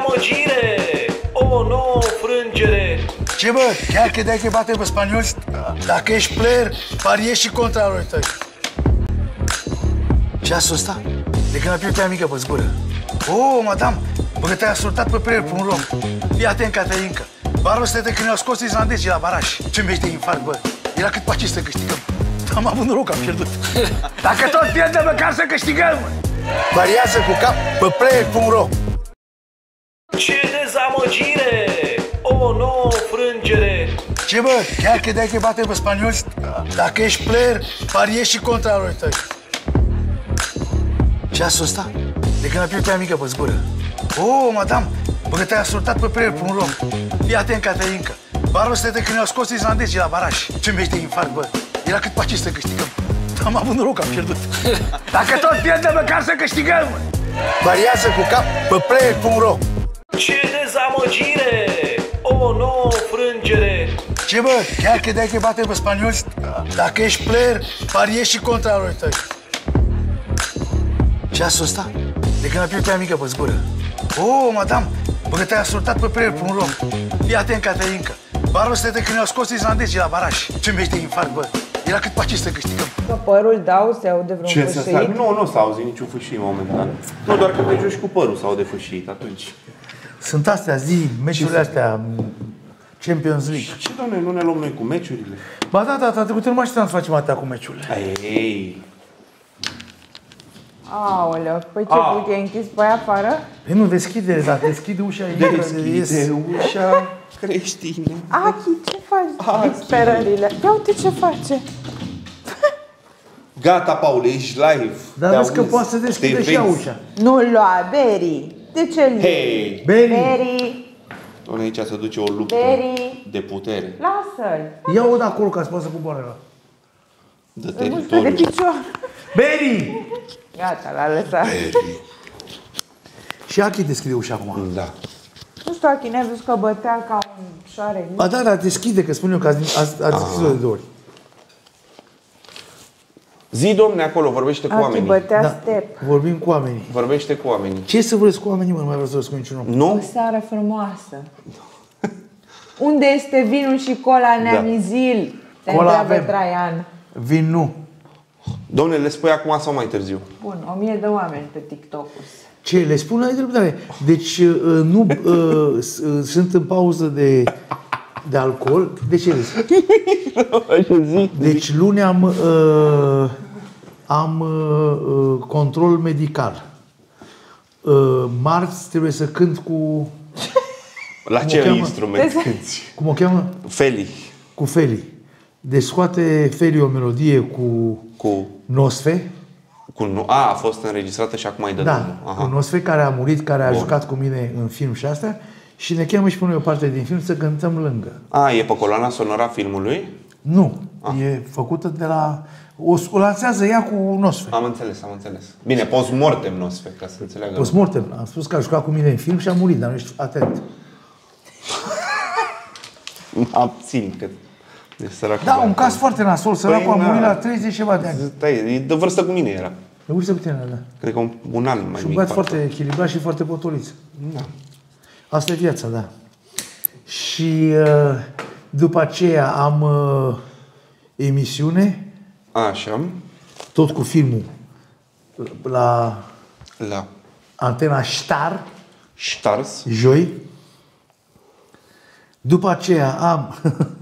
Amăgire! O nouă frângere! Ce bă, chiar credeai că bate pe spanioli? Dacă ești player, pariezi și contra lui tăi. Ceasul ăsta? De când a pierdut aia mică pe zgură. Oh, madame, bă, că te-ai ascultat pe player pe un rom. Fii atent, Caterinca. Barul ăsta de când ne-au scos islandezii la baraj. Ce meci de infarct, bă. Era cât paci să câștigăm. Am avut noroc, am pierdut. Dacă tot pierdem, măcar să câștigăm. Variază cu cap pe player.ro. Ce dezamăgire! O nouă frângere! Ce bă, chiar credeai că bate pe spanioli? Dacă ești player, pariezi și contra lui tăi. Ceasul ăsta? De când a pierdut aia mică pe zgură. Oh, madame, bă, că te-ai ascultat pe player.ro. Fii atent, Caterinca. Barul ăsta de când ne-au scos islandezii la baraj. Ce meci de infarct, bă. Era cât paci să câștigăm. Am avut noroc, am pierdut. Dacă tot pierdem, măcar să câștigăm. Variază cu cap pe player.ro. Ce dezamăgire! O nouă frângere! Ce bă, chiar credeai că bate pe spanioli? Dacă ești player, pariezi și contra lui tăi. Ceasul ăsta? De când a pierdut aia mică pe zgură. Oh, madame, bă, că te-ai ascultat pe player.ro. Fii atent, Caterinca. Barul ăsta de când ne-au scos islandezii la baraj. Ce meci de infarct, bă. Era cât paci să câștigăm. Că părul dau, se aude vreun fâșâit? Nu s-a auzit niciun fâșâit momentan. Nu, doar că te joci cu părul sau de fâșâit atunci. Sunt astea, zi, meciurile astea, Champions League. Ce, doamne, nu ne luăm noi cu meciurile? Ba da, data trecută nu mai știam să facem atâta cu meciurile. Ei. Aoleu, păi ce, uite, ai închis pe aia afară? Păi nu, deschide, dar deschide ușa. Deschide ușa creștine. Achi, ce faci? Sperările. Ia uite ce face. Gata, Paul, ești live. Dar vezi că poate să deschide și ea ușa. Nu lua, Beri. De ce li? Hei! Beri. Doamne, aici se duce o luptă de putere. Lasă-l. Ia-o de acolo ca să poată să coboare ăla. De De teritoriu. picior. Beri! Gata, l-a lăsat. Și Achi deschide ușa acum. Da. Nu știu, Achi, n-ai văzut că bătea ca un șoarec? Ba da, dar deschide, că spun eu că ați deschis-o de două ori. Zi, domne, acolo, vorbește cu Achi oamenii. bătea step. Vorbim cu oamenii. Vorbește cu oamenii. Ce să vorbesc cu oamenii, mă? Nu mai vreau să vorbesc cu niciun om. Nu? O seară frumoasă. Unde este vinul și cola, neamizil? Te Cola întreabă avem. Traian. Vin nu. Domne, le spui acum sau mai târziu? Bun, 1000 de oameni pe TikTok-uri. Ce? Le spun la dreptate. Deci nu sunt în pauză de alcool. De ce râzi? Deci luni am control medical. Marți trebuie să cânt cu... La Cum o ce cheamă? instrument cânti? Cum o cheamă? Feli. Cu Feli. Deci scoate Feli o melodie cu Nosfe. A fost înregistrată și acum ai de Da, drumul. Aha. cu Nosfe, care a murit, care a jucat cu mine în film și astea. Și ne cheamă și pe noi o parte din film să cântăm lângă. E pe coloana sonora filmului? Nu, e făcută de la... O lansează ea cu Nosfe. Am înțeles. Bine, post-mortem Nosfe, ca să înțeleagă. Post-mortem. Am spus că a jucat cu mine în film și a murit, dar nu ești atent. Abțin, că... Deci, săracul Da, un băiat. caz foarte nasol. Săracul a murit la 30 și ceva de ani. Stai, e de vârstă cu mine era. E vârstă cu tine, da. Cred că un an mai Și un mic. băiat parcă. foarte echilibrat și foarte potoliț. Da. Asta e viața, da. Și după aceea am emisiune, Așa. tot cu filmul, la La Antena Star, Stars. joi. După aceea am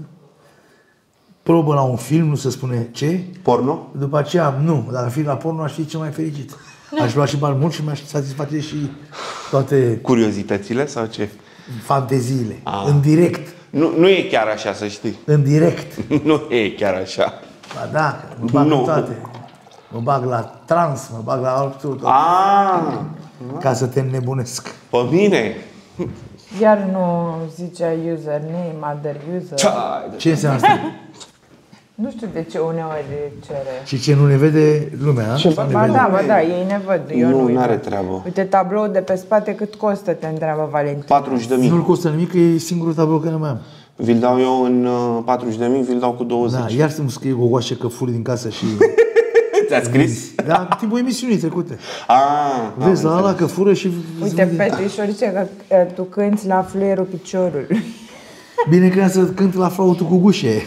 probă la un film, nu se spune ce. Porno? După aceea, nu, dacă ar fi la porno, aș fi cel mai fericit. Aș lua și bani mulți și mi-aș satisface și toate Curiozitățile sau ce? fanteziile. În direct. Nu e chiar așa, să știi. În direct. Nu e chiar așa. Ba da, mă bag Nu. în toate. Mă bag la trans, mă bag la absolut. Ca să te înnebunesc. Pe mine? Iar nu zicea username, other user. Ce înseamnă asta? Nu știu de ce uneori cere. Și ce nu ne vede lumea, a? Ba da, ei ne văd. Eu Nu are treabă. Uite, tablou de pe spate cât costă, te întreabă Valentin. 40.000. Nu-l costă nimic, că e singurul tablou care mai am. Vi-l dau eu în 40.000, vi-l dau cu 20. Da, iar să-mi scrie gogoașe căfuri din casă și Ți-a scris? Da, în timpul emisiunii trecute. Am Vezi, la ăla înțeles. că fură și... Uite, Petrișor zice că tu cânti la fluierul piciorului. Bine că să cânt la flautul cu gușe.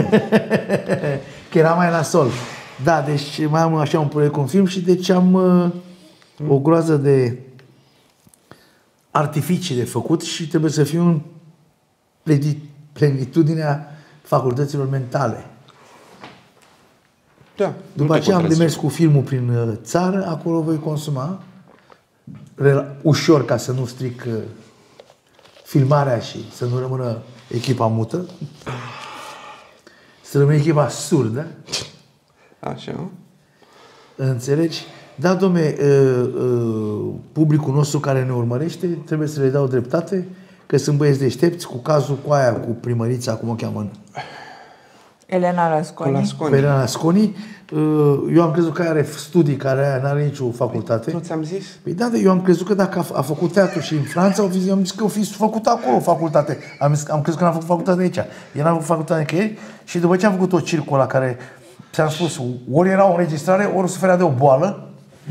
Că era mai nasol. Da, deci mai am așa un proiect cu un film și deci am o groază de artificii de făcut și trebuie să fiu în plenitudinea facultăților mentale. Da, După aceea am demers cu filmul prin țară, acolo voi consuma ușor ca să nu stric filmarea și să nu rămână echipa mută, să rămână echipa surdă, Așa. înțelegi? Da, dom'le, publicul nostru care ne urmărește, trebuie să le dau dreptate, că sunt băieți deștepți, cu cazul cu aia, cu primărița, cum o cheamă, Elena Lasconi. Lasconi. pe Elena Lasconi. Eu am crezut că are studii, care aia n-are nicio facultate. Nu ți-am zis? Păi da, eu am crezut că dacă a făcut teatru și în Franța, am zis că o fi făcut acolo facultate. Am crezut că n-a făcut facultate aici. El n-a făcut facultate nicăieri și după ce am făcut tot circul ăla care, ți-am spus, ori era o înregistrare, ori suferea de o boală,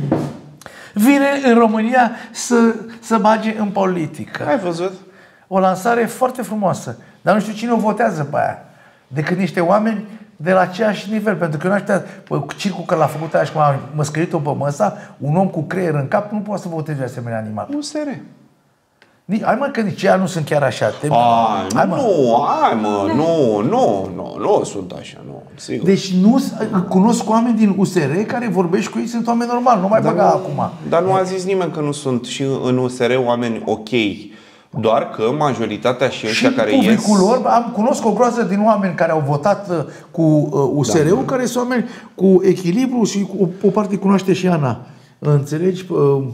vine în România să bage în politică. Ai văzut? O lansare foarte frumoasă. Dar nu știu cine o votează pe aia. Decât niște oameni de la aceeași nivel. Pentru că eu n-aș circul că l-a făcut aia și cum a măscărit-o pe măsa, un om cu creier în cap nu poate să voteze de asemenea animal. USR. Hai mă, că nici ea nu sunt chiar așa. Hai mă, nu sunt așa, nu, sigur. Deci nu cunosc oameni din USR care vorbești cu ei, sunt oameni normali, nu mai băga acum. Dar nu a zis nimeni că nu sunt și în USR oameni ok. Doar că majoritatea și ăștia Și care publicul ies... lor, cunosc o groază din oameni care au votat cu USR-ul, care sunt oameni cu echilibru și cu o parte cunoaște și Ana. Înțelegi?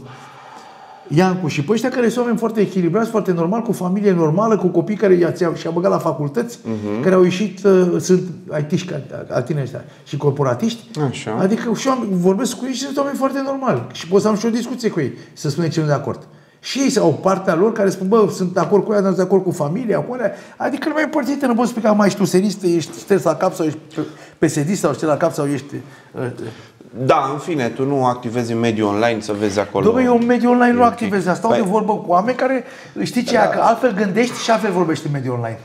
Iancu și pe ăștia care sunt oameni foarte echilibrați, foarte normal, cu familie normală, cu copii care și-a băgat la facultăți, care au ieșit, sunt IT-ști ca tine ăștia și corporatiști. Așa. Adică și eu vorbesc cu ei și sunt oameni foarte normali. Și pot să am și o discuție cu ei, să spune ce nu de acord. Și ei au partea lor care spun, bă, sunt de acord cu ea, dar sunt de acord cu familia, cu alea. Adică nu mai împărțită, nu poți spune că mai ești tu serist, ești șters la cap sau ești PSD sau șters la cap sau ești... Da, în fine, tu nu activezi în mediul online să vezi acolo... Dom'le, eu în mediul online nu activez, dar stau de vorbă cu oameni care, știi ce, că altfel gândești și altfel vorbești în mediul online.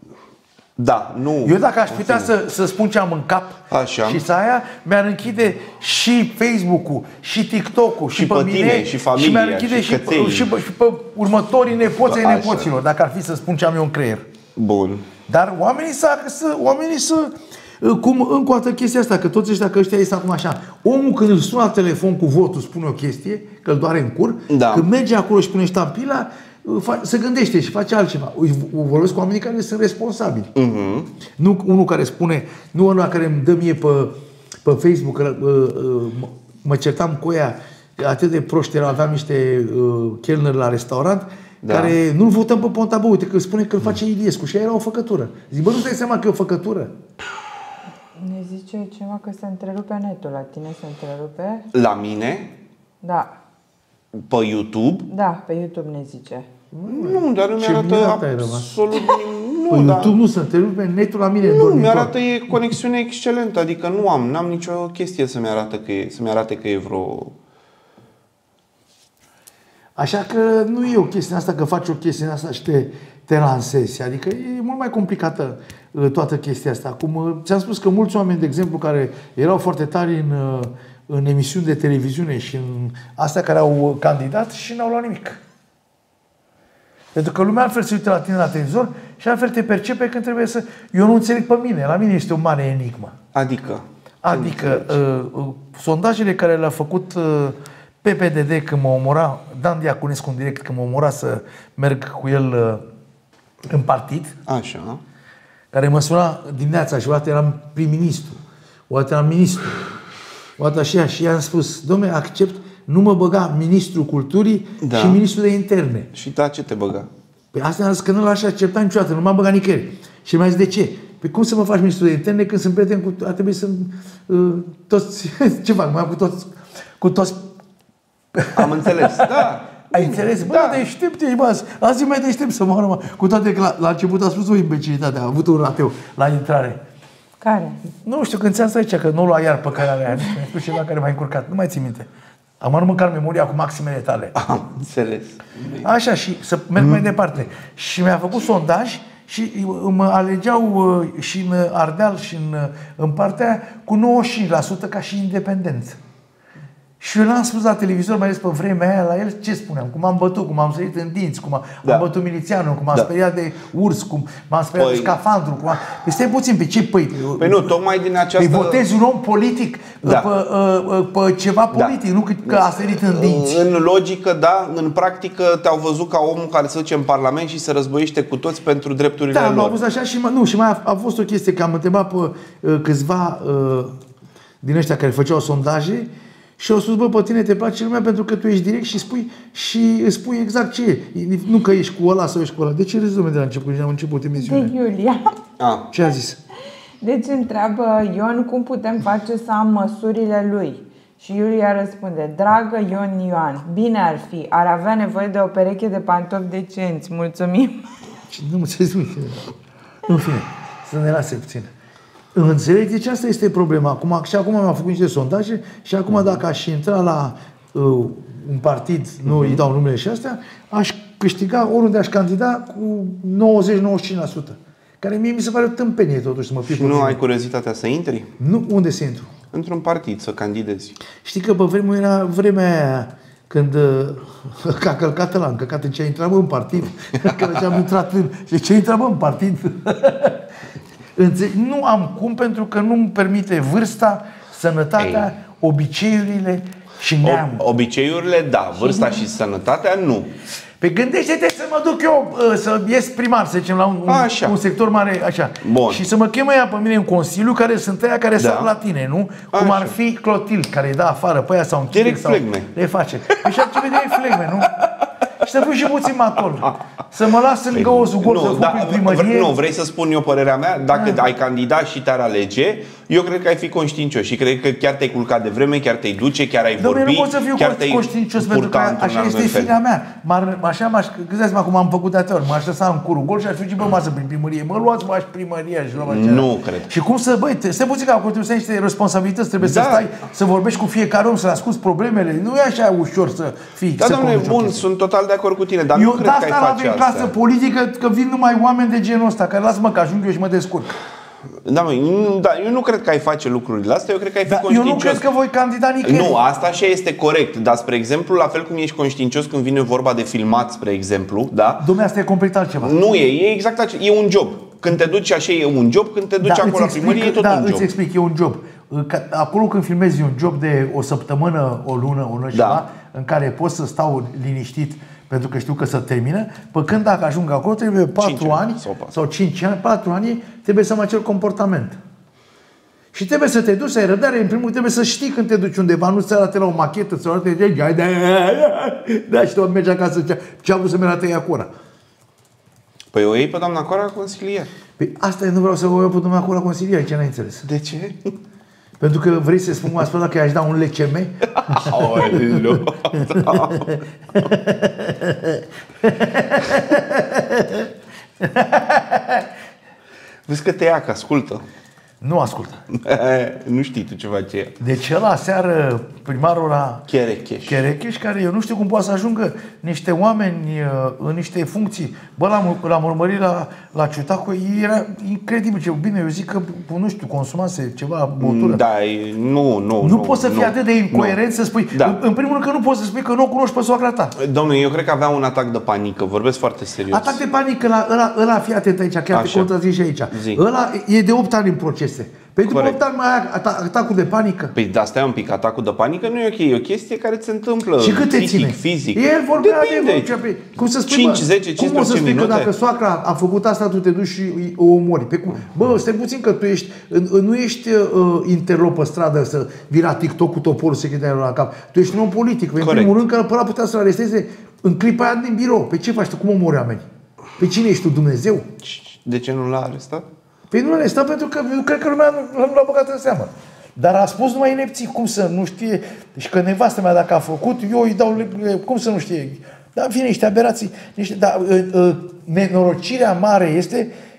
Da, nu... Eu dacă aș putea să spun ce am în cap și să aia, mi-ar închide și Facebook-ul, și TikTok-ul, și pe mine, tine, și familia, și mi-ar închide și pe următorii nepoți ai nepoților, dacă ar fi să spun ce am eu în creier. Bun. Dar oamenii să cum încă o dată chestia asta, că toți ăștia, că ăștia este acum așa. Omul când îl sună la telefon cu votul, spune o chestie, că îl doare în cur, când merge acolo și pune ștampila, se gândește și face altceva. Vorbesc cu oamenii care sunt responsabili. Nu unul care spune, nu unul care îmi dă mie pe Facebook, că mă certam cu ea, atât de proști erau, aveam niște chelneri la restaurant, care nu-l votăm pe Ponta, bă, uite că spune că îl face Iliescu și aia era o făcătură. Zic, bă, nu-ți dai seama că e o făcătură? Ne zice ceva că se întrerupe netul. La tine se întrerupe? La mine? Da. Pe YouTube? Da, pe YouTube ne zice. Nu, dar nu mi-arată absolut nimic. Pe YouTube nu se întrerupe netul la mine. Nu, mi-arată e conexiune excelentă. Adică n-am nicio chestie să-mi arate că e vreo... Așa că nu e o chestie asta, că faci o chestie asta și te lansezi. Adică e mult mai complicată toată chestia asta. Cum ți-am spus că mulți oameni, de exemplu, care erau foarte tari în emisiuni de televiziune și în astea care au candidat și n-au luat nimic. Pentru că lumea altfel se uită la tine la televizor și altfel te percepe când trebuie să... Eu nu înțeleg pe mine. La mine este o mare enigmă. Adică sondajele care le-a făcut PPDD când mă omora, Dan Diaconescu în direct când mă omora să merg cu el în partid. Așa. Care mă suna dimineața și o dată eram prim-ministru, o dată eram ministru, o dată așa și i-am spus, dom'le, accept, nu mă băga ministrul culturii și ministrul de interne. Și da, ce te băga? Păi asta am zis că nu l-aș accepta niciodată, nu m-am băgat nicăieri. Și mi-a zis, de ce? Păi cum să mă faci ministrul de interne când sunt prieten cu... Ar trebui să... toți... Ce fac? Mai cu toți... Am înțeles, da. Ai înțeles? Bă, deștept ești, bă, azi mai deștept să moară, mă. Cu toate că la început a spus o imbecilitate, a avut un rateu la intrare. Care? Nu știu, când ți-am zis aici că nu lua iar pe care alea, nu știu ceva care m-a încurcat, nu mai țin minte. Am măcar memoria cu maximele tale. Am înțeles. Așa, și să merg mai departe. Și mi-a făcut sondaj și mă alegeau și în Ardeal și în partea aia cu 95% ca și independent. Și eu l-am spus la televizor, mai ales pe vremea aia, la el ce spuneam? Cum am bătut, cum am sărit în dinți, cum am bătut milițianul, cum am speriat de urs, cum m-am speriat de scafandru. Păi stai puțin, pe ce? Păi nu, tocmai din această... Păi votezi un om politic pe ceva politic, nu că a sărit în dinți. În logică, da, în practică te-au văzut ca omul care se duce în Parlament și se războiește cu toți pentru drepturile lor. Da, m-au văzut așa și mai a fost o chestie, că am întrebat pe câțiva din ăștia care făceau sondaje. Și au spus, bă, pe tine te place lumea pentru că tu ești direct și îți spui exact ce e. Nu că ești cu ăla sau ești cu ăla. De ce râzi, domnule, de la început? Am început emisiunea. De Iulia. Ce a zis? Deci întreabă Ion cum putem face să am măsurile lui. Și Iulia răspunde, dragă Ioan, bine ar fi, ar avea nevoie de o pereche de pantofi decenți. Mulțumim. Nu mă înțeles. În fine, să ne lase puțin. Înțeleg, deci asta este problema. Acum mi-am făcut niște sondaje și acum dacă aș intra la un partid, nu îi dau numele și astea, aș câștiga oriunde aș candida cu 90-95%. Care mie mi se pare o tâmpenie totuși să mă fie. Și nu ai curiozitatea să intri? Nu, unde să intru? Într-un partid, să candidezi. Știi că pe vremea era vremea aia când că a călcat ăla, încăcat în ce a intrat în partid, că am intrat în... Și ce intra în partid? Nu am cum, pentru că nu-mi permite vârsta, sănătatea, obiceiurile și neamul. Obiceiurile, da. Vârsta și sănătatea, nu. Pe gândește-te să mă duc eu să ies primar, să zicem, la un sector mare, așa. Bun. Și să mă chemă ea pe mine în consiliu, care sunt aia care sar la tine, nu? Așa. Cum ar fi Clotil, care îi dă afară pe aia sau închide. Direct sau flegme. Le face. Păi și ce vede flegme, nu? Și să fiu și puțin matol. Să mă las în găosul gol, să fac prin primărie. Nu, vrei să spun eu părerea mea? Dacă ai candidat și te-ar alege, eu cred că ai fi conștiincios și cred că chiar te-ai culcat de vreme, chiar te-ai duce, chiar ai vorbi. Nu pot să fiu conștiincios pentru că așa este firea mea. Așa m-aș, gândeați cum am făcut de atâtea ori, m-aș lăsa în curul gol și aș fugi pe masă prin primărie. Mă luați-mă aș primăria și luăm așa. Nu cred. Și cum să, băi, stai puțin că acolo trebuie să ai niște responsabilități, trebuie să stai, să vorbești cu fiecare om, să-l asculți problemele. Nu e așa ușor să fii. Da, domnule, bun, sunt total de acord cu tine, dar nu cred că ai face asta. Clasă politică, că vin numai oameni de genul ăsta, care lasă-mă că ajung eu și mă descurc. Da, eu nu cred că ai face lucrurile astea, eu cred că ai fi conștiincios. Eu nu cred că voi candida nicăieri. Nu, asta așa este corect, dar spre exemplu, la fel cum ești conștiincios când vine vorba de filmat, spre exemplu, da? Dom'le, asta e complet altceva. Nu e exact așa, e un job. Când te duci așa e un job, când te duci acolo la primărie e tot un job. Îți explic, e un job. Acolo când filmezi un job de o săptămână, o lună ceva, în care pot să stau liniștit pentru că știu că se termină, pe când dacă ajung acolo trebuie 4 ani sau 5 ani, 4 ani, trebuie să am acel comportament. Și trebuie să te duci, să ai răbdare, în primul rând trebuie să știi când te duci undeva, nu să arate la o machetă, să arate da, și tu mergi acasă, ce a vrut să-mi arate ea Cora. Păi o iei pe doamna Cora consilier. Păi asta nu vreau să o iau pe doamna Cora consilier, ce n-ai înțeles? De ce? Pentru că vrei să spun asta dacă i-aș da un LCM? Aoleu! Vezi că te ia, că ascultă. Nu ascultă. Nu știi tu ce face. Deci ăla aseară, primarul la Cherecheș, care eu nu știu cum poate să ajungă niște oameni în niște funcții. Bă, l-am urmărit la Ciutacu, era incredibil ce bine, eu zic că, nu știu, consumase ceva băutură. Da, nu poți să fii atât de incoerent să spui, în primul rând că nu poți să spui că nu o cunoști pe soacra ta. Domnule, eu cred că avea un atac de panică, vorbesc foarte serios. Atac de panică, ăla fii atent aici, chiar te contrazic și aici. Ăla e de 8 ani în procese. Păi după 8 ani mai ai atacul de panică. Păi da, stai un pic, atacul de panică nu e ok, e o chestie care se întâmplă. Și cât te ține? Fizic. El vorbea de cum să spui, 5, 10, 15 cum o să spui minute? că dacă soacra a făcut asta, tu te duci și o omori? Bă, stai puțin că tu nu ești interlop pe stradă să vii la TikTok cu toporul secretarul la cap. Tu ești un om politic. În primul rând că ăla putea să-l aresteze în clipa aia din birou. Pe ce faci tu? Cum omori oameni? Pe cine ești tu, Dumnezeu? De ce nu l-a arestat? Păi nu l-a arestat pentru că eu cred că lumea nu l-a băgat în seamă. Dar a spus numai inepții, cum să nu știe, și că nevastă mea dacă a făcut, eu îi dau, cum să nu știe. Dar în fine, niște aberații, dar nenorocirea mare este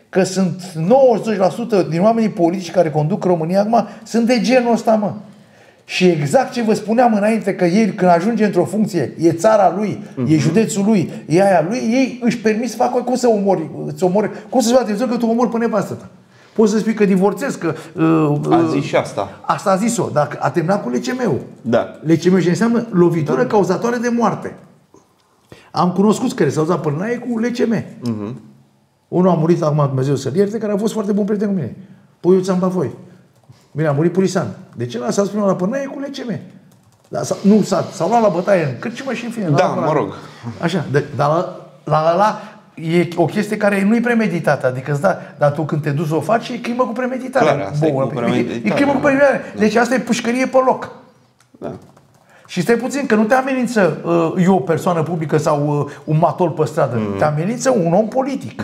că sunt 90% din oamenii politici care conduc România acum sunt de genul ăsta, mă. Și exact ce vă spuneam înainte, că ei când ajunge într-o funcție, e țara lui, e județul lui, e aia lui, ei își permit să facă cum să omori, cum să-ți vadă că tu omori pe nevastă ta. Poți să spui că divorțezi, că... A zis și asta. Asta a zis-o, dar a terminat cu LCM-ul. Da. LCM-ul ce înseamnă lovitură cauzatoare de moarte. Am cunoscut care s-au dat pârnaie cu LCM. Unul a murit, acum Dumnezeu să-l ierte, care a fost foarte bun prieten cu mine. Puiul Țambavoi. Bine, a murit Purisan. De ce s-a spus la pârnaie cu LCM? Dar s-au luat la bătaie în cârciumă și în fine. Da, mă rog. Așa, dar la ăla e o chestie care nu e premeditată. Adică, dar tu când te duci să o faci, e crimă cu premeditare. Clar, asta e cu premeditare. E crimă cu premeditare. Deci asta e pușcărie pe loc. Da. Și stai puțin, că nu te amenință eu, o persoană publică sau un matol pe stradă. Te amenință un om politic.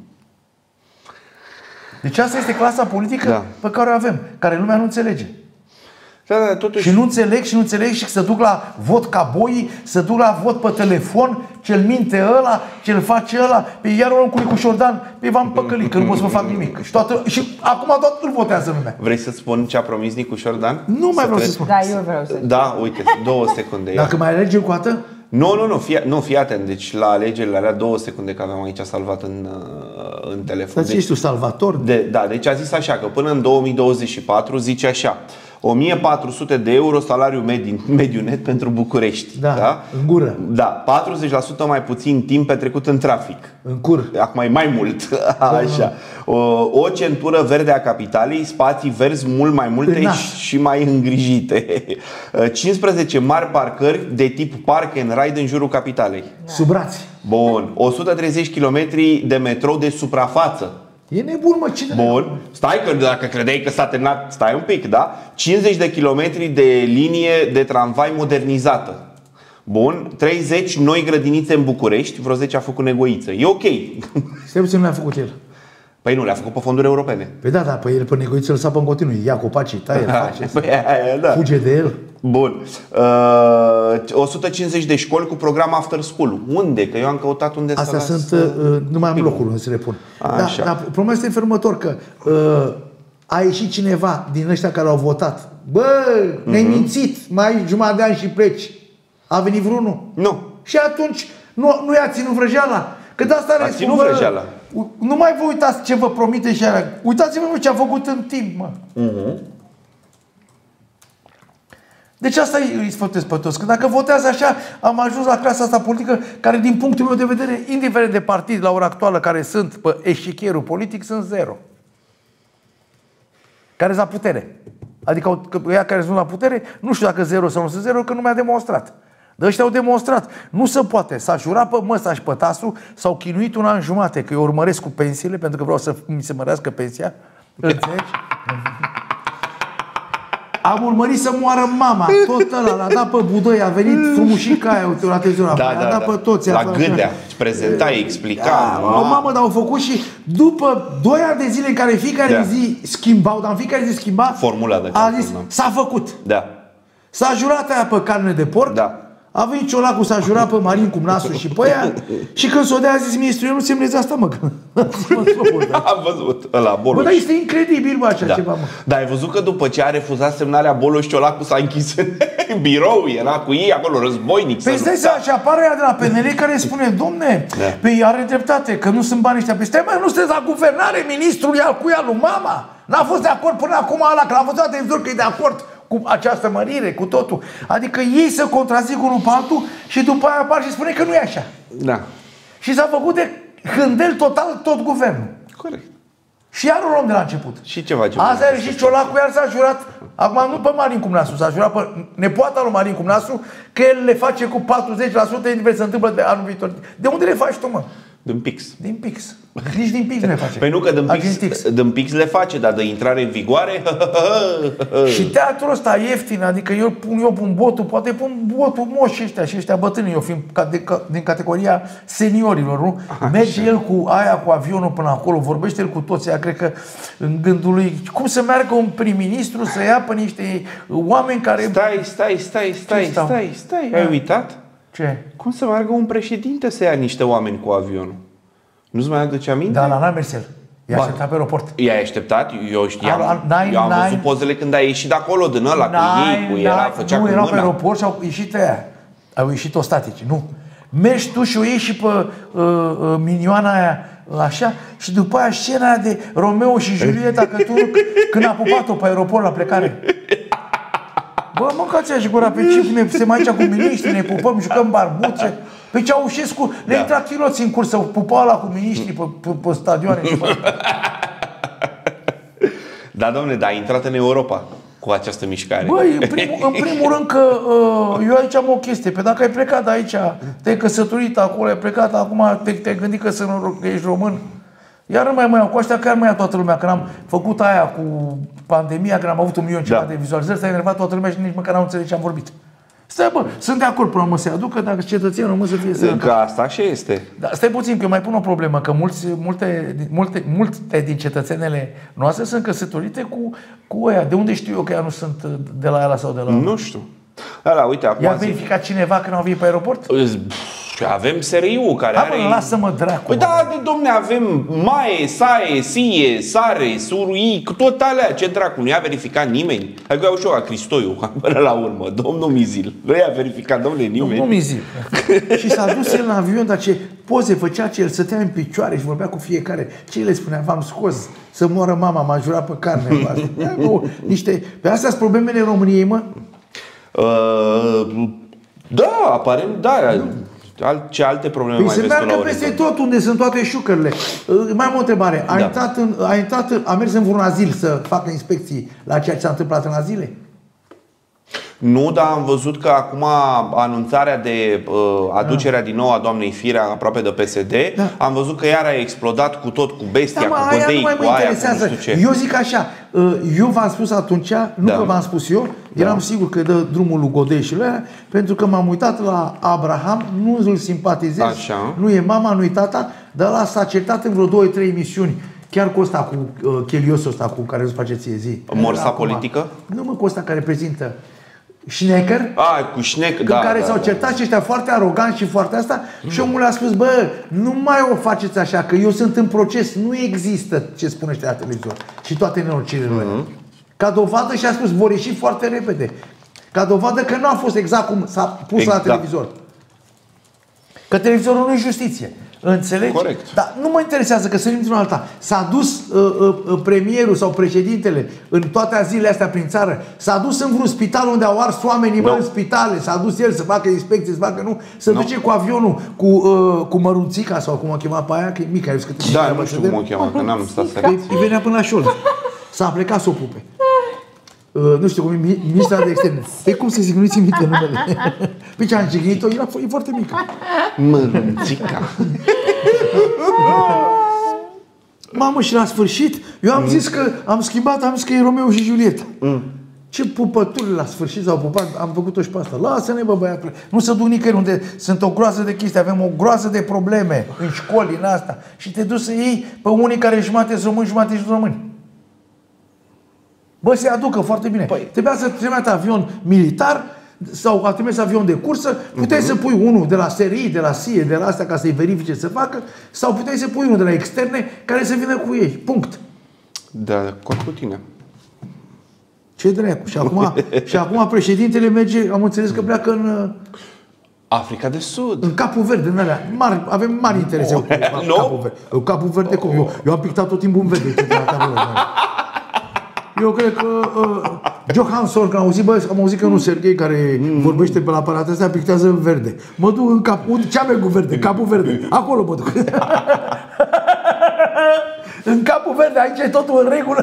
Deci asta este clasa politică pe care o avem, care lumea nu înțelege. Da, totuși... Și nu înțeleg și să duc la vot ca boii, să duc la vot pe telefon, ce-l minte ăla, ce-l face ăla, pe iar un cu Șordan, pe v-am păcălit, că nu pot să vă fac nimic. Și acum toată îl votează lumea. Vrei să spun ce a promis Nicu Șordan? Nu mai vreau să spun. Da, eu vreau să. Da, uite, 2 secunde. Dacă mai alegem cu atât? Nu, fii atent. Deci la alegerile alea 2 secunde, că aveam aici salvat în telefon. Dar ești tu salvator? Da, deci a zis așa, că până în 2024 zice așa: 1400 de euro salariu mediu net pentru București. Da, în gură. Da, 40% mai puțin timp petrecut în trafic. În cur. Acum e mai mult. Așa. O centură verde a capitalei, spații verzi mult mai multe și mai îngrijite. 15 mari parcări de tip park and ride în jurul capitalei. Sub braț. Bun. 130 km de metrou de suprafață. E nebun, mă, cine? Bun. Stai, că dacă credeai că s-a terminat, stai un pic, da? 50 de kilometri de linie de tramvai modernizată. Bun. 30 noi grădinițe în București, vreo 10 a făcut Negoiță. E ok. Stai puțin, nu le-a făcut el. Păi nu, le-a făcut pe fonduri europene. Păi da, pe el pe Negoiță îl sapă în continuu. Ia copacii, taie, face. Da. Fuge de el. Bun. 150 de școli cu program after school. Unde? Că eu am căutat unde să astea sunt, nu mai am locuri unde să le pun. Dar problema este în felul următor, că a ieșit cineva din ăștia care au votat. Bă, ne-ai mințit, mai ai jumătate de ani și pleci. A venit vreunul? Nu. Și atunci nu i-a ținut vrăjeala. Că de asta a ținut vrăjeala. Nu mai vă uitați ce vă promite și alea. Uitați-vă ce a făcut în timp, mă. Deci asta îi sfătuiesc pe toți. Că dacă votează așa, am ajuns la clasa asta politică care, din punctul meu de vedere, indiferent de partid la ora actuală care sunt pe eșichierul politic, sunt zero. Care sunt la putere. Adică ăia care sunt la putere, nu știu dacă zero sau nu sunt zero, că nu mi-a demonstrat. Dar ăștia au demonstrat. Nu se poate. S-a jurat pe Măsa și pe Tasu, s-au chinuit 1 an jumate, că eu urmăresc cu pensiile, pentru că vreau să mi se mărească pensia. Înțelegi? Am urmărit să moară mama. Tot ăla l-a dat pe Budoi, a venit frumușica aia, uite, la televizor. A dat pe toți. La Gândea. Prezenta, explica. Mamă, dar au făcut și după 2 ani de zile în care fiecare zi schimbau, dar în fiecare zi schimba, formula de a zis, s-a făcut. Da. S-a jurat aia pe carne de porc. Da. A venit Ciolacu, s-a jurat pe Marin cu nasul și pe ea. Și când s-o dea, a zis ministrul, eu nu semnez asta, mă. Am văzut ăla, Boloș. Bă, dar este incredibil, bă, așa ceva, mă. Dar ai văzut că după ce a refuzat semnarea, Boloș, Ciolacu s-a închis în birou, era cu ei acolo, războinic. Păi stai să și apară ea de la PNL care spune, domne, păi are dreptate, că nu sunt bani ăștia. Păi stai, mă, nu sunteți la guvernare, ministrul ia cu ea lui mama. N-a fost de acord până acum ăla, că l-a văzut la televizor că e de acord cu această mărire, cu totul. Adică ei să contrazic unul pe altul și după aia apar și spune că nu e așa. Da. Și s-a făcut de hândel total tot guvernul. Corect. Și iar o luăm de la început. Și ceva ce Asta are și Ciolacu, iar s-a jurat, acum nu pe Marin Cumnasu, s-a jurat pe nepoata lui Marin Cumnasu că el le face cu 40% indiferent se întâmplă de anul viitor. De unde le faci tu, mă? Din Pix. Din Pix. Nici din Pix nu le face. Păi nu, că din Pix le face, dar de intrare în vigoare. Și teatrul ăsta ieftin, adică eu pun botul, poate pun botul moși ăștia și ăștia bătrâni, eu fiind din categoria seniorilor, nu? Merge el cu aia, cu avionul până acolo, vorbește el cu toți aia, cred că în gândul lui, cum să meargă un prim-ministru să ia pe niște oameni care... Stai. Ai uitat? Ce? Cum să meargă un președinte să ia niște oameni cu avionul? Nu-ți mai aduce aminte? Da, la n-a mers el. I-a așteptat pe aeroport. I-ai așteptat? Eu știam. N-ai- Eu am n-ai- văzut pozele când ai ieșit de acolo, din ăla, cu ei, cu era, făcea nu cu erau pe mâna. aeroport și au ieșit aia. Au ieșit ostatici, nu. Mergi tu și o iei și pe minioana aia așa și după aia scena aia de Romeo și Julieta când a pupat-o pe aeroport la plecare. Bă, mâncați-a și gura pe cip, ne se mai aici cu miniștri, ne pupăm, jucăm barbuțe. Pe Ceaușescu le intra chiloți în cursă, pupa ăla cu miniștri pe stadioane. Da, domnule, dar ai intrat în Europa cu această mișcare. Băi, în primul rând că eu aici am o chestie. Pe dacă ai plecat de aici, te-ai căsătorit acolo, ai plecat, acum te-ai gândit că ești român. Iar nu mai iau cu ăștia, chiar mai ia toată lumea. Când am făcut aia cu pandemia, când am avut 1 milion ceva de vizualizări, s-a enervat toată lumea și nici măcar n-am înțeles ce am vorbit. Stai, bă, sunt de acord până mă se aducă dacă cetățenul român să fie sănătos. Că asta și este. Dar stai puțin, că eu mai pun o problemă, că multe din cetățenele noastre sunt căsătorite cu ăia. De unde știu eu că ea nu sunt de la ăla sau de la... Nu știu. Ala, uite, acum I-a verificat cineva când au venit pe aeroport? avem SRI-ul care Hai, are... mă, lasă-mă dracu. Păi da, domne, avem Mae, Sae, Sie, Sare, Surui, tot alea, ce dracu, nu i-a verificat nimeni? Adică eu știu, Cristoiu, până la urmă, domnul Mizil, nu i-a verificat, domnule, nimeni. Domnul Mizil. Și s-a dus el în avion, dar ce poze făcea, ce el stătea în picioare și vorbea cu fiecare. Ce le spunea? V-am scos să moară mama, m-a jurat pe carne. Niște... Pe astea sunt problemele României, mă? Da, aparent, da. Ce alte probleme Păi mai se vezi tu la meargă peste tot unde sunt toate șucările. Mai am o întrebare. A mers în vreun azil să facă inspecții la ceea ce s-a întâmplat în azile? Nu, dar am văzut că acum anunțarea de aducerea din nou a doamnei Firea aproape de PSD, am văzut că iar a explodat cu tot, cu bestia, cu bădei, cu aia, cu nu știu ce. Eu zic așa, eu v-am spus atunci, nu că v-am spus eu, eram sigur că dă drumul lui Godei și lui aia, pentru că m-am uitat la Abraham, nu îl simpatizez, nu e mama, nu e tata, dar ăla s-a certat în vreo 2-3 emisiuni. Chiar cu ăsta, cu cheliosul ăsta cu care îți face ție zi. Morsa politică? Nu, mă, cu ăsta care prezintă Schnecker, cu Schnecker, care s-au certat și ăștia foarte aroganți și foarte asta și omul a spus, bă, nu mai o faceți așa, că eu sunt în proces, nu există ce spune ăștia la televizor și toate nenorocirile lor. Ca dovadă și a spus, vor ieși foarte repede. Ca dovadă că nu a fost exact cum s-a pus la televizor. Că televizorul nu e justiție. Înțelegi? Corect. Dar nu mă interesează că sărim într-un alta. S-a dus premierul sau președintele în toate azilele astea prin țară. S-a dus în vreun spital unde au ars oamenii în spitale. S-a dus el să facă inspecții, să facă nu. Se duce cu avionul cu mărunțica sau cum o chema pe aia, că e mică. Da, nu știu cum o chema, că n-am stat să îi venea până la șold. S-a plecat să o pupe. Nu știu cum e ministra de externe. Pe cum să zic, nu-i țin minte numele. Pe ce am jignit-o, e foarte mică. Mărunțica. Mamă, și la sfârșit, eu am zis că am schimbat, am zis că e Romeo și Julieta. Ce pupături la sfârșit s-au pupat, am făcut-o și pe asta. Lasă-ne, bă, băiatule. Nu se duc nicăieri unde sunt o groază de chestii, avem o groază de probleme în școli, în asta. Și te duci să iei pe unii care jumate sunt români, jumate sunt români. Bă, se aducă foarte bine. Trebuia să trimite avion militar sau a trimis avion de cursă, puteai să pui unul de la SRI, de la SIE, de la astea ca să-i verifice să facă, sau puteai să pui unul de la externe care să vină cu ei. Punct. Da, cu tine. Ce dracu? Și acum președintele merge, am înțeles că pleacă în Africa de Sud. În Capul Verde, în alea. Avem mari interese cu Capul Verde. Capul Verde, cum? Eu am pictat tot timpul în verde. Eu cred că Johansson, când am auzit că nu Serghei care vorbește pe la aparatele astea, pictează în verde. Mă duc în cap, ce am cu verde? Capul Verde. Acolo mă duc. În Capul Verde, aici e totul în regulă.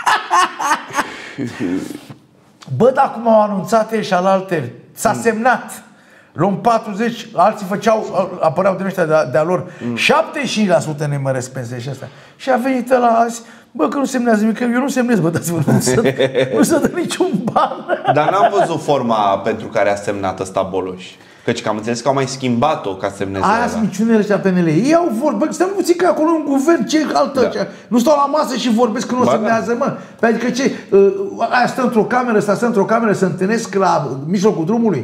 Bă, dar cum au anunțat el și alalteri, s-a semnat. Luăm 40, alții apăreau din ăștia de-a lor. 75% ne măresc pensiile și astea. Și a venit ăla azi, bă, că nu semnează nimic, că eu nu semnez, bă, dați-vă, nu se dă niciun ban. Dar n-am văzut forma pentru care a semnat ăsta Boloș. Căci că am înțeles că au mai schimbat-o ca semneze. Aia sunt miciunile ăștia PNL. Ei au vorbă, stăm puțin că acolo în guvern, ce altă, nu stau la masă și vorbesc că nu o semnează, mă. Adică ce, aia stă într-o cameră, ăsta stă într-o cameră, se întâlnesc la mijlocul drumului.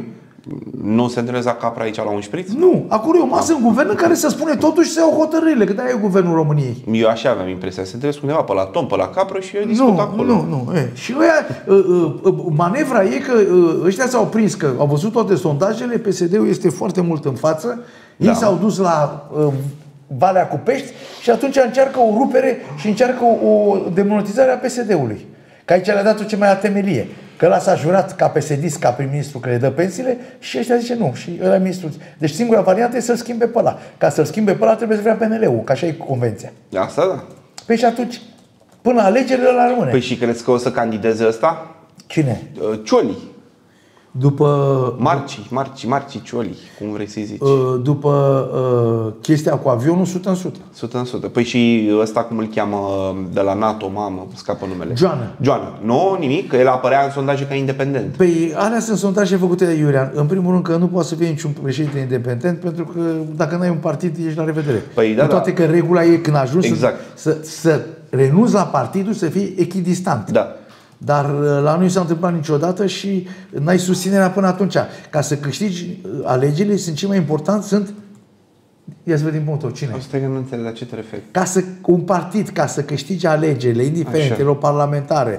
Nu se întâlnesc la Capra aici la un șpriț? Nu, acolo e o masă în guvern în care se spune totuși se iau hotărârile, că de-aia e guvernul României. Eu așa aveam impresia. Se întâlnesc undeva pe la Tom, pe la Capra și eu discut acolo. Nu. Și manevra e că ăștia s-au prins că au văzut toate sondajele, PSD-ul este foarte mult în față, ei s-au dus la Valea cu Pești și atunci încearcă o rupere și încearcă o demonetizare a PSD-ului. Că aici le-a dat-o ce mai la temelie. Că ăla s-a jurat ca PSD-ist, ca prim-ministru că le dă pensiile și ăștia zice nu. Și ăla ministru. Deci singura variantă e să-l schimbe pe ăla. Ca să-l schimbe pe ăla trebuie să vrea PNL-ul, că așa e convenția. Asta da. Păi și atunci, până la alegerile ăla rămâne. Păi și crezi că o să candideze ăsta? Cine? Cioli. După Marci Cioli, cum vrei să-i zici. După chestia cu avionul, 100%. 100%. Păi și ăsta cum îl cheamă de la NATO, mamă, scapă numele. Joană. Nu, nimic, că el apărea în sondaje ca independent. Păi alea sunt sondaje făcute de Iulian. În primul rând că nu poate să fie niciun președinte independent, pentru că dacă n-ai un partid, ești la revedere. Păi cu toate că regula e când ajungi să renunți la partidul, să fii echidistant. Da. Dar la noi nu s-a întâmplat niciodată și n-ai susținerea până atunci. Ca să câștigi alegerile, sunt cei mai importanți, sunt... Ia să vedem punctul. Cine? Asta că nu înțeleg la ce te referi. Un partid, ca să câștige alegerile, indiferent, parlamentare,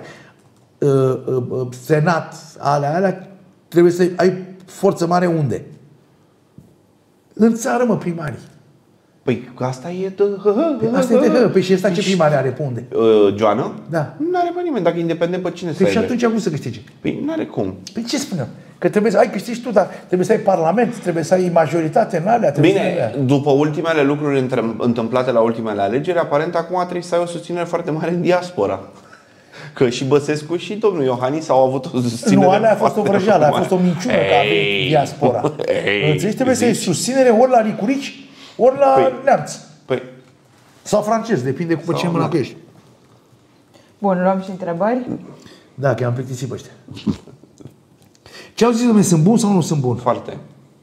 senat, alea, trebuie să ai forță mare unde? În țară, mă, primarii. Păi asta e Asta e Păi și ăsta ce primari are pe unde? Joană? Da. Nu are pe nimeni. Dacă e independent, pe cine să aibă? Și atunci a vrut să câștige. Păi nu are cum. Păi ce spuneam? Că trebuie să ai câștigi tu, dar trebuie să ai parlament, trebuie să ai majoritate în alea. Bine, după ultimele lucruri întâmplate la ultimele alegeri, aparent acum trebuie să ai o susținere foarte mare în diaspora. Că și Băsescu și domnul Iohannis au avut o susținere. Nu, alea a fost o vrăjeală, a fost o minciună că avea diaspora. Înțelegi? Trebuie să ai susținere ori la Licurici, ori la Neamț. Păi. Sau francez, depinde cu ce mână ești. Bun, luăm și întrebări? Da, că am plictisit pe ăștia. Ce au zis, dom'le, sunt bun sau nu sunt bun? Foarte.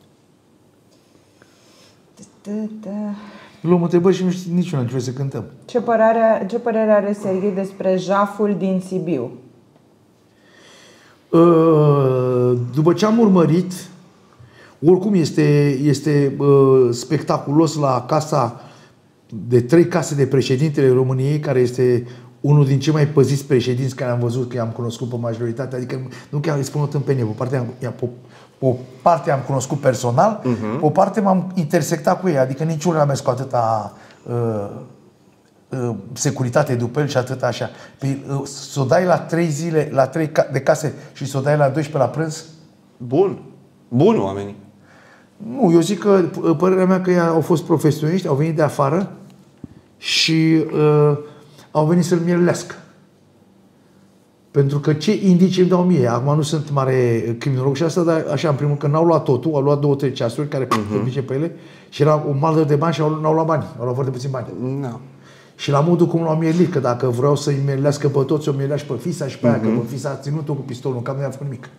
Luăm întrebări și nu știu niciuna, trebuie să cântăm. Ce părere are Serghei despre jaful din Sibiu? După ce am urmărit, oricum este spectaculos la casa de 3 case de președintele României, care este unul din cei mai păziți președinți care am văzut, că i-am cunoscut pe majoritate, adică nu chiar îi spun o tâmpenie, o parte am cunoscut personal, o parte m-am intersectat cu ei, adică niciunul n-a mers cu atâta securitate după el și atât așa. Păi, s-o dai la 3 zile, la 3 de case și s-o dai la 12 la prânz? Bun oamenii. Nu, eu zic că părerea mea că ei au fost profesioniști, au venit de afară și au venit să-l mierlească. Pentru că ce indicii îmi dau mie? Acum nu sunt mare criminolog și asta, dar așa, în primul că n-au luat totul, au luat 2-3 ceasuri care merge pe ele și era o maldă de bani și n-au luat bani, au luat foarte puțin bani. No. Și la modul cum l-au mierlit, că dacă vreau să-i mierlească pe toți, o mierlea și pe fisa și pe aia, că pe fisa a ținut-o cu pistolul, cam nu i-a făcut nimic.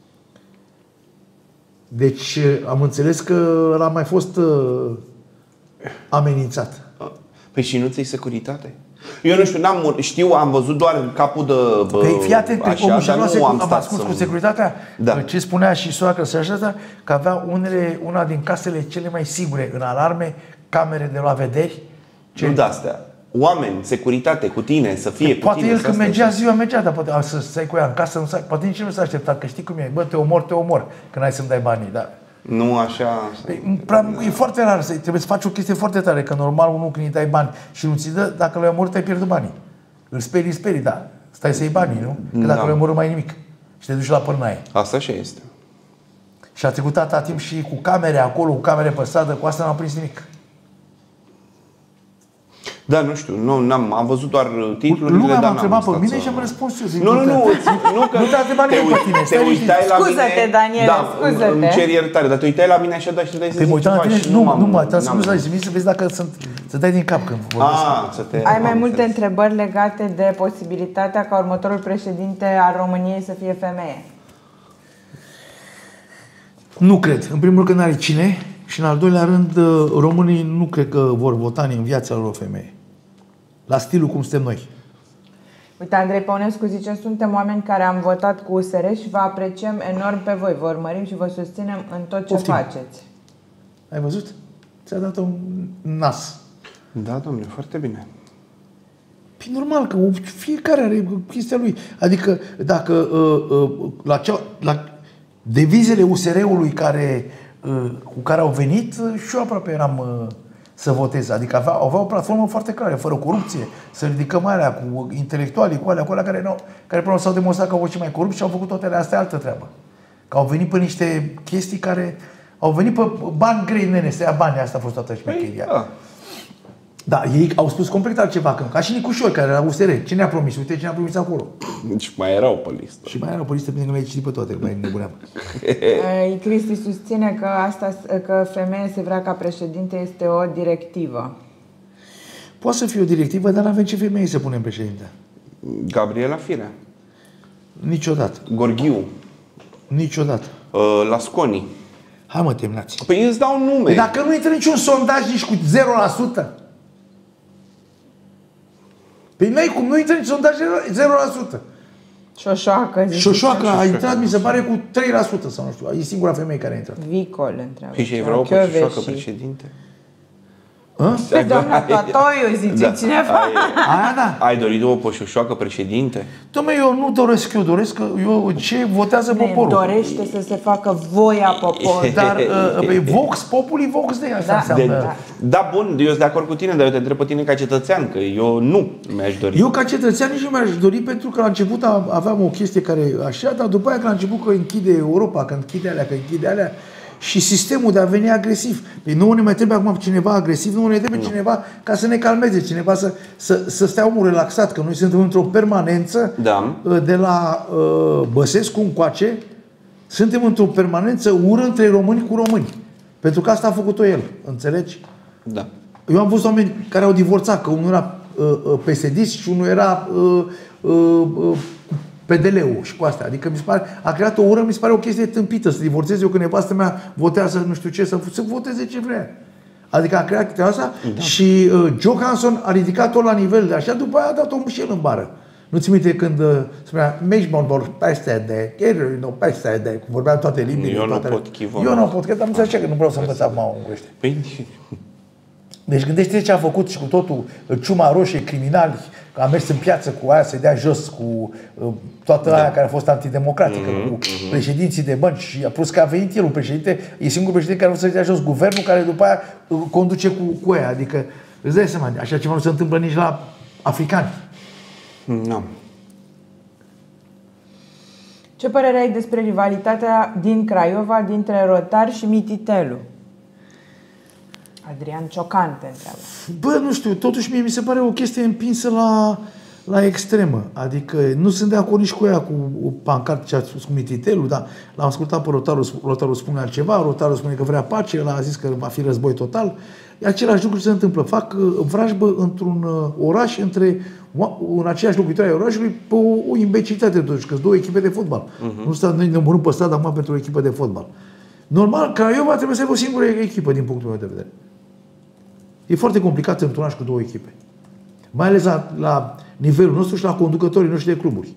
Deci am înțeles că l-a mai fost amenințat. Păi și nu ți-ai securitate? Eu nu știu, am văzut doar în capul de... Păi fii atent, omul și-a luat am ascuns cu securitatea. Da. Ce spunea și soacră să așa, că avea una din casele cele mai sigure în alarme, camere de la vederi. Nu de-astea. Oameni, securitate cu tine, să fie poate cu tine. Poate el când mergea ziua, mergea, dar poate să stai cu ea în casă, poate nici nu s-a așteptat, că știi cum e. Bă, te omor, când ai să-mi dai banii, da. Nu așa... E foarte rar, trebuie să faci o chestie foarte tare, că normal unul când îi dai bani și nu ți dă, dacă l-ai omorât, ai pierdut banii. Îl sperii, da. Stai să iei banii, nu? Că dacă l-ai omorât, mai nimic. Și te duci la pârnaie. Asta așa este. Și a trecut atâta timp și cu camere acolo, cu camere pe stradă, cu asta n-am prins nimic. Da, nu știu, am văzut doar titlurile. Lumea m-a întrebat pe mine și am răspuns eu. Nu, că nu te-a întrebat nimeni pe tine. Te uitai la mine. Scuze-te, Daniel, scuze-te. Îmi cer iertare, dar te uitai la mine așa, dar și te dai să zici ceva și nu mă, te-am spus la zi, să vezi dacă să dai din cap când vorbesc. Ai mai multe întrebări legate de posibilitatea ca următorul președinte al României să fie femeie? Nu cred. În primul rând că n-are cine și în al doilea rând românii nu cred că vor vota în viața lor o femeie. La stilul cum suntem noi. Uite, Andrei Păunescu zice, suntem oameni care am votat cu USR și vă apreciem enorm pe voi. Vă urmărim și vă susținem în tot ce Poftim. faceți. Ai văzut? Ți-a dat un nas. Da, domnule, foarte bine. Păi normal că fiecare are chestia lui. Adică dacă la devizele USR-ului cu care au venit, și eu aproape eram să votez. Adică aveau o platformă foarte clară, fără corupție, să ridicăm alea cu intelectualii, cu alea care până s-au demonstrat că au fost cei mai corupți și au făcut toate astea altă treabă. Că au venit pe niște chestii care au venit pe bani grei, nene, să ia banii, asta a fost toată șmecheria. Da. Da, ei au spus complet altceva, ca și Nicușor, care era USR. Ce ne-a promis? Uite ce ne-a promis acolo. Deci mai erau pe listă. Și mai erau pe listă, pentru că le-ai citit pe toate, mai nebuneam. Cristi susține că femeie se vrea ca președinte este o directivă. Poate să fie o directivă, dar n-avem ce femeie să punem președinte. Gabriela Firea. Niciodată. Gorghiu. Niciodată. Lasconi. Hai mă, temnați. Păi îți dau nume. Păi dacă nu intră niciun sondaj nici cu 0%. Păi n-ai cum, nu intră niciun sondaj 0%. Șoșoacă, zice. Șoșoacă a intrat, mi se pare, cu 3% sau nu știu. E singura femeie care a intrat. Vicol întreabă. Păi și ei vreau pe Șoșoacă președinte? Pe doamna Totoiu, zice cineva. Aia da. Ai dorit-o pe Șoșoacă președinte? Dom'le, eu nu doresc, eu doresc ce votează poporul. Dorește să se facă voia poporului. Dar vox populi, vox dei, asta înseamnă. Da, bun, eu sunt de acord cu tine, dar eu te întreb pe tine ca cetățean, că eu nu mi-aș dori. Eu ca cetățean nici nu mi-aș dori, pentru că la început aveam o chestie care așa, dar după aia că la început că închide Europa, că închide alea, și sistemul de a veni agresiv. Păi nu ne mai trebuie acum cineva agresiv, nu ne trebuie cineva ca să ne calmeze, cineva să stea omul relaxat, că noi suntem într-o permanență de la Băsescu încoace, suntem într-o permanență ură între români cu români. Pentru că asta a făcut-o el, înțelegi? Da. Eu am văzut oameni care au divorțat, că unul era PSD-ist și unul era PDL-ul și cu asta. Adică mi se pare, a creat o ură, mi se pare o chestie tâmpită. Să divorțez eu că nevastă mea votează nu știu ce, să voteze ce vrea. Adică a creat chestia asta și Johansson a ridicat-o la nivel de așa, după aia a dat-o și el în bară. Nu ți minte când spunea Mejmon peste de, vorbeam toate limbile. Eu nu pot chiva. Eu nu pot, că am înțeles că nu vreau să învăț acum ungurește. Deci gândește ce a făcut și cu totul ciuma roșie, criminali, că a mers în piață cu aia să dea jos, cu toată aia care a fost antidemocratică, cu președinții de bănci și plus că a venit el un președinte, e singurul președinte care a vrut să dea jos guvernul, care după aia conduce cu aia. Adică îți dai seama, așa ceva nu se întâmplă nici la africani. Nu. Ce părere ai despre rivalitatea din Craiova dintre Rotar și Mititelu? Adrian Ciocan te întreabă. Bă, nu știu, totuși mie mi se pare o chestie împinsă la extremă. Adică nu sunt de acord nici cu ea, cu pancart ce a spus cu Mititelu, dar l-am ascultat pe Rotarul spune altceva, Rotarul spune că vrea pace, el a zis că va fi război total. Același lucru se întâmplă. Fac vrajbă într-un oraș, în aceeași locuitoare a orașului, pe o imbecilitate totuși, că sunt două echipe de fotbal. Nu stau nemorând pe stradă acum pentru o echipă de fotbal. Normal, Craiova trebuie să aibă o singură echipă, din punctul meu de vedere. E foarte complicat într-un oraș cu două echipe. Mai ales la nivelul nostru și la conducătorii noștri de cluburi.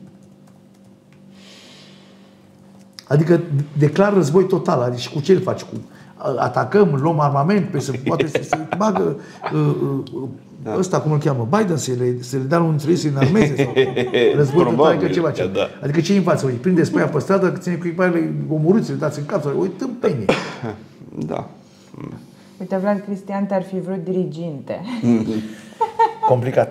Adică declar război total. Adică și cu ce îl faci? Atacăm, luăm armament, pe să poate să se bagă ăsta, cum îl cheamă, Biden, să le dea unul dintre ei, să-i înarmeze sau război total, adică ceva. Adică ce îi învață? Îi prindeți pe aia pe stradă, ține cu echipaile omorâți, le dați în cap, sau o tâmpenie. Da. Uite, Vlad Cristian te-ar fi vrut diriginte. Complicat.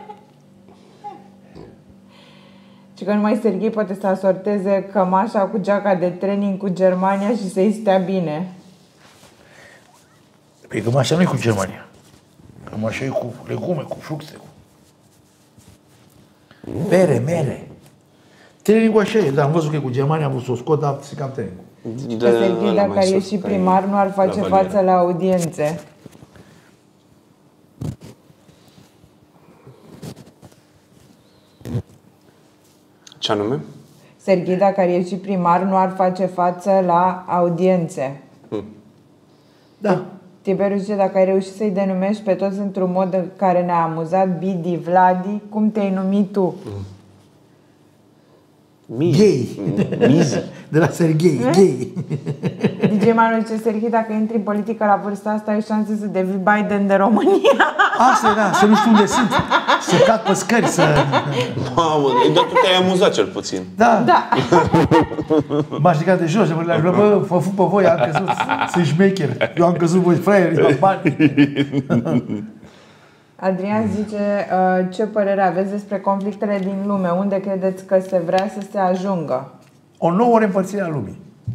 Și că numai Serghei poate să asorteze cămașa cu geaca de training cu Germania și să-i stea bine. Păi cămașa nu e cu Germania. Cămașa e cu legume, cu fructe. Mere, mere. Training-ul așa e, dar am văzut că e cu Germania, am vrut să o scot, dar se cam training-ul. Că Serghei, dacă ar ieși primar, nu ar face față la audiențe. Ce anume? Serghei, dacă ar ieși primar, nu ar face față la audiențe. Da. Tiberiu zice, dacă ai reușit să-i denumești pe toți într-un mod în care ne-a amuzat, Bidi, Vladi, cum te-ai numit tu? Gay. Mizi. De la Serghei, gay. DJ Manu zice, Serghei, dacă intri în politică la vârsta asta, ai șanse să devii Biden de România. Asta era, să nu știu unde sunt. Să cad pe scări, să... Mamă, dar tu te-ai amuzat cel puțin. Da. Da. M-aș ridicat de jos, bă, vă fut pe voi, am căzut, sunt șmecher. Eu am căzut, voi fraieri, eu am bani. Adrian zice, ce părere aveți despre conflictele din lume? Unde credeți că se vrea să se ajungă? O nouă reîmpărțire a lumii.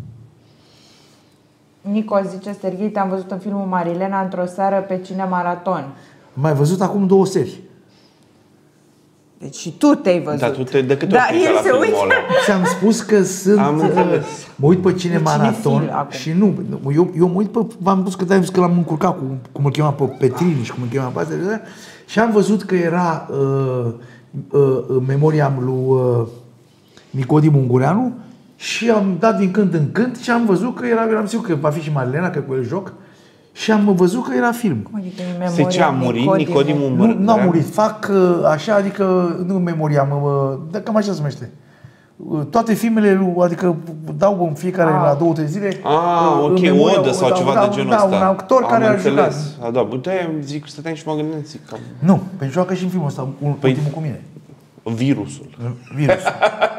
Nico zice, Serghei, te-am văzut în filmul Marilena într-o seară pe Cinemaraton. Mai văzut acum 2 serii. Deci și tu te-ai văzut. Dar tu de câte Da, ori te el la se filmul uită. ăla? Ți-am spus că sunt... Am înțeles. Mă uit pe Cinemaraton cinefil acum. și nu... Eu mă uit pe... V-am spus că te-am zis că l-am încurcat cu cum îl chema pe Petrini și cum îl chema pe astea. Și am văzut că era memoria lui Nicodim Ungureanu și am dat din când în când și am văzut că era... Am zis că va fi și Marilena, că cu el joc. Și am văzut că era film. Adică în memoria Se ce a murit Nicodim Ungureanu? Nu a murit. Fac așa, adică nu memoria, dar cam așa se numește. Toate filmele, adică dau în fiecare la 2-3 zile. Ok, memoria, odă sau ceva de genul ăsta. Da, un actor care a jucat. Da, de-aia zic, stăteam și mă gândeam, zic, cam Nu, pentru joacă și în filmul ăsta, ultimul cu mine. virusul. Virusul.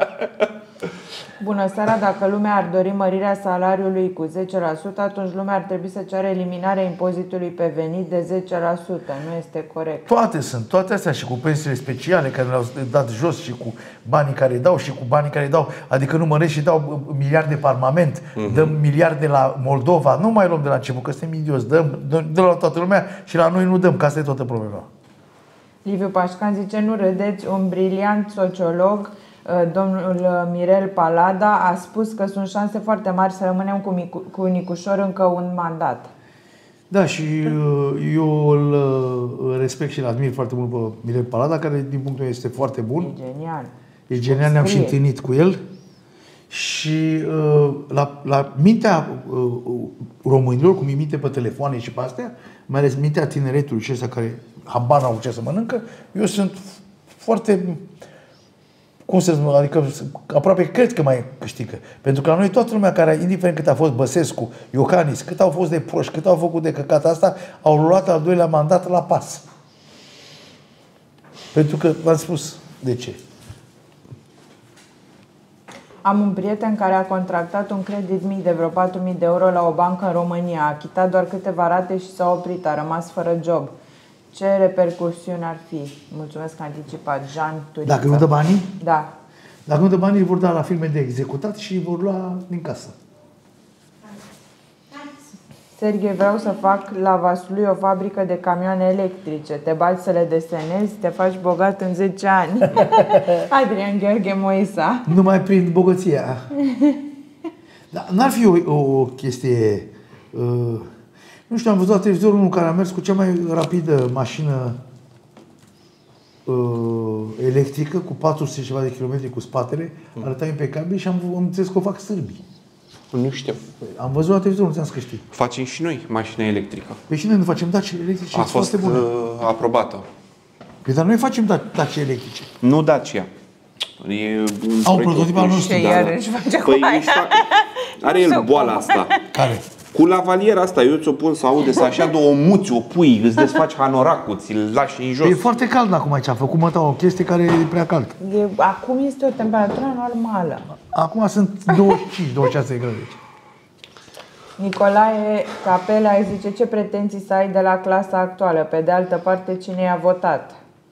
Bună seara, dacă lumea ar dori mărirea salariului cu 10%, atunci lumea ar trebui să ceară eliminarea impozitului pe venit de 10%. Nu este corect. Toate astea și cu pensiile speciale care le-au dat jos și cu banii care îi dau și cu banii care îi dau. Adică nu măresc și dau miliarde pe armament, dăm miliarde la Moldova, nu mai luăm de la început, că suntem idioți, dăm la toată lumea și la noi nu dăm, că asta e toată problema. Liviu Pașcan zice, nu râdeți, un briliant sociolog, domnul Mirel Palada, a spus că sunt șanse foarte mari să rămânem cu Nicușor încă un mandat. Da, și eu îl respect și îl admir foarte mult pe Mirel Palada, care din punctul meu este foarte bun. E genial. E genial, ne-am și întâlnit cu el. Și la mintea românilor, cum e minte pe telefoane și pe astea, mai ales mintea tineretului și ăsta care habar n-au ce să mănâncă, eu sunt foarte... Cum să spun, adică aproape cred că mai câștigă. Pentru că la noi toată lumea care, indiferent cât a fost Băsescu, Iohannis, cât au fost de proști, cât au făcut de căcat asta, au luat al doilea mandat la pas. Pentru că v-am spus de ce. Am un prieten care a contractat un credit mic de vreo 4.000 de euro la o bancă în România. A achitat doar câteva rate și s-a oprit, a rămas fără job. Ce repercusiuni ar fi? Mulțumesc anticipat, Jean Turiță. Dacă nu dă banii? Da. Dacă nu dă banii, îi vor da la firme de executat și îi vor lua din casă. Serghei, vreau să fac la Vaslui o fabrică de camioane electrice. Te bați să le desenezi, te faci bogat în 10 ani. Adrian Gheorghe Moisa. Nu mai prind bogăția. Dar n-ar fi o chestie... nu știu, am văzut la televizor unul care a mers cu cea mai rapidă mașină electrică, cu 400 ceva de kilometri cu spatele, arăta impecabil și am înțeles că o fac sârbii. Nu știu. Am văzut la televizor, nu ți-am că știi. Facem și noi mașină electrică. Păi și noi nu facem daci electrice, A fost foarte bune. aprobată. Păi dar noi facem daci electrice. Nu Dacia. E Au prototip al nostru. Și iarăși face cu Păi aia. are el boala asta. Care? Cu lavaliera asta, eu ți-o pun să aude, să așa două muți, o pui, îți desfaci hanoracul, ți-l lași în jos. Păi e foarte cald acum aici, a făcut măta o chestie care e prea cald. Acum este o temperatură normală. Acum sunt 25-26 de grade. Nicolae Capela zice, ce pretenții să ai de la clasa actuală? Pe de altă parte, cine i-a votat?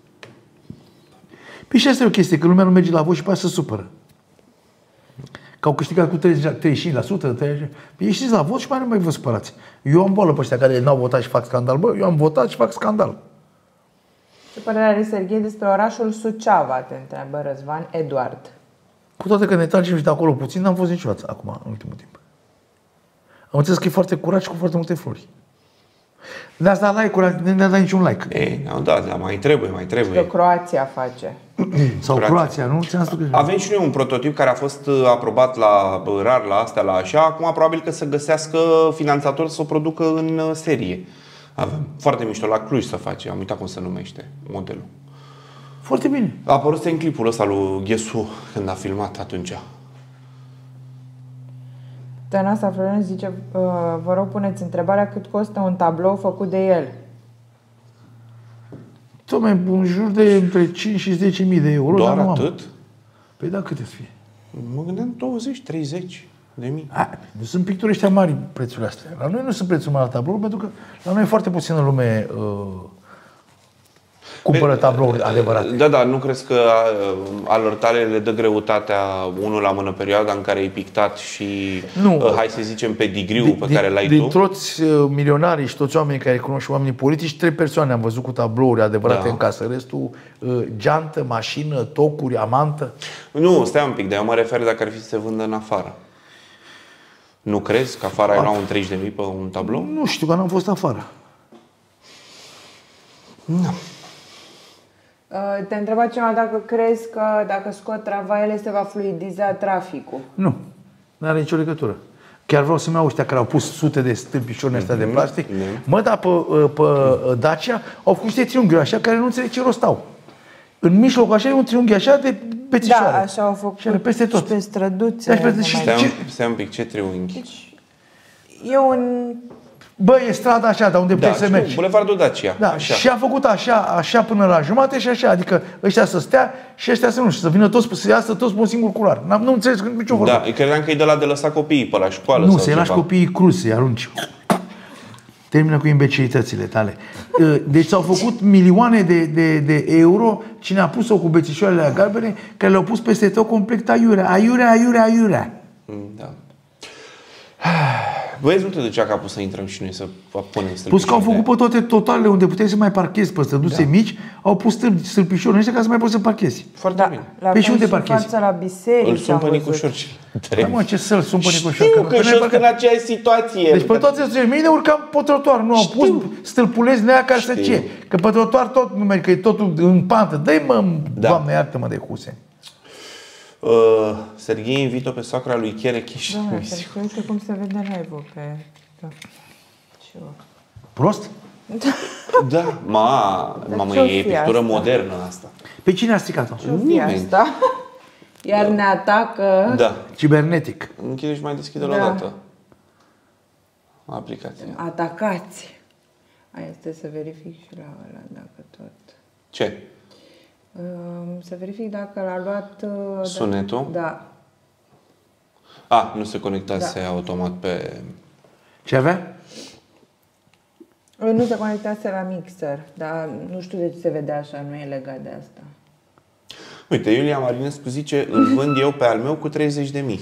Păi și asta e o chestie, că lumea nu merge la vot și pe aia se supără. Că au câștigat cu 35%, păi ieșiți la vot și mai nu mai vă supărați. Eu am boală pe ăștia care n-au votat și fac scandal. Bă, eu am votat și fac scandal. Ce părere are Serghei despre orașul Suceava? Te întreabă Răzvan Eduard. Cu toate că ne tragem și de acolo puțin, n-am fost niciodată acum, în ultimul timp. Am înțeles că e foarte curat și cu foarte multe flori. Ne-ați dat like-uri, nu ne-a dat niciun like. Ei, ne-au dat, dar mai trebuie. Că Croația face. Sau Croația, nu? Ți-am spus că... Avem și noi un prototip care a fost aprobat la RAR, la astea, la așa. Acum probabil că să găsească finanțatori să o producă în serie. Avem foarte mișto la Cluj să face. Am uitat cum se numește modelul. Foarte bine. A apărut în clipul ăsta lui Ghesu când a filmat atunci. Tănasa Florin zice, vă rog puneți întrebarea cât costă un tablou făcut de el. Tocmai în jur de între 5 și 10.000 de euro. Doar dar nu atât? Păi da, câte să fie? Mă gândeam 20-30 de mii. Nu sunt picturi ăștia mari prețurile astea. La noi nu sunt prețuri mari la tablou, pentru că la noi foarte puțină lume cumpără tablouri adevărate. Da, nu crezi că alor tale le dă greutatea unul la mână perioada în care ai pictat și, hai să zicem, pedigriul pe care l-ai tu? Din toți milionarii și toți oamenii care cunosc și oamenii politici, 3 persoane am văzut cu tablouri adevărate în casă. Restul, geantă, mașină, tocuri, amantă. Nu, stai un pic, dar eu mă refer dacă ar fi să se vândă în afară. Nu crezi că afară era un 30.000 pe un tablou? Nu știu, că n-am fost afară. Nu. Te întreba cineva dacă crezi că dacă scot tramvaiele se va fluidiza traficul. Nu, nu are nicio legătură. Chiar vreau să-mi iau ăștia care au pus sute de stâlpișori ăștia de plastic. Mă, dar pe Dacia au făcut niște triunghiuri așa care nu înțeleg ce rost au. În mijloc așa e un triunghi așa de pețișoare. Da, așa au făcut și peste tot. și pe străduțe. Stai un pic, ce triunghi? Deci, e un... Bă, e strada așa, dar unde puteai să mergi. Bulevardul Dacia. Da, așa. și a făcut așa până la jumate și așa. Adică ăștia să stea și ăștia să nu știu, să vină toți, să iasă toți pe un singur culoar. Nu înțeles nicio vorbă. Da, credeam că e de la de lăsa copiii pe la școală. Nu, sau să-i lași copiii cruzi, să-i arunci. Termină cu imbecilitățile tale. Deci s-au făcut milioane de euro. Cine a pus-o cu bețișoarele galbene, care le-au pus peste tot complet aiurea. Da. Băieți, nu te ducea capul să intrăm și noi să punem stâlpișoare. Plus că au făcut pe toate totalele unde puteai să mai parchezi pe străduțe mici, au pus stâlpișori ăștia ca să mai poți să parchezi. Foarte bine. Pe și unde parchezi? La biserică. Îl sun pe Nicușor. Da, mă, ce să-l sun pe Nicușor? Știu că și în aceeași situație. Deci pe toate străduțele mine urcam pe trotuar. Nu au pus stâlpuleți nea ca să ce. Că pe trotuar tot numeri, că e totul în pantă. Dă-i mă, Doamne, iartă-mă de Huse. Serghei invită pe soacra lui Cherechiș. Da, uite cum se vede live-ul pe... Da. Prost? Da, mamă, e pictură modernă asta. Pe cine a stricat-o? Ce asta? Iar ne atacă... Da. Cibernetic. Închide și mai deschide la dată aplicația. Atacați. Aia este să verific și la ăla dacă tot... Ce? Să verific dacă l-a luat... Sunetul? Da. Nu se conectase automat pe... Ce avea? Nu se conectase la mixer, dar nu știu de ce se vede așa, nu e legat de asta. Uite, Iulia Marinescu zice, îl vând eu pe al meu cu 30.000.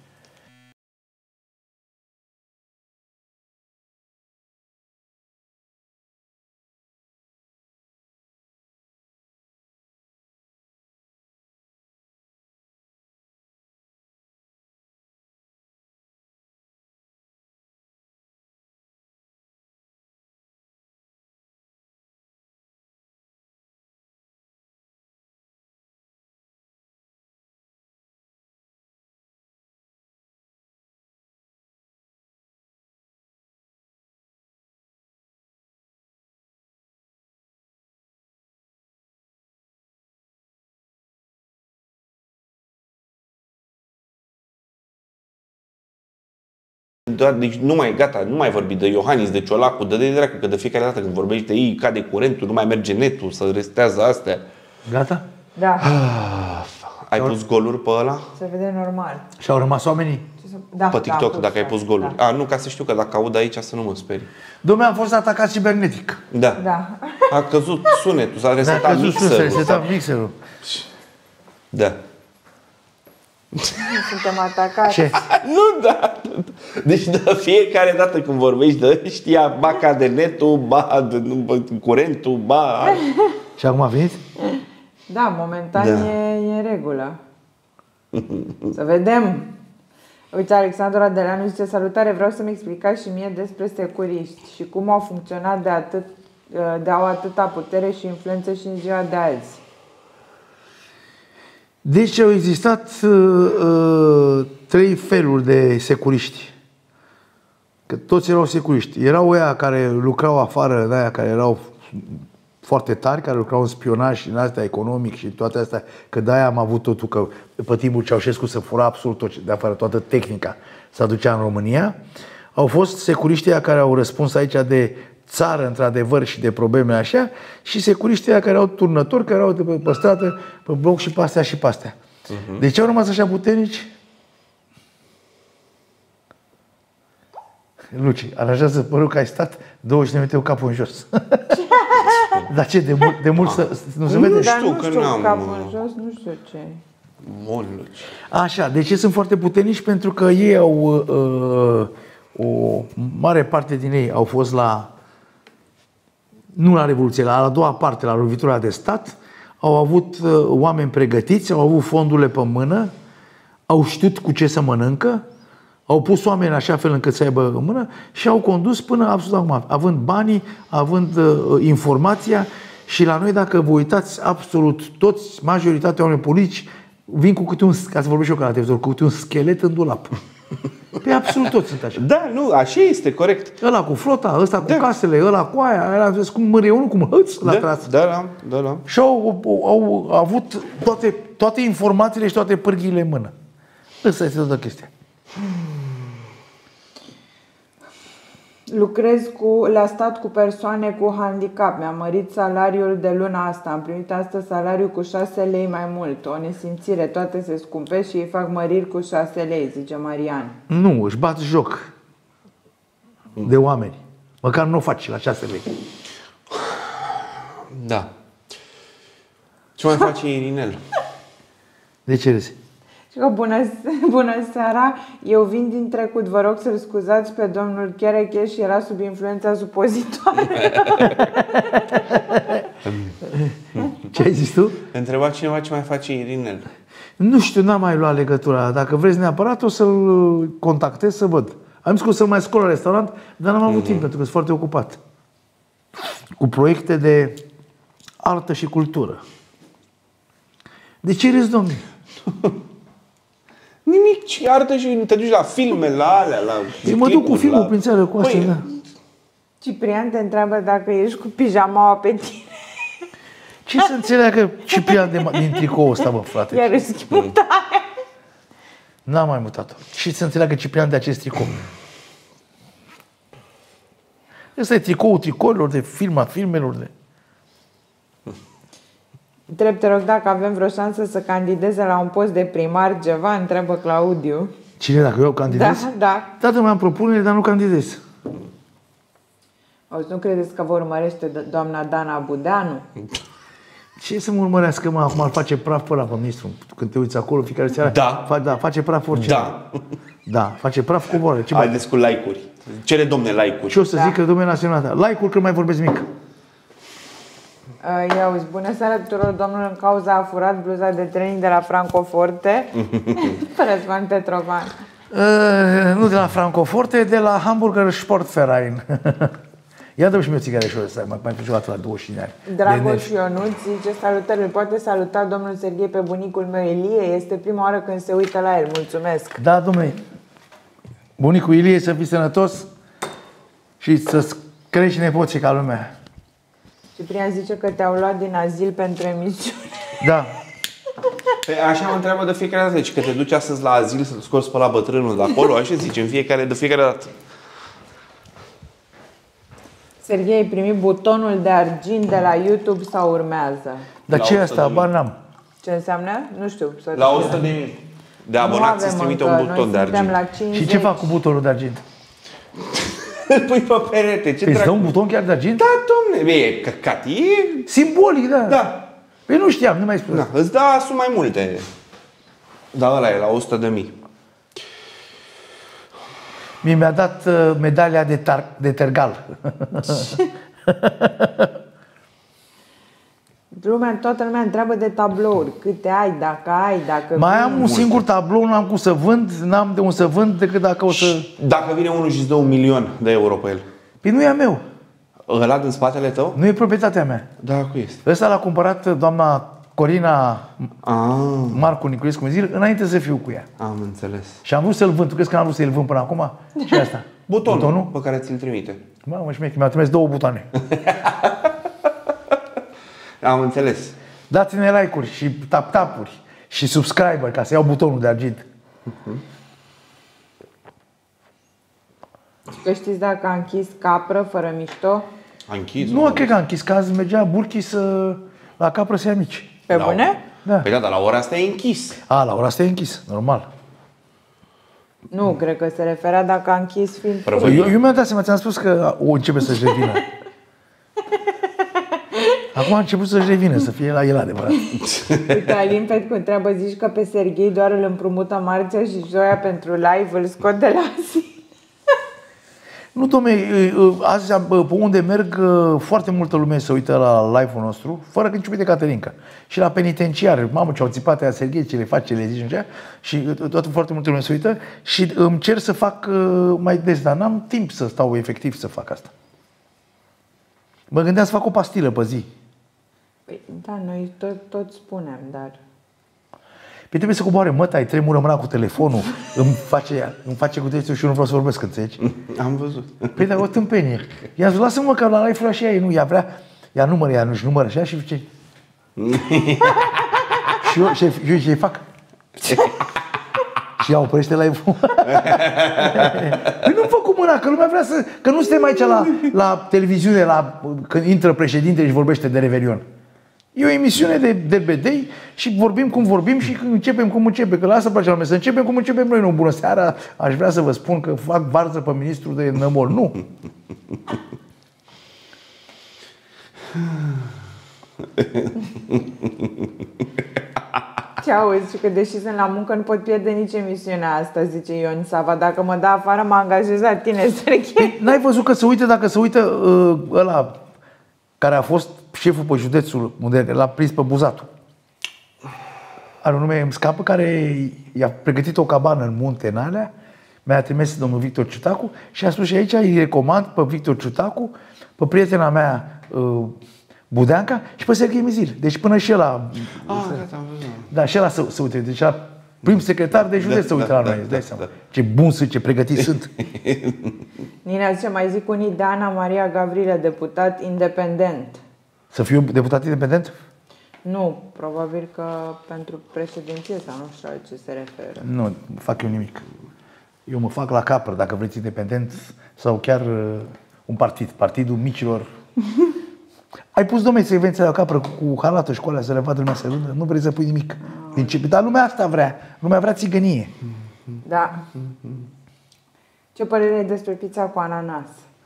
Da, deci nu mai vorbi de Iohannis, de Ciolacu, de dracu, că de fiecare dată când vorbești de ei cade curentul, nu mai merge netul, să restează astea. Gata? Da. Ai pus goluri pe ăla? Se vede normal. Și au rămas oamenii? Da, pe TikTok, dacă ai pus goluri. Da. Nu, ca să știu că dacă aud aici să nu mă sperii. Dom'le, am fost atacat cibernetic. Da. A căzut sunetul, s-a resetat S-a mixerul. resetat mixerul. Da. Suntem atacați. Ce? Nu, da. Deci de fiecare dată când vorbești de ăștia, ba cade netul, ba curentul, ba... Și acum a venit? Da, momentan e în regulă. Să vedem. Uite, Alexandra Deleanu zice, salutare, vreau să-mi explicați și mie despre securiști și cum au funcționat de au atâta putere și influență și în ziua de azi. Deci au existat 3 feluri de securiști. Că toți erau securiști. Erau ăia care lucrau afară, de aia care erau foarte tari, care lucrau în spionaj și în astea economic și toate astea, că de-aia am avut totul, că pe timpul Ceaușescu se fura absolut tot, de afară toată tehnica se aducea în România. Au fost securiștii care au răspuns aici de țară, într-adevăr, și de probleme așa, și securiștii care au turnători, care au pe stradă, pe bloc și pe astea și pe astea. De ce au rămas așa puternici? Luci, aranjează părul că ai stat 20 de minute cu capul în jos. Dar ce, de mult nu se vede? Dar știu, nu că știu, n-am, capul în jos, nu știu ce. Molluci. Așa, de ce sunt foarte puternici? Pentru că ei au, o mare parte din ei au fost nu la Revoluție, la a doua parte, la lovitura de stat, au avut oameni pregătiți, au avut fondurile pe mână, au știut cu ce să mănâncă, au pus oameni în așa fel încât să aibă în mână și au condus până absolut acum, având banii, având informația. Și la noi, dacă vă uitați, absolut toți, majoritatea oamenilor politici vin cu câte un, ca să vorbesc și eu ca la televizor, cu câte un schelet în dulap. Pe absolut toți sunt așa. Da, nu, așa este, corect. Ăla cu flota, ăsta cu casele, ăla cu aia, ăla cum mărie unul, cum hăț la tras. Da. Și au avut toate informațiile și toate pârghiile în mână. Ăsta este toată chestia. Lucrez la stat cu persoane cu handicap. Mi-am mărit salariul de luna asta. Am primit astăzi salariul cu 6 lei mai mult. O nesimțire. Toate se scumpesc și ei fac măriri cu 6 lei, zice Marian. Nu, își bat joc de oameni. Măcar nu o faci la 6 lei. Da. Ce mai face Irinel? De ce râzi? Și că bună seara, eu vin din trecut, vă rog să-l scuzați pe domnul Chereche și era sub influența supozitoare. Ce ai zis tu? Întreba cineva ce mai face Irinel. Nu știu, n-am mai luat legătura. Dacă vreți neapărat, o să-l contactez să văd. Am zis că o să mai scol la restaurant, dar n-am avut timp pentru că sunt foarte ocupat. Cu proiecte de artă și cultură. De ce râzi, domnule? Nimic, ci arată și te duci la filme, la alea, la Eu mă duc cu filmul prin țară cu astea, da. Ciprian te întreabă dacă ești cu pijamaua pe tine. Ce să înțeleagă Ciprian din tricoul ăsta, bă, frate? Iar îți mutarea. N-am mai mutat-o. Și să înțeleagă Ciprian de acest tricou. Ăsta e tricoul tricourilor, de filmelor, de... Întreb, te rog, dacă avem vreo șansă să candideze la un post de primar ceva, întreabă Claudiu. Cine, dacă eu candidez? Da. Tată, mai am propunere, dar nu candidez. Auzi, nu credeți că vă urmărește doamna Dana Budeanu? Ce să mă urmărească, mă? Acum ar face praf pe ăla, pe ministru. Când te uiți acolo, fiecare seară, Da. face praf orice. Da, face praf cu boare. Haideți cu like-uri. Cere, domne, like-uri. Ce o să zic că domnule național? Like-uri când mai vorbesc mic. Ia uzi, bună seara tuturor, domnul în cauza a furat bluza de training de la Francoforte. Răzvan Petrovan. Nu de la Francoforte, de la Hamburger Sportverein. Ia dă-mi și mie o țigară și o mai fi jucat la 25 de ani. Dragoș Ionuț zice, salutări, îl poate saluta domnul Serghei pe bunicul meu Ilie? Este prima oară când se uită la el, mulțumesc. Da, domnule, bunicul Ilie, să fii sănătos și să-ți crești nepoții ca lumea. Ciprian zice că te-au luat din azil pentru emisiune. Da. Păi așa mă întreabă de fiecare dată, deci că te duci astăzi la azil să-l scoți pe la bătrânul de acolo, așa zice, de fiecare dată. Serghei, ai primit butonul de argint de la YouTube sau urmează? Dar La ce e 100.000. asta? Bar n-am. Ce înseamnă? Nu știu. La 100.000 de abonați îți trimite un buton de argint. La 50. Și ce fac cu butonul de argint? Îl pui pe perete, ce Îți dă dracu? un buton chiar de argint? Da, domne, e căcat, e... Simbolic, da. Da. Păi nu știam, nu mai spus. Da, îți da, sunt mai multe. Da, ăla e la 100.000. Mi-a dat medalia de tergal. Toată lumea întreabă de tablouri. Câte ai, dacă Mai am vinzi. un singur tablou, nu am cum să vând, n-am de un să vând decât dacă o să... Dacă vine unul și îți dă 1.000.000 de euro pe el, Păi nu e a meu, ăla din spatele tău? nu e proprietatea mea. Da, cu este. Ăsta l-a cumpărat doamna Corina Ah, Marcu Niculescu Mizil înainte să fiu cu ea. am înțeles. Și am vrut să-l vând. Tu crezi că n-am vrut să-l vând până acum? Ce e asta? Butonul pe care ți-l trimite. Mamă, șmechi, mi-a trimis 2 butoane. Am înțeles. Dați-ne like-uri și tap-tap-uri și subscriber ca să iau butonul de argint. Că știți dacă a închis capră fără mișto? A închis. Nu, cred că a închis, că azi mergea Burchi la capră să ia mici. Pe bune? Da. Păi da, dar la ora asta e închis. A, la ora asta e închis, normal. Nu, cred că se referea dacă a închis fiind Eu mi-am dat seama, ți-am spus că o începe să-și revină. Acum a început să-și revină, să fie la el adevărat. Uite, Alin Petcu întreabă, zici că pe Serghei doar îl împrumută Marțea și Joia pentru live îl scot de la zi. Nu, dom'le, azi pe unde merg foarte multă lume se uită la live-ul nostru, fără că nici uite Caterinca. Și la penitenciar, mamă ce au țipat aia Serghei, ce le face, ce le zici, așa, și tot foarte multă lume se uită și îmi cer să fac mai des, dar n-am timp să stau efectiv să fac asta. Mă gândeam să fac o pastilă pe zi. Păi, da, noi tot spunem, dar... Păi trebuie să coboare măta, îi tremură mâna cu telefonul, îmi face cu textul și eu nu vreau să vorbesc, înțelegi? Am văzut. Păi dar o tâmpenie. I-a zis, lasă-mă că la live-ul așa e, nu, ea vrea, ea nu-și numără așa și ce? și eu fac. Și ea oprește live-ul. Păi nu-mi fă cu mâna, că lumea vrea să... Că nu suntem aici la televiziune, când intră președinte și vorbește de Revelion. E o emisiune de bedei și vorbim cum vorbim și începem cum începem. Că la asta place la mine, să începem cum începem noi. Nu, bună seara, aș vrea să vă spun că fac varză pe ministrul de Nămol. Nu. Ce auzi? Că deși sunt la muncă, nu pot pierde nici emisiunea asta, zice Ion Sava. Dacă mă dă afară, mă angajez la tine, Serghei. N-ai văzut că se uită, dacă se uită ăla care a fost șeful pe județul, unde l-a prins pe Buzatu. Are un nume, îmi scapă, care i-a pregătit o cabană în munte în alea, mi-a trimis domnul Victor Ciutacu și a spus și aici îi recomand pe Victor Ciutacu, pe prietena mea Budeanca și pe Serghei Mizil. Deci până și ăla... Da, și ăla se uite. Deci la prim secretar de județ se uită la noi, îți dai seama. Ce bun sunt, ce pregătiți sunt. Nina zice, mai zic unii de Ana Maria Gavrilă, deputat independent. Să fiu deputat independent? Nu, probabil că pentru președinție sau nu știu la ce se referă. Nu, fac eu nimic. Eu mă fac la capră, dacă vreți independent, sau chiar un partid, partidul micilor. Ai pus, domnule, să invenți la capră cu halatul și cu alea să le vadă lumea să râdă? Nu vrei să pui nimic. Dar lumea asta vrea. Lumea vrea țigănie. Da. Ce părere ai despre pizza cu ananas?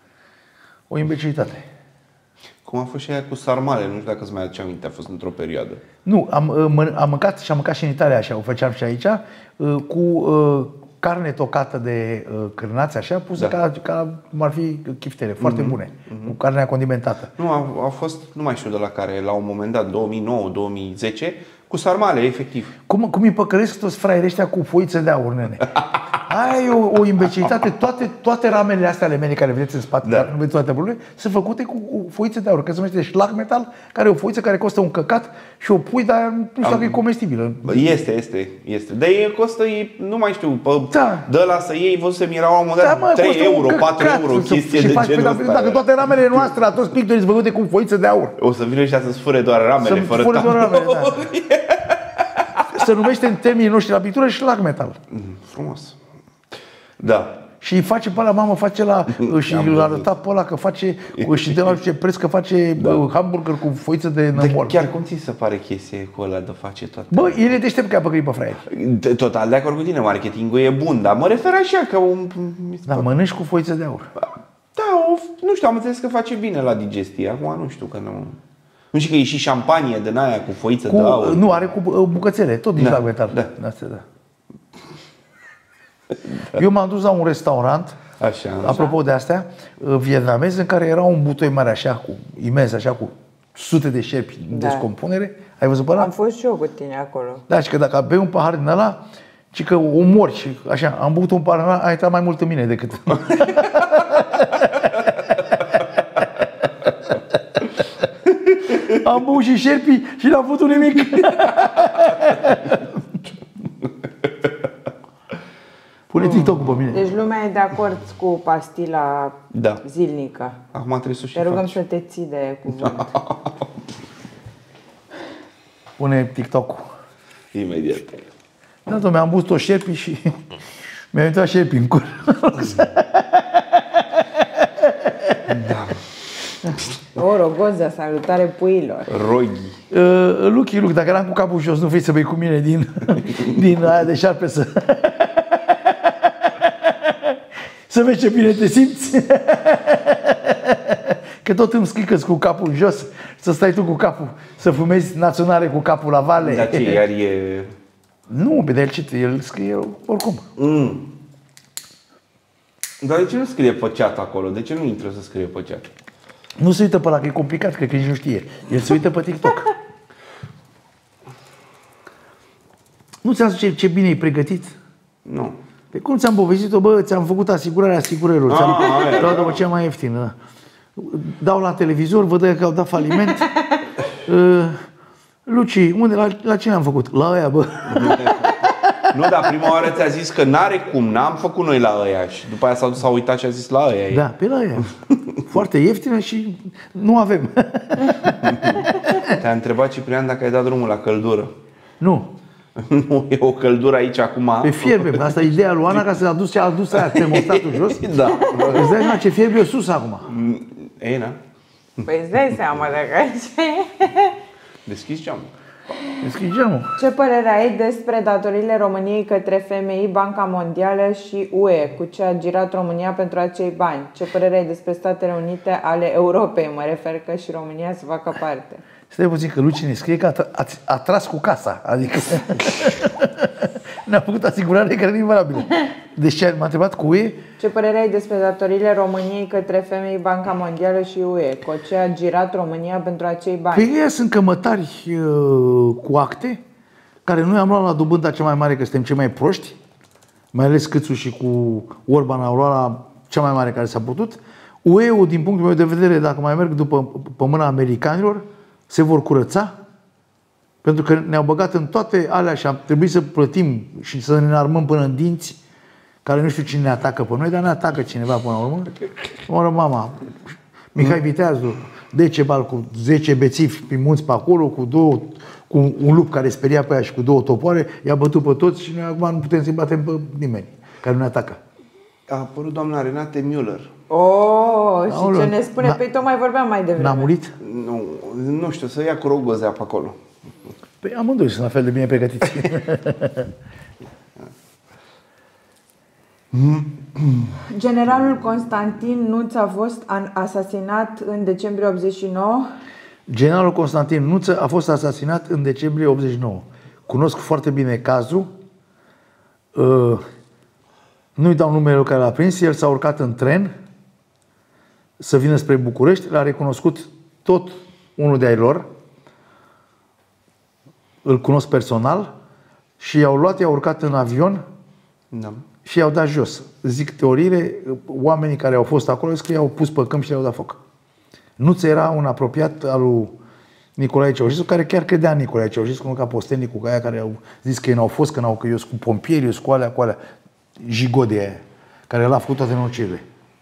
O imbecilitate. Cum a fost și aia cu sarmale, nu știu dacă îți mai aduce aminte, a fost într-o perioadă. Nu, am mâncat și am mâncat și în Italia așa, o făceam și aici, cu carne tocată de cârnați așa, pusă ca cum ar fi chiftele, foarte bune, cu carnea condimentată. Nu, a fost, nu mai știu de la care, la un moment dat, 2009-2010, cu sarmale, efectiv. Cum îi păcălesc toți fraierii ăștia cu foițe de aur, nene? Aia e o imbecilitate. Toate ramele astea ale mele care vedeți în spate, dar nu vedeți toate problemele, sunt făcute cu foițe de aur. Că se numește schlag metal, care e o foiță care costă un căcat și o pui, dar nu știu dacă e comestibilă. Este. Dar e costă, nu mai știu, de ăla să iei, văzusem, era la un moment dat 3 euro, 4 euro, chestie de genul ăsta. Dacă toate ramele noastre, la toți pictorii sunt făcute cu foițe de aur. O să vină ăștia să-ți fure doar ramele, fără tablou. Se numește în termenii noștri la pictură schlag metal. Frumos. Da. Și îi face pe ăla, mamă, face la și îl arăta pe ăla că face și de la ce preț că face hamburger cu foiță de nămol. Chiar cum ți se pare chestia cu ăla de face toate? Bă, el e deștept că a păcălit pe fraieri. Total de acord cu tine, marketingul e bun, dar mă refer așa că un... Da, mănânci cu foiță de aur. Da, nu știu, am înțeles că face bine la digestie. Acum nu știu că nu... Nu știu că e și șampanie din aia cu foiță de aur. Nu, are cu bucățele, tot din schlag metal. Da. Eu m-am dus la un restaurant, apropo de astea, vietnamez, în care era un butoi mare așa, imens, așa, cu sute de șerpi în descompunere. Ai văzut pe ăla? Am fost și eu cu tine acolo. Da, și că dacă bei un pahar din ăla, ci că o mori și așa, am băut un pahar din ăla, a intrat mai mult în mine decât... Am băut și șerpii și n-am făcut nimic. Pune TikTok-ul pe mine. Deci lumea e de acord cu pastila zilnică. Acum trebuie să o și te rugăm faci. să te ții de cuvânt. pune TikTok-ul. Imediat. Da, dom'le, am bus o șerpi și mi-a intrat șerpi în cur. O rogoză, salutare puiilor. Roghi. Luchi, dacă eram cu capul jos, nu vrei să bei cu mine din aia de șarpe să vezi ce bine te simți. Că tot îmi scrii că cu capul jos, să stai tu cu capul, să fumezi naționale cu capul la vale. Dar ce, iar e... Nu, pe de el scrie oricum. Dar de ce nu scrie pe chat acolo? De ce nu intră să scrie pe chat? Nu se uită pe ăla, că e complicat, cred că nici nu știe. El se uită pe TikTok. Nu ți-am zis ce bine e pregătit? Nu. Pe cum ți-am povestit-o, bă, ți-am făcut asigurarea asigurărilor. Ți-am luat-o cea mai ieftină. Dau la televizor, văd că au dat faliment. Luci, unde, la cine am făcut? La ăia, bă. Nu, dar prima oară ți-a zis că n-are cum, n-am făcut noi la ăia. Și după aia s-a uitat și a zis la ăia. Da, pe la ăia. Foarte ieftină și nu avem. Te-a întrebat Ciprian dacă ai dat drumul la căldură. Nu. Nu, e o căldură aici acum. Pe fierbe. Asta e ideea lui Ana, ca să a dus aia termostatul jos. Da. Îți dai seama ce fierbe sus acum. Ei, na. Păi îți dai seama dacă Deschizi geamul. Deschid geamul. Ce părere ai despre datoriile României către FMI, Banca Mondială și UE? Cu ce a girat România pentru acei bani? Ce părere ai despre Statele Unite ale Europei? Mă refer că și România să facă parte. Stai puțin că Luci ne scrie că a tras cu casa. Adică ne-a făcut asigurare care nu e valabilă. Deci m-a întrebat cu UE. Ce părere ai despre datoriile României către FMI, Banca Mondială și UE? Cu ce a girat România pentru acei bani? Păi ei sunt cămătari cu acte, care noi am luat la dobânda cea mai mare, că suntem cei mai proști, mai ales Câțu și cu Orban au luat la cea mai mare care s-a putut. UE-ul, din punctul meu de vedere, dacă mai merg după pe mâna americanilor, se vor curăța, pentru că ne-au băgat în toate alea și am trebuit să plătim și să ne înarmăm până în dinți, care nu știu cine ne atacă pe noi, dar ne atacă cineva până la urmă. Oară mama, Mihai Viteazu, Decebal cu 10 bețivi pe munți pe acolo, cu un lup care speria pe aia și cu 2 topoare, i-a bătut pe toți și noi acum nu putem să-i batem pe nimeni care nu ne atacă. A apărut doamna Renate Müller. Oh, și Aoleu, ce ne spune? Păi tocmai vorbeam mai devreme. N-a murit? Nu știu, să ia cu rogozea pe acolo. Păi amândoi sunt la fel de bine pregătiți. Generalul Constantin Nuț a fost asasinat în decembrie 89. Generalul Constantin Nuță a fost asasinat în decembrie 89. Cunosc foarte bine cazul. Nu-i dau numele care l-a prins. El s-a urcat în tren să vină spre București. L-a recunoscut tot unul de ai lor. Îl cunosc personal. Și i-au luat, i-au urcat în avion Da. și i-au dat jos. Zic teoriile, oamenii care au fost acolo zic că i-au pus pe câmp și le-au dat foc. Nuță era un apropiat al lui Nicolae Ceaușescu, care chiar credea în Nicolae Ceaușescu, nu ca postenicul, ca aia care au zis că ei n-au fost, că eu sunt cu pompieri, eu sunt cu alea, jigode aia, care l-a făcut toate nenorocirile.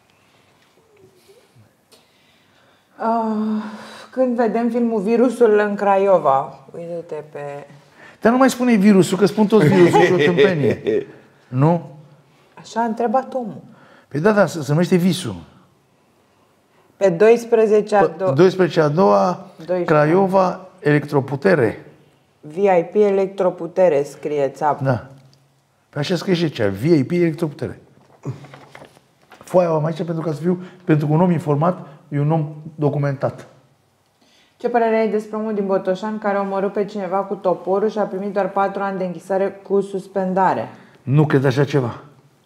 Când vedem filmul Virusul în Craiova, uite-te pe... Dar nu mai spune virusul, că spun toți virusul și o tâmpenie. Nu? Așa a întrebat omul. Păi da, se numește visul. Pe 12 a 12 a doua, 12. Craiova, electroputere. VIP Electroputere, scrie țap. Da. Păi așa scrie și cea, VIP electroputere. Foaia o am aici pentru ca să fiu, pentru că un om informat e un om documentat. Ce părere ai despre omul din Botoșani care a omorât pe cineva cu toporul și a primit doar 4 ani de închisare cu suspendare? Nu cred așa ceva.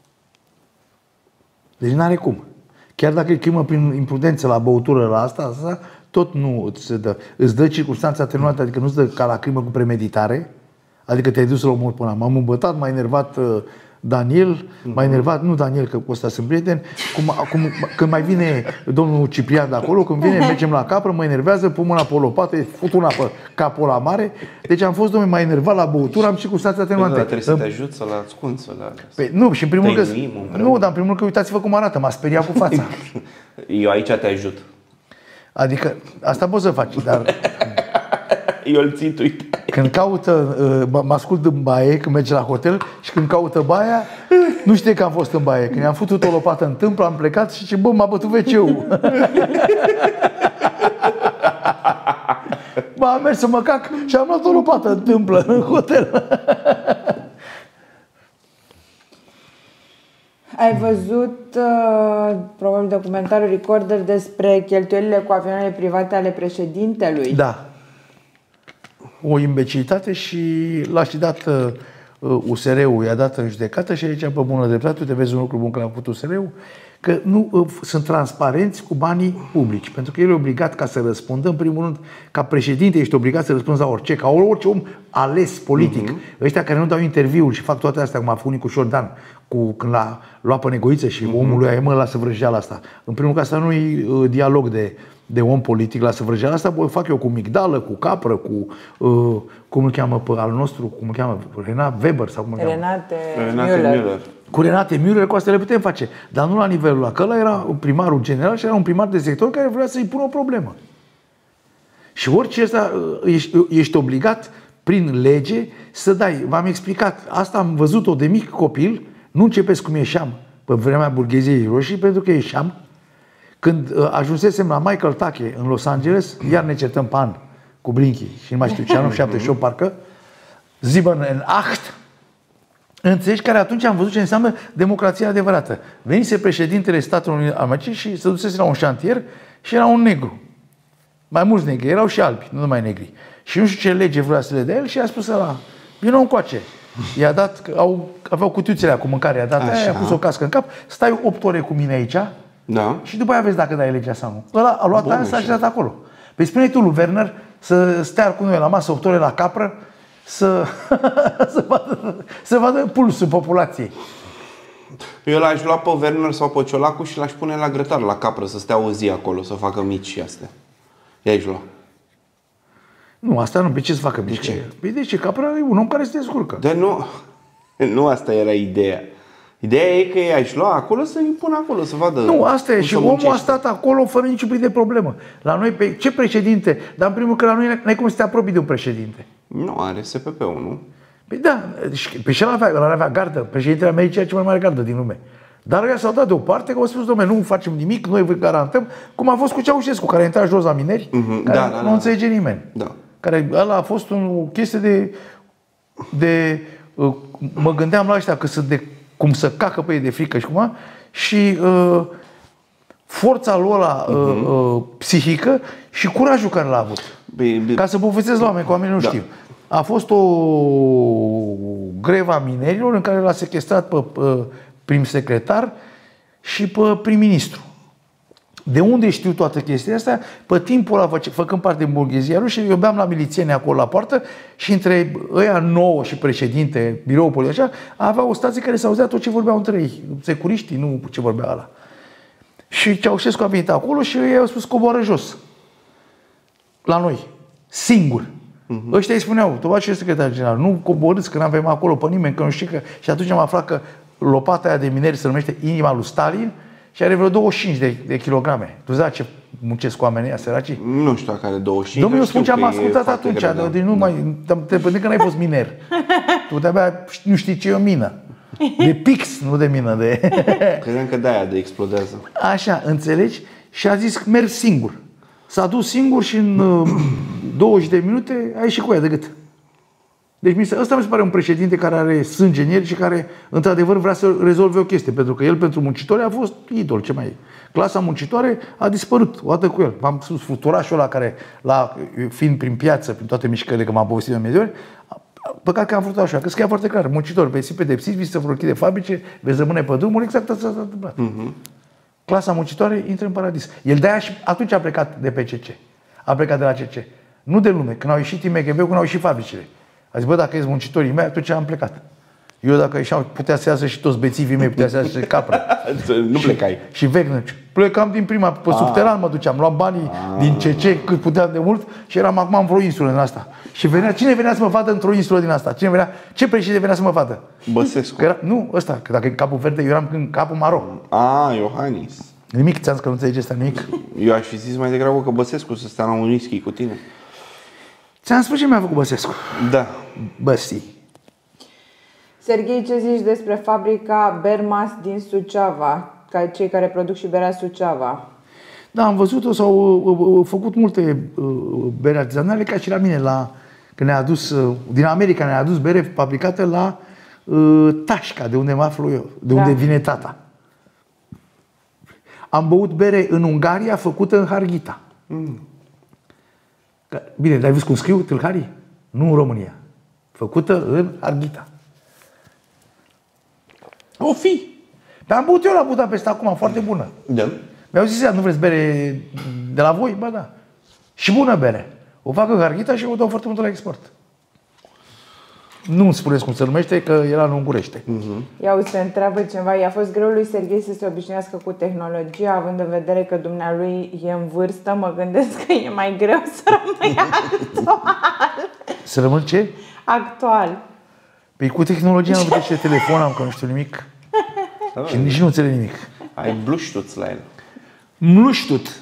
Deci n-are cum. Chiar dacă îi chemă prin imprudență la băutură la asta, tot nu îți dă. Îți dă circunstanța atenuată, adică nu-ți dă ca la crimă cu premeditare, adică te-ai dus la omor până la. M-am îmbătat, m-a enervat Daniel, m-a enervat, nu Daniel, că cu ăsta sunt prieteni, când mai vine domnul Ciprian de acolo, când vine, mergem la capră, mă enervează, pun mâna pe o lopată, fut una pe capul la mare. Deci am fost, domnule, m-a enervat la băutură, am circunstanțe atenuante. Trebuie să te ajut să-l ascunzi, să-l... Păi, nu, și în primul rând, împreună. dar în primul rând că uitați-vă cum arată, m-a speriat cu fața. Eu aici te ajut. Adică, asta poți să faci, dar... Eu îl țin, uite. Când caută, mă ascult în baie, când merge la hotel și când caută baia, nu știe că am fost în baie. Când i-am făcut o lopată în tâmplă, am plecat și zice, bă, m-a bătut WC-ul. Am mers să mă cac și am luat o lopată în tâmplă în hotel. Ai văzut probabil documentarul Recorder despre cheltuielile cu avioanele private ale președintelui? Da. O imbecilitate și l-a și dat USR-ul, i-a dat în judecată și aici, pe bună dreptate, te vezi un lucru bun că l-a făcut USR-ul, că nu sunt transparenți cu banii publici. Pentru că el e obligat ca să răspundă, în primul rând, ca președinte ești obligat să răspunzi la orice, ca orice om ales politic. Ăștia care nu dau interviuri și fac toate astea, cum a făcut Nicu Șordan, când l-a luat pe negoiță și omul lui mă, lasă vrăjeala asta. În primul rând, că asta nu e dialog de om politic, lasă vrăjeala asta, o fac eu cu migdală, cu capră, cu, cum îl cheamă pe al nostru, cum îl cheamă, Renat Weber sau cum îl cheamă? Renate Müller. Cu Renate Müller, cu astea le putem face, dar nu la nivelul ăla, că ăla era primarul general și era un primar de sector care vrea să-i pună o problemă. Și orice ăsta, ești obligat prin lege să dai. V-am explicat, asta am văzut-o de mic copil, nu începeți cum ieșeam pe vremea burgheziei roșii, pentru că ieșeam. Când ajunsesem la Michael Tache în Los Angeles, iar ne certăm pe an cu Blinky și nu mai știu ce anul, 78 parcă, 78, înțelegi, care atunci am văzut ce înseamnă democrația adevărată. Venise președintele Statelor Unite Americii și se dusese la un șantier și era un negru. Mai mulți negri, erau și albi, nu numai negri. Și nu știu ce lege vrea să le dea el și a spus ăla, vină încoace. I-a dat, aveau cutiuțele cu mâncare, i-a dat aia, i-a pus o cască în cap, stai 8 ore cu mine aici, da. Și după aia vezi dacă dai legea sau nu. Ăla a luat aia, s-a așezat acolo. Păi spune tu lui Werner să stea cu noi la masă 8 ore la capră, să vadă pulsul populației. Eu l-aș lua pe Werner sau pe Ciolacu și l-aș pune la grătar, la capră, să stea o zi acolo, să facă mici și astea. I-aș lua. Nu, asta nu. Pe ce să facă mici? De ce? Păi de ce? Capră e un om care se descurcă. Dar nu asta era ideea. Ideea e că i-aș lua acolo să-i pun acolo, să vadă. Nu, asta e. Și omul a stat acolo fără niciun pic de problemă. La noi, pe ce președinte? Dar în primul rând că la noi n-ai cum să te apropii de un președinte. Nu, are SPP-ul, nu? Păi da, pe ce avea gardă. Președintele Americii are cea mai mare gardă din lume. Dar ăia s-au dat deoparte că au spus, dom'le, nu facem nimic, noi vă garantăm, cum a fost cu Ceaușescu, care a intrat jos la mineri, care nu înțelege nimeni. Da. Care ăla a fost o chestie mă gândeam la ăștia că sunt de cum să cacă pe ei de frică și cumva, și forța lui ăla psihică și curajul care l-a avut. Ca să povestesc la oameni, că oamenii nu știu. A fost o grevă a minerilor în care l-a sequestrat pe prim secretar și pe prim-ministru. De unde știu toată chestia asta? Pe timpul ăla, făcând parte din burghezia lui, și eu beam la milițieni acolo la poartă și între ăia 9 și președinte, biroul politic, așa, avea o stație care s-auzea tot ce vorbeau între ei. Securiștii, nu ce vorbea ăla. Și Ceaușescu a venit acolo și ei au spus coboară jos. La noi. Singur. Ăștia îi spuneau, tu faci secretar general, nu coborâți că n-avem acolo pe nimeni, că nu știi că... Și atunci am aflat că lopata aia de mineri se numește Inima lui Stalin și are vreo 25 de kilograme. Tu zici ce muncesc oamenii ăia, săracii? Nu știu dacă are 25. Dom'le, eu spun ce am ascultat atunci, deci nu mai... Te până că n-ai fost miner. Tu de-abia nu știi ce e o mină. De pix, nu de mină, de... Credeam că de-aia de explodează. Așa, înțelegi? Și a zis, merg singur. S-a dus singur și în 20 de minute a ieșit cu ea de gât. Deci ăsta mi se pare un președinte care are sânge în el și care într-adevăr vrea să rezolve o chestie. Pentru că el pentru muncitori a fost idol, ce mai e. Clasa muncitoare a dispărut odată cu el. V-am spus, fluturașul ăla care, fiind prin piață, prin toate mișcările, că m-am povestit de mediori, păcat că am vrut așa, că scria foarte clar. Muncitori, veți fi pedepsiți, vi se vor închide fabrice, veți rămâne pe drumuri, exact asta s-a întâmplat. Clasa muncitoare intră în paradis. El de-aia și atunci a plecat de pe CC. A plecat de la CC. Nu de lume. Când au ieșit IMGB-ul, când au ieșit fabricile. A zis, bă, dacă ești muncitorii mei, atunci am plecat. Eu dacă ieșeam, putea să iasă și toți bețivii mei, putea să iasă și capră. Nu plecai. Și Vecnăci. Plecam din prima, pe subteran mă duceam, luam banii din CC cât puteam de mult și eram acum în vreo insulă din asta. Și cine venea să mă vadă într-o insulă din asta? Ce președinte venea să mă vadă? Băsescu. Nu, ăsta, că dacă e capul verde, eu eram în capul maro. Iohannis. Nimic, ți-am zis că nu înțelegi asta, nimic. Eu aș fi zis mai degrabă că Băsescu să stea la un whisky cu tine. Ți-am spus ce mi-a făcut Băsescu. Da. Băsii. Serghei, ce zici despre fabrica Bermas din Suceava, cei care produc și berea Suceava? Da, am văzut-o, s-au făcut multe bere artizanale, ca și la mine, când ne-a adus, din America ne-a adus bere fabricată la Tașca, de unde mă aflu eu, de unde vine tata. Am băut bere în Ungaria făcută în Harghita. Bine, dar ai văzut cum scriu tâlharii? Nu în România. Făcută în Harghita. O fi. Dar am băut eu la Budapesta acum, foarte bună. Da. Mi-au zis, nu vreți bere de la voi? Ba da. Și bună bere. O fac în Harghita și o dau foarte mult la export. Nu-mi spuneți cum se numește, că era în ungurește. Ia uite, se întreabă cineva, i-a fost greu lui Serghei să se obișnuiască cu tehnologia, având în vedere că dumnealui e în vârstă, mă gândesc că e mai greu să rămâi actual. Să rămân ce? Actual. Păi cu tehnologia am văzut și telefon, am că nu știu nimic. Și nici nu înțeleg nimic. Ai bluștuț la el. Mluștut.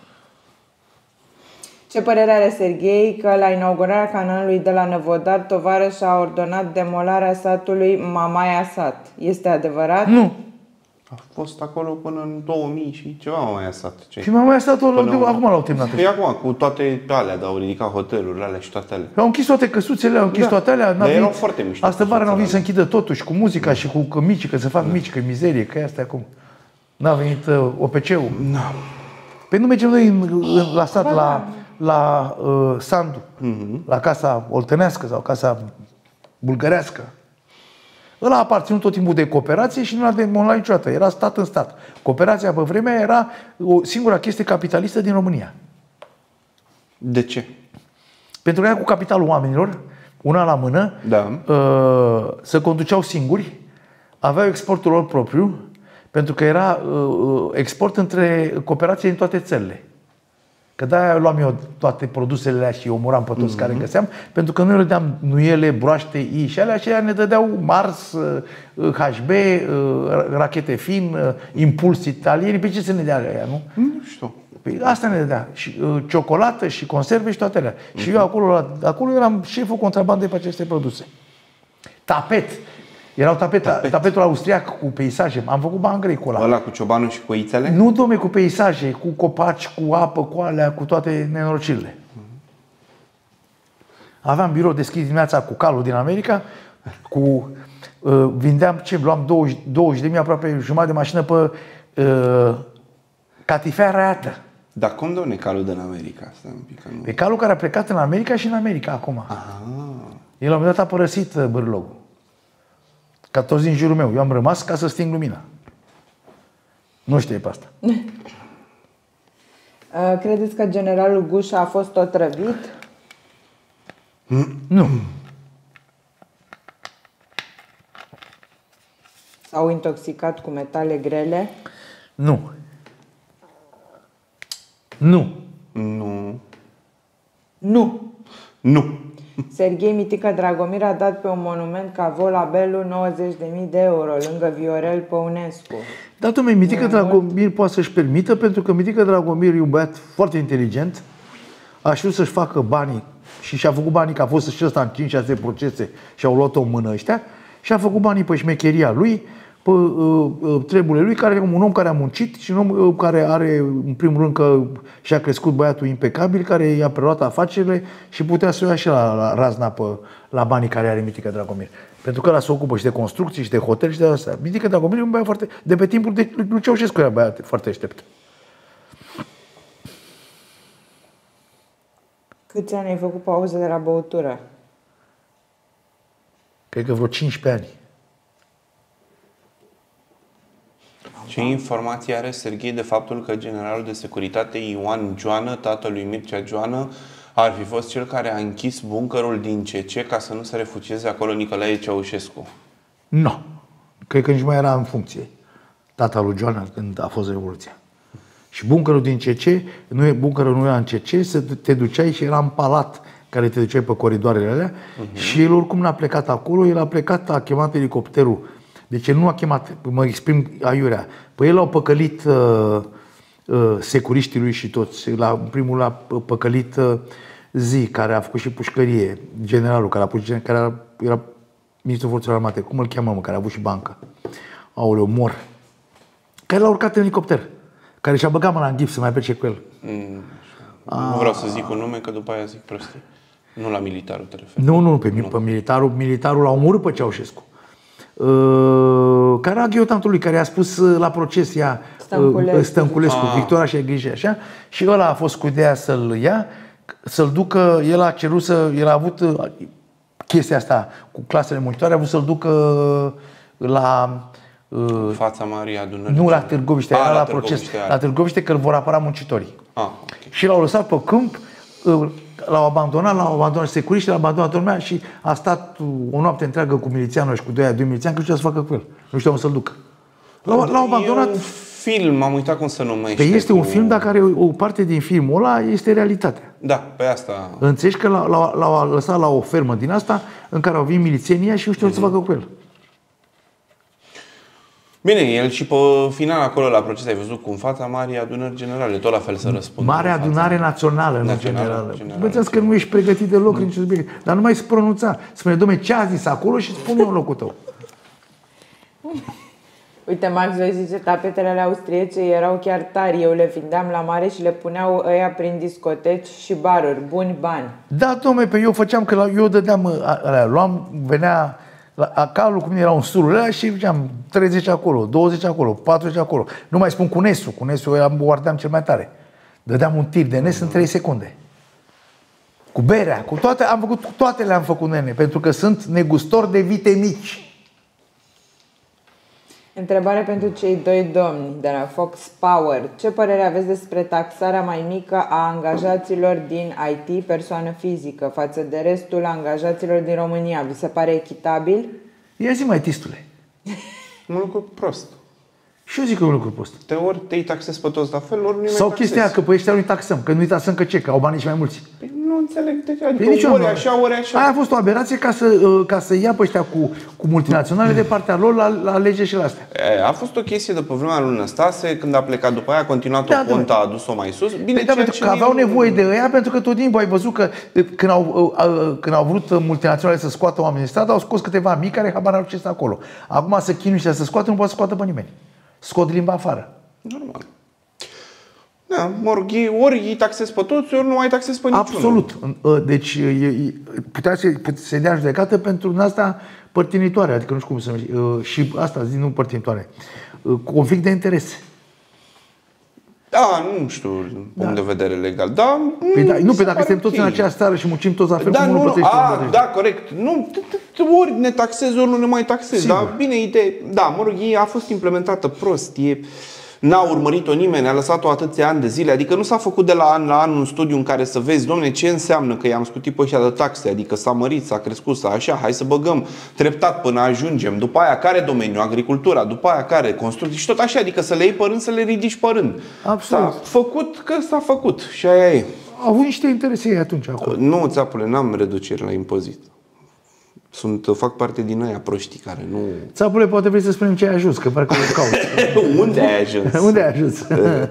Ce părere are Serghei că la inaugurarea canalului de la Năvodar, tovarăș a ordonat demolarea satului Mamaia Sat? Este adevărat? Nu. A fost acolo până în 2000 și ceva mai sat. Și Mamaia Satului, acum l-au terminat. Păi acum, cu toate alea, dar au ridicat hotelurile alea și toate alea. Au închis toate căsuțele, au închis toate alea. Dar erau foarte mișto. Astă vară n-au venit să închidă totul și cu muzica și cu mici, că să fac mici, că mizerie, că e asta acum. N-a venit OPC-ul. Păi nu mergem noi la sat, la Sandu, la casa oltănească sau casa bulgărească. Ăla a aparținut tot timpul de cooperație și nu l-a demolat niciodată. Era stat în stat. Cooperația pe vremea era o singura chestie capitalistă din România. De ce? Pentru că era cu capitalul oamenilor, una la mână, se conduceau singuri, aveau exportul lor propriu, pentru că era export între cooperații din toate țările. Că de-aia luam eu toate produsele alea și omoram pe toți care găseam, pentru că noi le dădeam nuiele, broaște, I și alea și aia ne dădeau Mars, HB, rachete fin, Impuls italieni. Pe ce să ne dea aia, nu? Nu știu. Păi asta ne dădea. Și ciocolată și conserve și toate alea. Și eu acolo eram șeful contrabandei pe aceste produse. Tapet. Erau tapetul austriac cu peisaje. Am făcut bani grei cu ăla. Ăla cu ciobanul și cu ițele? Nu, domne, cu peisaje, cu copaci, cu apă, cu alea, cu toate nenorocirile. Aveam birou deschis dimineața cu calul din America, vindeam ce? Luam 20.000, aproape jumătate de mașină pe catifea raiată. Dar cum, domne, calul din America? Asta un pic, nu? Pe calul care a plecat în America și în America acum. El la un moment dat a părăsit bârlogul. Ca toți din jurul meu. Eu am rămas ca să sting lumina. Nu știe pe asta. Credeți că generalul Gușa a fost otrăvit? Nu. S-au intoxicat cu metale grele? Nu. Nu. Nu. Nu. Nu. Serghei Mitică Dragomir a dat pe un monument ca Volabelu 90.000 de euro lângă Viorel Păunescu. Dar, dom'le, Mitică Dragomir poate să-și permită, pentru că Mitică Dragomir e un băiat foarte inteligent, a știut să-și facă banii și și-a făcut banii, că a fost și ăsta în 5-6 procese și au luat-o în mână ăștia, și a făcut banii pe șmecheria lui, pe treburile lui, care e un om care a muncit și un om care are, în primul rând, că și-a crescut băiatul impecabil, care i-a preluat afacerile și putea să o ia și la razna la banii care are Mitică Dragomir. Pentru că ăla se ocupă și de construcții și de hotel și de astea. Mitică Dragomir e un băiat foarte... De pe timpul de lui Ceaușescu era băiat foarte aștept. Câți ani ai făcut pauză de la băutură? Cred că vreo 15 ani. Ce informație are Serghei de faptul că generalul de securitate Ioan Joană, tatălui Mircea Joană, ar fi fost cel care a închis buncărul din CC ca să nu se refugieze acolo Nicolae Ceaușescu? Nu. Cred că nici mai era în funcție tata lui Joana când a fost Revoluția. Și buncărul din CC, buncărul nu era în CC, te duceai și era în palat care te duceai pe coridoarele alea și el oricum n-a plecat acolo, el a plecat, a chemat elicopterul. Deci el nu a chemat, mă exprim aiurea, păi el au păcălit securiștii lui și toți. În primul l-a păcălit Zi, care a făcut și pușcărie, generalul care era ministrul Forțelor Armate, cum îl cheamă, care a avut și bancă. Aoleu, mor. Care l-a urcat în elicopter. Care și-a băgat mâna în ghip să mai plece cu el. Nu vreau să zic un nume, că după aia zic prostii. Nu la militarul te referi. Nu, pe militarul l-a omorât pe Ceaușescu. Care era ghiotantul lui, care a spus la proces Stănculescu, Victoria și Grijă, așa, și ăla a fost cu ideea să-l ia, să-l ducă, el a avut chestia asta cu clasele monitoare, a vrut să-l ducă la... Fața Maria Adunării. Nu la Târgoviște, era la proces. La Târgoviște, că îl vor apăra muncitorii. Okay. Și l-au lăsat pe câmp, l-au abandonat securiștii, l-au abandonat lumea și a stat o noapte întreagă cu milițianul și cu doi milițiani, că nu știu ce să facă cu el. Nu știu cum să-l ducă. L-au abandonat. E un film, am uitat cum se numește. Păi este un film, dar care o parte din filmul ăla este realitatea. Da, pe asta. Înțelegi că l-au lăsat la o fermă din asta în care au venit milițienii și nu știu ce să facă cu el. Bine, el și pe final acolo la proces ai văzut cum fața Marii Adunări Generale, tot la fel să răspundă. Marea Adunare Națională, nu generală. Bățeați că nu ești pregătit deloc în ce subiect. Dar nu mai se pronunța. Spune, dom'le, ce a zis acolo și spune eu în locul tău. Uite, Max vă zice, tapetele alea austriece erau chiar tari. Eu le vindeam la mare și le puneau ăia prin discoteci și baruri. Buni bani. Da, dom'le, pe eu făceam că eu dădeam, luam, venea... La calul cu mine era un surul ăla și ziceam 30 acolo, 20 acolo, 40 acolo. Nu mai spun cu nesul. Cu nesul o ardeam cel mai tare. Dădeam un tir de nes în 3 secunde. Cu berea, cu toate, toate le-am făcut, nene, pentru că sunt negustor de vite mici. Întrebare pentru cei doi domni de la Fox Power. Ce părere aveți despre taxarea mai mică a angajaților din IT, persoană fizică, față de restul angajaților din România? Vi se pare echitabil? Ia zi, mai tistule. Un lucru prost. Și eu zic că e un lucru prost. Ori te-i taxezi pe toți la fel, ori nu-i sau chestia aia, că pe ăștia nu-i taxăm, că nu-i taxăm că ce, că au banii și mai mulți. Păi nu înțeleg de ce, adică ori așa, ori așa. Aia a fost o aberație ca să ia pe ăștia cu multinaționale de partea lor la lege și la astea. A fost o chestie de pe vremea lui Năstase, când a plecat după aia, a continuat-o Ponta, a adus-o mai sus. Bine, da, pentru că aveau nevoie de ăia, pentru că tot timpul ai văzut că când au vrut multinaționale să scoată oamenii din stradă, au scos câteva mici care habar n-au ce sunt acolo. Acum să chinuie și să scoată, nu poate să scoată pe nimeni. Scot limba afară. Normal. Da, ori îi taxezi pe toți, ori nu ai taxezi pe niciunul. Absolut. Deci putea să dea judecată pentru asta părtinitoare, adică nu știu cum să numește. Și asta zic, nu părtinitoare. Conflict de interese. Da, nu știu punct de vedere legal. Da, nu, pe dacă suntem toți în aceeași țară și muncim toți la fel, cum nu da, corect. Nu, ori ne taxezi, ori nu ne mai taxezi. Da, bine, idee. Da, mă rog, a fost implementată prost. N-a urmărit-o nimeni, a lăsat-o atâția ani de zile. Adică nu s-a făcut de la an la an un studiu în care să vezi, domne, ce înseamnă că i-am scutit pe ăștia de taxe. Adică s-a mărit, s-a crescut, așa, hai să băgăm treptat până ajungem. După aia care domeniu? Agricultura. După aia care? Construcții. Și tot așa, adică să le iei pe rând, să le ridici pe rând. Absolut. S-a făcut că s-a făcut. Și aia e. Au avut niște interese ei atunci. Acolo. Nu, țapule, n-am reduceri la impozit. Fac parte din aia proștii care nu... Țapule, poate vrei să spunem ce ai ajuns, că parcă îl cauți. Unde ai ajuns? Unde ai ajuns?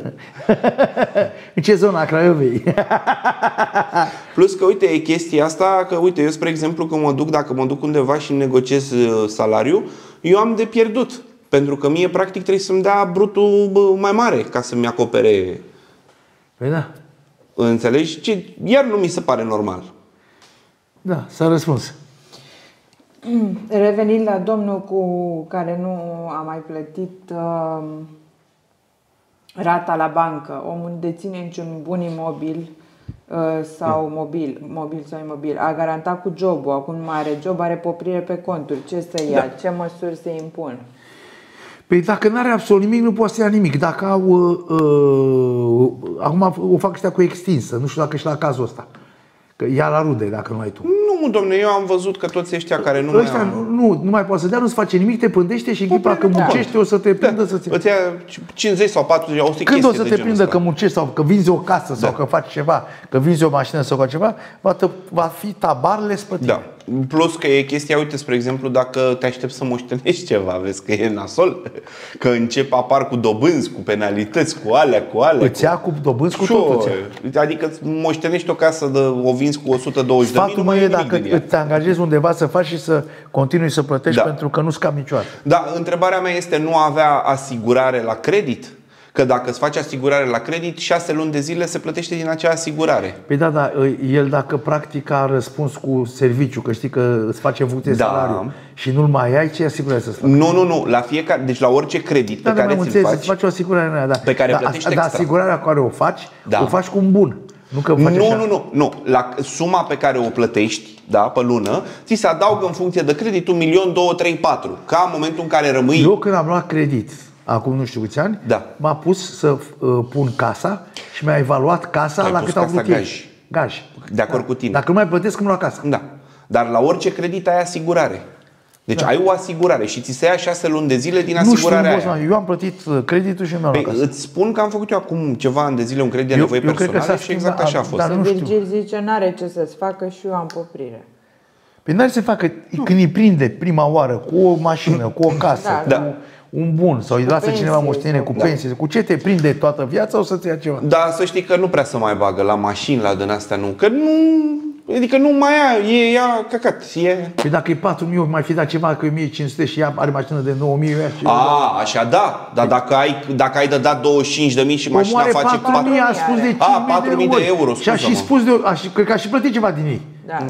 În ce zona a Craiovei? Plus că, uite, e chestia asta, că, uite, eu, spre exemplu, dacă mă duc undeva și negociez salariu, eu am de pierdut. Pentru că mie, practic, trebuie să-mi dea brutul mai mare ca să-mi acopere... Păi da. Înțelegi? Iar nu mi se pare normal. Da, s-a răspuns. Revenind la domnul care nu a mai plătit rata la bancă, omul deține niciun bun imobil sau mobil sau imobil, a garantat cu jobul, acum nu mai are job, are poprire pe conturi. Ce să ia? Da. Ce măsuri se impun? Păi dacă nu are absolut nimic, nu poate să ia nimic. Dacă acum o fac ăștia cu extinsă, nu știu dacă și la cazul ăsta. Că ia la rude dacă nu ai tu. Nu, domne, eu am văzut că toți ăștia care nu mai au... Nu mai poate să dea, nu-ți face nimic, te pândește și în clipa că muncește o să te prindă să-ți ia. Îți ia 50 sau 40, 100 Când o să te prindă că muncești sau că vinzi o casă sau că faci ceva, că vinzi o mașină sau ceva, va fi tabarele spre tine. Da. Plus că e chestia, uite, spre exemplu, dacă te aștepți să moștenești ceva, vezi că e nasol, că apar cu dobânzi, cu penalități, cu alea. Îți ia cu dobânzi cu totul. Adică moștenești o casă, o vinzi cu 120.000, Sfatul meu e dacă te angajezi undeva să faci și să continui să plătești, pentru că nu scapi niciodată. Da, întrebarea mea este, nu avea asigurare la credit? Că dacă îți faci asigurare la credit, 6 luni de zile se plătește din acea asigurare. Păi da, el dacă practic a răspuns cu serviciu, că știi că îți face în funcție de salariu și nu-l mai ai, ce asigurare să-ți facă? Nu, la fiecare, deci la orice credit pe care ți-l faci, să-ți faci o asigurare, pe care plătești extra. Dar asigurarea care o faci cu un bun. Nu. La suma pe care o plătești, pe lună, ți se adaugă în funcție de credit 1.200.000, 2.000, 3.000, 4.000. Ca în momentul în care rămâi. Eu când am luat credit acum nu știu câți ani, m-a pus să pun casa și mi-a evaluat casa la cât au vrut ei. Gaj. De acord cu tine. Dacă nu mai plătesc, îmi lua casa. Da. Dar la orice credit ai asigurare. Deci ai o asigurare și ți se ia 6 luni de zile din asigurarea aia. Eu am plătit creditul și mi-am luat casa. Îți spun că am făcut eu acum ceva ani de zile un credit de nevoie personale și exact așa a fost. Virgil zice, n-are ce să-ți facă și eu am poprire. Păi n-are să facă când îi prinde prima oară cu o mașină, cu o casă, cu un bun sau îi lasă cineva moștenire cu pensie, cu ce te prinde toată viața, o să-ți ia ceva. Da, să știi că nu prea se mai bagă la mașini, la din astea, nu. Că nu, adică nu mai ia căcat. Păi dacă e 4.000, mai fi dat ceva că e 1.500 și ea are mașină de 9.000, așa da. Dar dacă ai de dat 25.000 și mașina face 4.000, a spus de 5.000 de euro. Și a și spus cred că a și plătit ceva din ei. Da.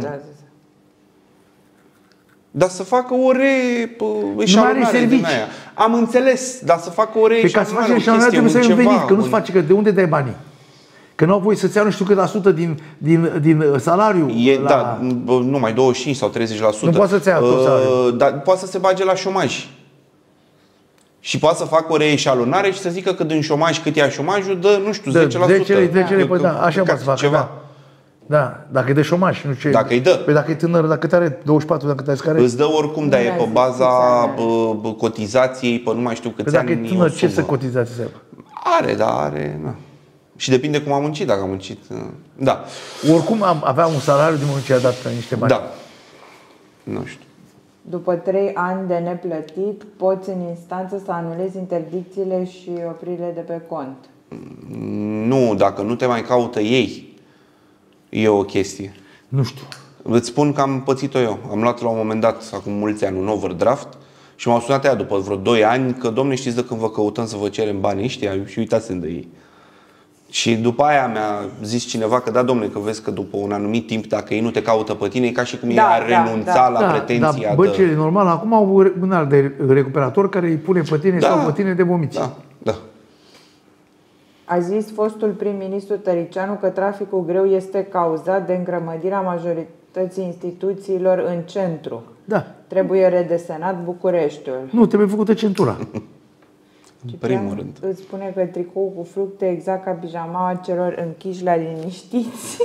Dar să facă o eșalonare din aia. Am înțeles, dar să facă o eșalonare. Ca să faci eșalonare trebuie să ai un venit, că nu-ți face, că de unde dai banii? Că n-au voie să-ți ia nu știu cât la sută din salariu. Da, numai 25 sau 30%. Nu poate să-ți ia tot salariul. Dar poate să se bage la șomaj. Și poate să facă o reeșalonare și să zică că din șomaj cât ia șomajul, dă, nu știu, 10%. 10, păi da, așa poate să facă. Ceva. Da, dacă e de șomaj, nu ce. Dacă îi dă. Păi dacă e tânăr, dacă are 24, dacă te care. Îți dă oricum, dar e pe baza cotizației, pe nu mai știu câți ani. Dacă e tânăr, ce să cotizații să aibă? Are. Na. Și depinde cum a muncit, dacă a muncit. Da. Oricum avea un salariu din moment ce a dat niște bani. Da. Nu știu. După 3 ani de neplătit, poți în instanță să anulezi interdicțiile și opririle de pe cont. Nu, dacă nu te mai caută ei. E o chestie. Nu știu. Îți spun că am pățit-o eu. Am luat la un moment dat, acum mulți ani, un overdraft și m-au sunat aia după vreo 2 ani că, domne, știți de când vă căutăm să vă cerem banii ăștia și uitați-mi de ei. Și după aia mi-a zis cineva că da, domne, că vezi că după un anumit timp, dacă ei nu te caută pe tine, e ca și cum ei ar renunța la pretenția de... Băncile normal acum au un alt de recuperator care îi pune pe tine sau pe tine de vomiți. Da. A zis fostul prim-ministru Tăricianu că traficul greu este cauzat de îngrămădirea majorității instituțiilor în centru. Da. Trebuie redesenat Bucureștiul. Nu, trebuie făcută centura. În primul rând. Îți spune că tricou cu fructe exact ca pijamaua celor închiși la liniștiți.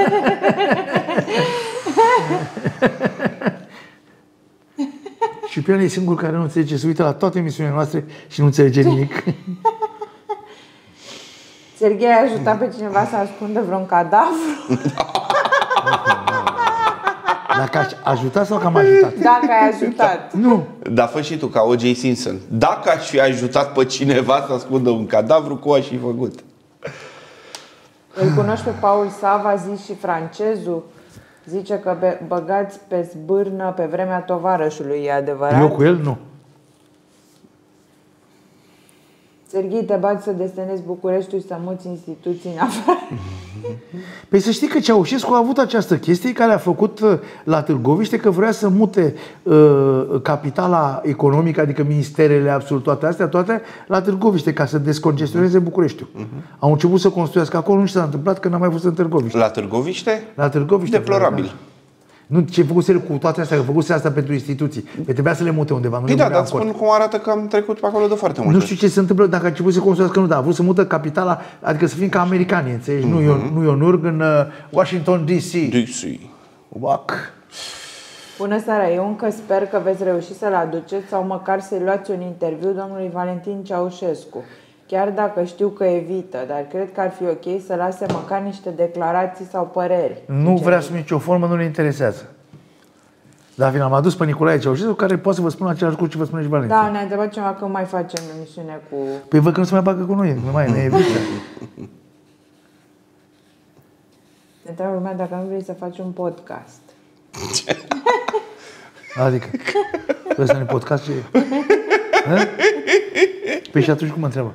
Și Pian e singurul care nu înțelege, se uită la toate emisiunile noastre și nu înțelege nimic. Serghei a ajutat pe cineva să ascundă vreun cadavru? Dacă aș ajutat sau că am ajutat? Dacă ai ajutat. Nu. Da, fă și tu ca O.J. Simpson. Dacă aș fi ajutat pe cineva să ascundă un cadavru, cum aș fi făcut? Îl cunoști pe Paul Sava, zis și francezul? Zice că băgați pe zbârnă pe vremea tovarășului, e adevărat? Eu cu el nu. Serghei, te bați să desenezi Bucureștiul și să muți instituții în afară. Păi să știi că Ceaușescu a avut această chestie care a făcut la Târgoviște că vrea să mute capitala economică, adică ministerele, absolut toate astea, toate la Târgoviște, ca să descongestioneze Bucureștiul. Au început să construiască acolo, nu știu ce s-a întâmplat, că n-a mai fost în Târgoviște. La Târgoviște? La Târgoviște. Deplorabil. Da. Nu, ce făcuse cu toate astea, că făcuse asta pentru instituții. Păi trebuia să le mute undeva. Păi da, dar spun cum arată că am trecut pe acolo de foarte multe. Nu știu ce se întâmplă dacă a început să construiască, nu, dar a vrut să mută capitala, adică să fim ca americanii, înțelegi? Nu New York, în Washington DC. Bună seara, eu încă sper că veți reuși să-l aduceți sau măcar să-i luați un interviu domnului Valentin Ceaușescu. Chiar dacă știu că evită, dar cred că ar fi ok să lase măcar niște declarații sau păreri. Nu vrea sub nicio formă, nu le interesează. Dar final, am adus pe Nicolae Ceaușescu, care poate să vă spună același lucru ce vă spune și Valentin. Da, ne-a întrebat cineva că mai facem emisiune cu... Păi văd că nu se mai bagă cu noi, nu mai ne evită. Ne întreabă lumea dacă nu vrei să faci un podcast. Adică, vrei să ne podcast ce e? Ha? Păi și atunci cum mă întreabă?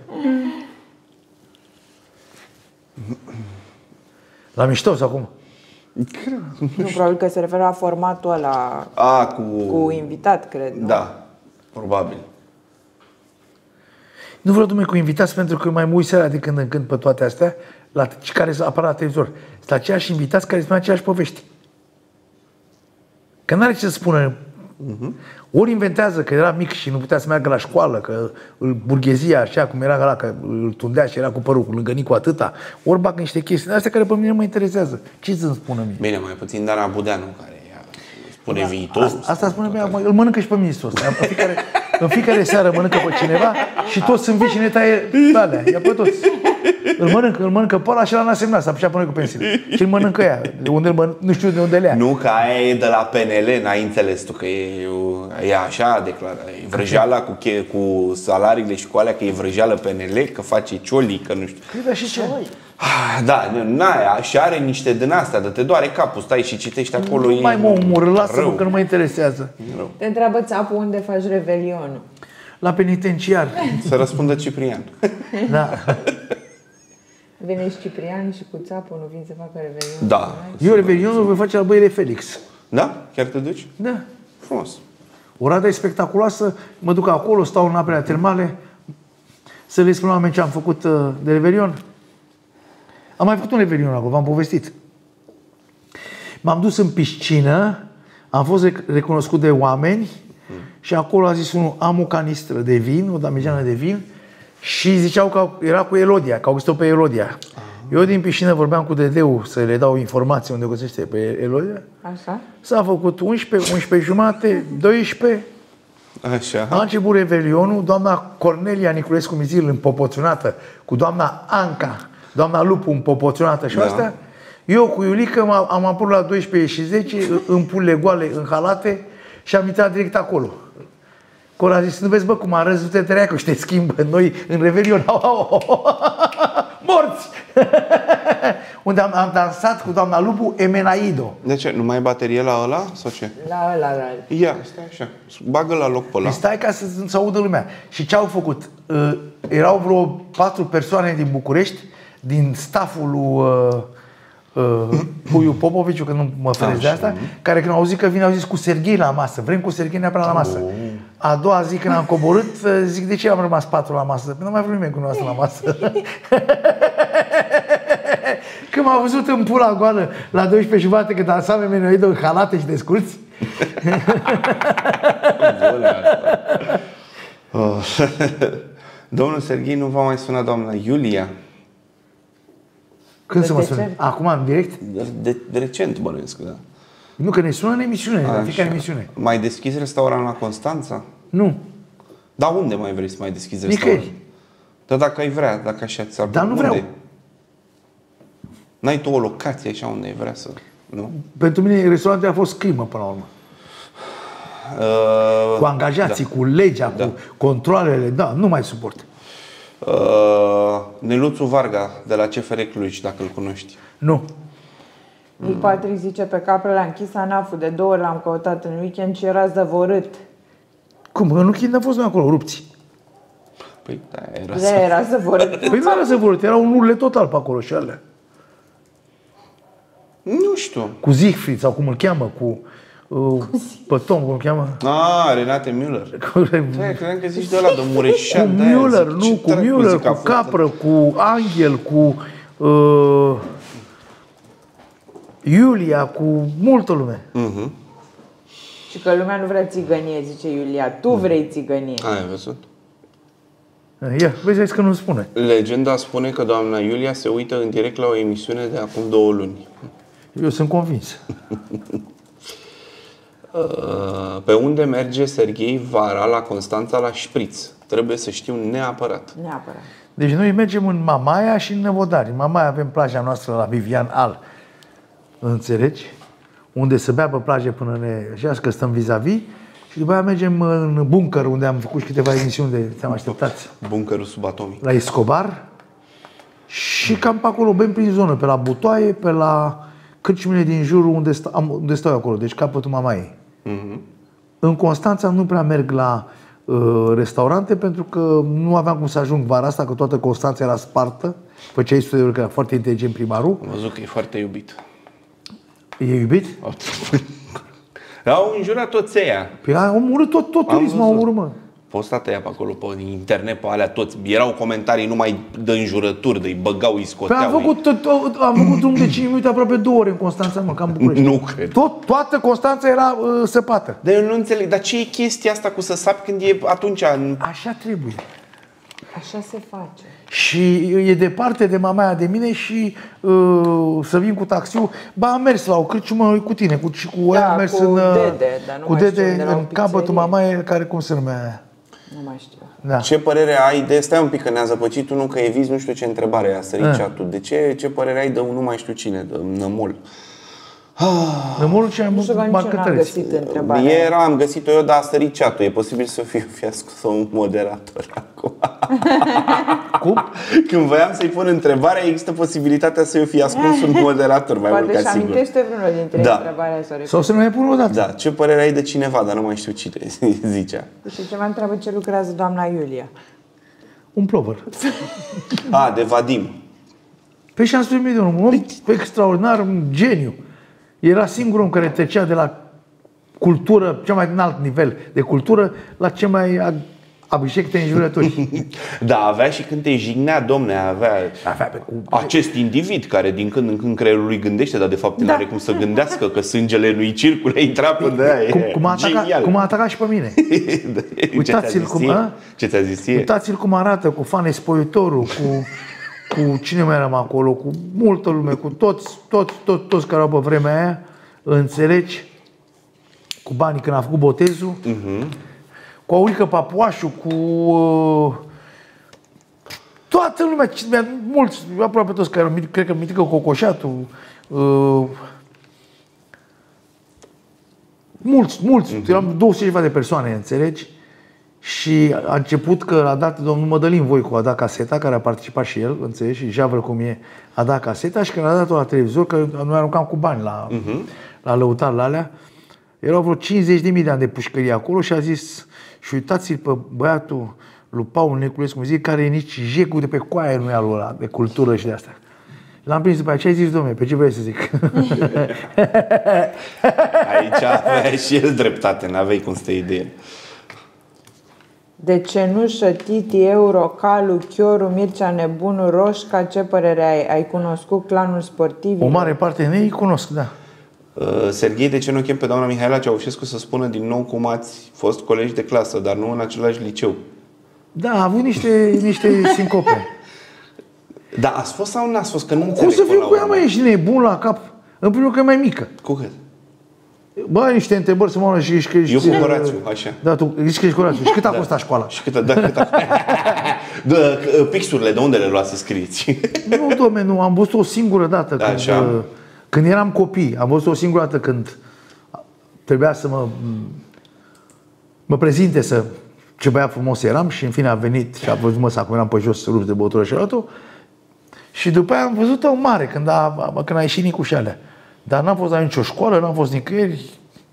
La mișto sau cum? Nu, probabil că se referă la formatul ăla cu invitat, cred, nu? Da, probabil. Nu vreau dumne cu invitați pentru că mai mă uit seara de când în când pe toate astea, care apar la televizor. Sunt aceiași invitați care spun aceleași povești. Că n-are ce să spună. Ori inventează că era mic și nu putea să meargă la școală, că îl burghezia așa cum era ăla, că îl tundea și era cu părul lângă Nicu atâta. Ori bagă niște chestii astea care pe mine nu mă interesează. Ce să-mi spună mie? Bine, mai puțin Dana Budeanu, care spune viitorul. Asta spune mie, îl mănâncă și pe ministrul ăsta. În fiecare seară mănâncă pe cineva și toți sunt vii și ne taie alea. Ia pe toți. Îl mănâncă pe ăla și ăla n-a semnat, s-a pișat pe noi cu pensiile. Și îl mănâncă ea. De unde nu știu de unde le ia. Nu, că aia e de la PNL, n-ai înțeles tu, că e așa declară. E vrăjeala cu salariile și cu alea, că e vrăjeală PNL, că face cioli, că nu știu. Cred și ce? Da, n-aia, și are niște din astea, de te doare capul, stai și citești acolo. Nu mai mă omoră, lasă-mă că nu mă interesează. Te întreabă țapul unde faci revelionul. La penitenciar. Să răspundă Ciprian. Da. Vine și Ciprian și cu țapul, nu vin să facă revelion. Da. Eu revelionul îl voi face la Băile Felix. Da? Chiar te duci? Da. Frumos. O rada e spectaculoasă, mă duc acolo, stau în apele termale, să le spun la oameni ce am făcut de revelion. Am mai făcut un revelion acolo, v-am povestit. M-am dus în piscină, am fost recunoscut de oameni și acolo a zis unul, am o canistră de vin, o damigeană de vin și ziceau că era cu Elodia, că au găsit-o pe Elodia. Eu din piscină vorbeam cu Dedeu să le dau informații unde găsește pe Elodia. Așa? S-a făcut 11, 11 jumate, 12. Așa. A început revelionul, doamna Cornelia Niculescu Mizil împopoționată, cu doamna Anca, doamna Lupu împopoționată și astea. Eu cu Iulică am apărut la 12 și 10 în pulele goale, în halate și am intrat direct acolo. Acolo a zis, nu vezi bă cum arăți, du-te treacă și te schimbă noi în revelion. Morți! Unde am dansat cu doamna Lupu Emenaido. De ce? Nu mai ai baterie la ăla sau ce? La ăla. Ia, stai așa. Bagă la loc pe ăla. Stai ca să audă lumea. Și ce au făcut? Erau vreo 4 persoane din București, din stafful lui Puiu Popoviciu, că nu mă feresc de asta, care când au auzit că vine, au zis cu Serghei la masă. Vrem cu Serghei neapărat la masă. A doua zi când am coborât, zic, de ce am rămas 4 la masă? Păi nu mai vreau nimeni cu noastră la masă. Când m-a văzut în pula goală la 12 jumate, că dansam Emenaido în halate și desculți. Domnul Serghei nu va mai suna doamna Iulia? Când să mă sune? Acum, în direct? De recent, bănuiesc, da. Nu, că ne sună în emisiune, la fiecare emisiune. Mai deschizi restaurant la Constanța? Nu. Dar unde mai vrei să mai deschizi restaurant? Nicăieri. Dar dacă ai vrea, dacă așa ți-ar Dar nu unde? vreau. N-ai tu o locație așa unde ai vrea să... Nu? Pentru mine restaurantul a fost crimă până la urmă. Cu angajații, cu legea, cu controalele, da, nu mai suport. Neluțu Varga de la CFR Cluj, dacă îl cunoști. Nu. Nick Patrick zice, pe caprele a închis ANAF-ul, de 2 ori l-am căutat în weekend și era zăvorât. Cum? În weekend am fost noi acolo, rupți. Păi, da, era De era zăvorât. Păi nu era să vorbit, era un urle total pe acolo și alea. Nu știu. Cu Siegfried sau cum îl cheamă, cu pe Tom, cum îl cheamă? Renate Müller. Cu Credeam că zici de ăla de Mureșan. Müller, nu, cu Müller, cu Capră, cu Angel, cu Iulia, cu multă lume. Și că lumea nu vrea țigănie, zice Iulia. Tu vrei țigănie. Ai văzut? Ia, vezi că nu spune. Legenda spune că doamna Iulia se uită în direct la o emisiune de acum 2 luni. Eu sunt convins. Pe unde merge Serghei vara la Constanța la șpriț? Trebuie să știu neapărat. Neapărat. Deci noi mergem în Mamaia și în Năvodari. În Mamaia avem plaja noastră la Vivian Al. Înțelegi? unde să bea pe plaje până ne știați că stăm vis-a-vis. Și după aia mergem în bunker, unde am făcut și câteva emisiuni de te-am așteptați. Bunkerul subatomic. La Escobar. Și cam pe acolo, bem prin zonă, pe la Butoaie, pe la cârciumile din jur unde stau acolo, deci capătul Mamaiei. În Constanța nu prea merg la restaurante pentru că nu aveam cum să ajung vara asta, că toată Constanța era spartă. Făceai studiul că era foarte inteligent primarul. Am văzut că e foarte iubit. E iubit? Au înjurat toți ăia. Păi au omorât tot turismul, au omorât, mă. Postat ăia pe acolo, pe internet, pe alea toți. Erau comentarii numai de înjurături, de-i băgau, îi scoteau. Păi am făcut drum de 5 minute, aproape 2 ore în Constanța, mă, cam București. Nu cred. Toată Constanța era săpată. Dar eu nu înțeleg, dar ce e chestia asta cu să sapi când e atunci? Așa trebuie. Așa se face. Și e departe de mamaia de mine și să vin cu taxiul. Ba, am mers la o cârciumă cu tine, cu ea am mers cu în, Dede, dar nu cu mai Dede știu, de la o în capătul pizzerie. mamaie, care cum se numea aia? Nu mai știu. Da. Ce părere ai de... Stai un pic că ne-a zăpăcit unul că e vis, nu știu ce întrebare a sărit chat-ul. De ce părere ai de un nu mai știu cine, de Nămol? Nămolul cel Nu știu că mai nici eu n-am marcătăreț. găsit întrebarea. Era, am găsit-o eu, dar a sărit chat-ul. E posibil să fiu fiasco sau un moderator acum. Cum? Când voiam să-i pun întrebarea, există posibilitatea să eu fi ascuns un moderator, mai mult Poate ca și sigur. amintește vreunul dintre Da. întrebarea să o Sau să nu mai pun o dată. Da, ce părere ai de cineva, dar nu mai știu cine zicea. Și ce mă întreabă ce lucrează doamna Iulia. Un plover. De Vadim. Păi și am spus de un om extraordinar, un geniu. Era singurul om care trecea de la cultură, cel mai înalt nivel de cultură, la cel mai abșecte înjurături. Da, avea și când te jignea, domne, avea acest individ care din când în când creierul lui gândește, dar de fapt nu are cum să gândească, că sângele nu-i circule, intra până de aia. Cum a atacat și pe mine. Uitați-l cum, Ce ți-a zis ție? Uitați-l cum arată, cu Fane Spoitorul, cu cine mai eram acolo, cu multă lume, cu toți care au pe vremea aia, înțelegi, cu banii când a făcut botezul, cu Aurică Papuașu, cu toată lumea, mulți, aproape toți care, cred că Mitică Cocoșatul, mulți, eram 200 de persoane, înțelegi? Și a început că a dat domnul Mădălin Voicu, a dat caseta, care a participat și el, înțelegi, și javră cum e, a dat caseta și când a dat-o la televizor, că noi aruncam cu bani la lăutar la alea, erau vreo 50.000 de ani de pușcărie acolo și a zis, și uitați-l pe băiatul lui Paul Neculescu, zic, care e nici jecul de pe coaie nu e al ăla, de cultură și de asta. L-am prins după aceea, ce ai zis, dom'le, pe ce vrei să zic? Aici avea și el dreptate, n-aveai cum să te idee. De Cenușă, Titi, Euro, Calu, Chioru, Mircea Nebunu, Roșca, ce părere ai? Ai cunoscut clanul sportiv? O mare parte din ei cunosc, da. Serghei, de ce nu chem pe doamna Mihaela Ceaușescu să spună din nou cum ați fost colegi de clasă, dar nu în același liceu? Da, a avut niște sincope. Da, ați fost sau n-ați fost? Că nu Cum înțeleg să fiu până cu la ea, urmă. mă, ești nebun la cap? În primul rând că e mai mică. Cu cât? Bă, niște întrebări să mă oară și ești... Eu cu Horațiu, așa. Da, tu zici că ești Horațiu. Și cât a costat școala? Și cât pixurile, de unde le luați să scrieți? Nu, dom'le, nu. Am văzut o singură dată când eram copii. Am văzut o singură dată când trebuia să mă prezinte ce băiat frumos eram și în fine a venit și a văzut măsa cum eram pe jos rupt de băutură și altul. Și după aia am văzut-o mare când a ieșit Nicușalea. Dar n-am fost la nicio școală, n-am fost nicăieri.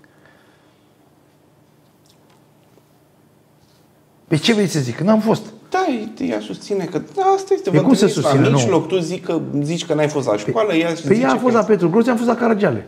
Pe ce vrei să zic? N-am fost. Da, ea susține că asta este. E cum se susține? La mijloc, tu zici că n-ai fost la școală, ea Pe ea a fost la Petru Groț, am fost la Caragiale.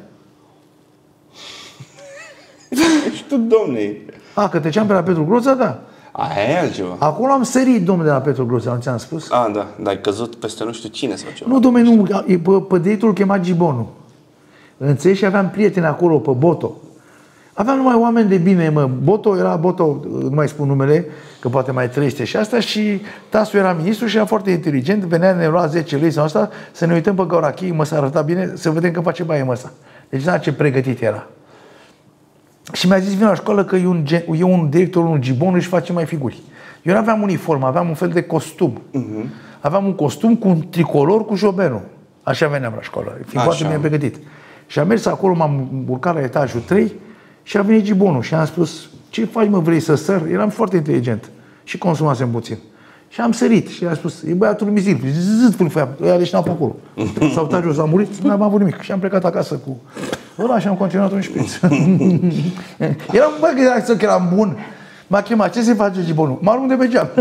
Și tu, domne. Că treceam pe la Petru Groța, da. Aia e altceva. Acolo am sărit, domnule, de la Petru Groța, nu ți-am spus? Da, dar ai căzut peste nu știu cine sau ceva. Nu, domnule, nu, pe date-ul chema Gibonu. Înțelegi? Și aveam prieteni acolo, pe Boto. Aveam numai oameni de bine, mă. Boto, nu mai spun numele, că poate mai trăiește și asta, și Tasu era ministru și era foarte inteligent, venea, ne lua 10 lei sau asta, să ne uităm pe Gaurachii, mă, să arăta bine, să vedem că face baie măsa. Deci, da, ce pregătit era. Și mi-a zis, vine la școală că e un director, un Gibonu, și face mai figuri. Eu nu aveam uniformă, aveam un fel de costum. Aveam un costum cu un tricolor cu jobenul. Așa veneam la școală, fiind foarte bine pregătit. Și am mers acolo, m-am urcat la etajul 3 și a venit gibonul și am spus, ce faci mă, vrei să săr? Eram foarte inteligent și consumasem puțin. Și am sărit și a spus, e băiatul Mizil, fâlfăia, ăia leșinau pe acolo. S-a uitat jos, a murit, n-am avut nimic. Și am plecat acasă cu ăla și am continuat un șpriț. Eram, bă, că eram bun. M-a chemat, ce se face gibonul? Mă arunc de pe geam.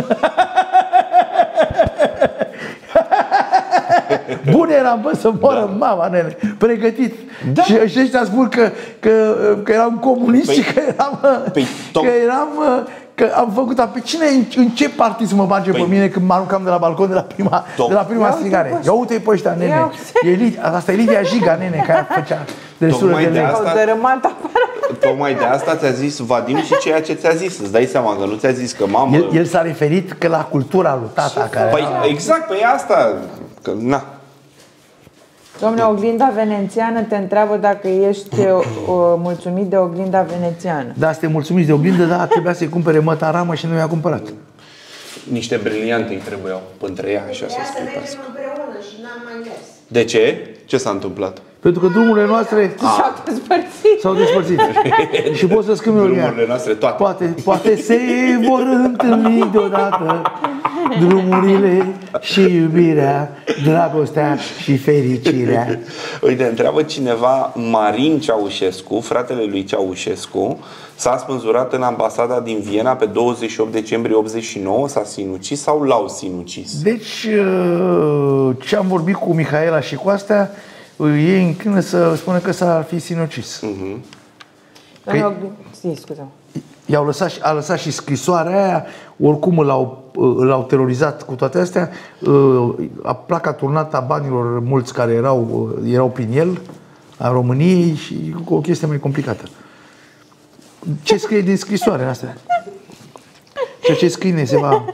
Bun eram, bă, să moară mama, nene, pregătit. Da. Și ăștia spun că eram comunist și că eram... Că am făcut, pe cine, în ce partid să mă bage pe mine când mă aruncam de la balcon de la prima strigare? Ia uite-i pe ăștia, nene. Asta e Lidia Jiga, nene, care făcea destul de lei. Tocmai de asta ți-a zis Vadim și ceea ce ți-a zis. Îți dai seama că nu ți-a zis că mamă... El s-a referit că la cultura lui tata. Păi exact, pe asta. Că, na. Dom'le, oglinda venețiană te întreabă dacă ești mulțumit de oglinda venețiană. Da, suntem mulțumiți de oglindă, dar trebuia să-i cumpere mătaramă și nu i-a cumpărat. Niște briliante îi trebuiau între ea, așa să spui. Mergem împreună și n-am mai mers. De ce? Ce s-a întâmplat? Pentru că drumurile noastre s-au despărțit. Și pot să schimb drumurile noastre toate. Poate se vor întâlni deodată drumurile și iubirea, dragostea și fericirea. Uite, întreabă cineva, Marin Ceaușescu, fratele lui Ceaușescu, s-a spânzurat în ambasada din Viena pe 28 decembrie 89, s-a sinucis sau l-au sinucis? Deci, ce am vorbit cu Mihaela și cu astea, ei înclină să spună că s-ar fi sinucis. A lăsat și scrisoarea aia, oricum l-au terorizat cu toate astea, placa turnată a banilor mulți care erau prin el, a României, și cu o chestie mai complicată. Ce scrie din scrisoarea asta? Ceea ce scrie se va...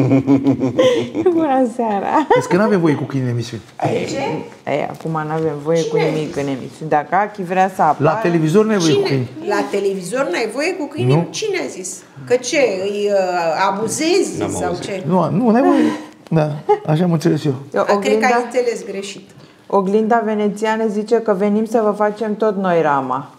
Bună seara! Deci că nu avem voie cu câini în emisiuni. Acum nu avem voie cu nimic în emisiuni. Dacă Achi vrea să apară... La televizor nu ai voie cu câini. La televizor n-ai voie cu câini? Nu? Cine a zis? Că ce? Îi abuzezi sau ce? Nu, n-ai voie. Da, așa am înțeles eu. Cred că ai înțeles greșit. Oglinda venețiană zice că venim să vă facem tot noi rama.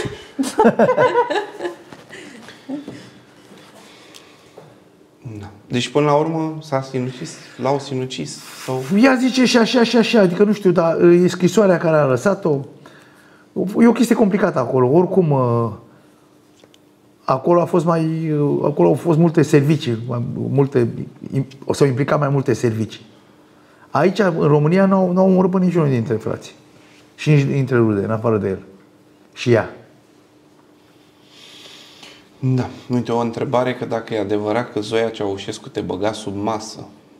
Deci până la urmă s-a sinucis, l-au sinucis sau... Ea zice și așa și așa, adică nu știu, dar e scrisoarea care a lăsat-o. E o chestie complicată acolo. Oricum, acolo au fost multe servicii, s-au implicat mai multe servicii. Aici, în România, n-au omorât pe niciunul dintre frații. Și nici dintre rude, în afară de el. Și ea. Da. Uite, o întrebare, că dacă e adevărat că Zoia Ceaușescu te băga sub masă.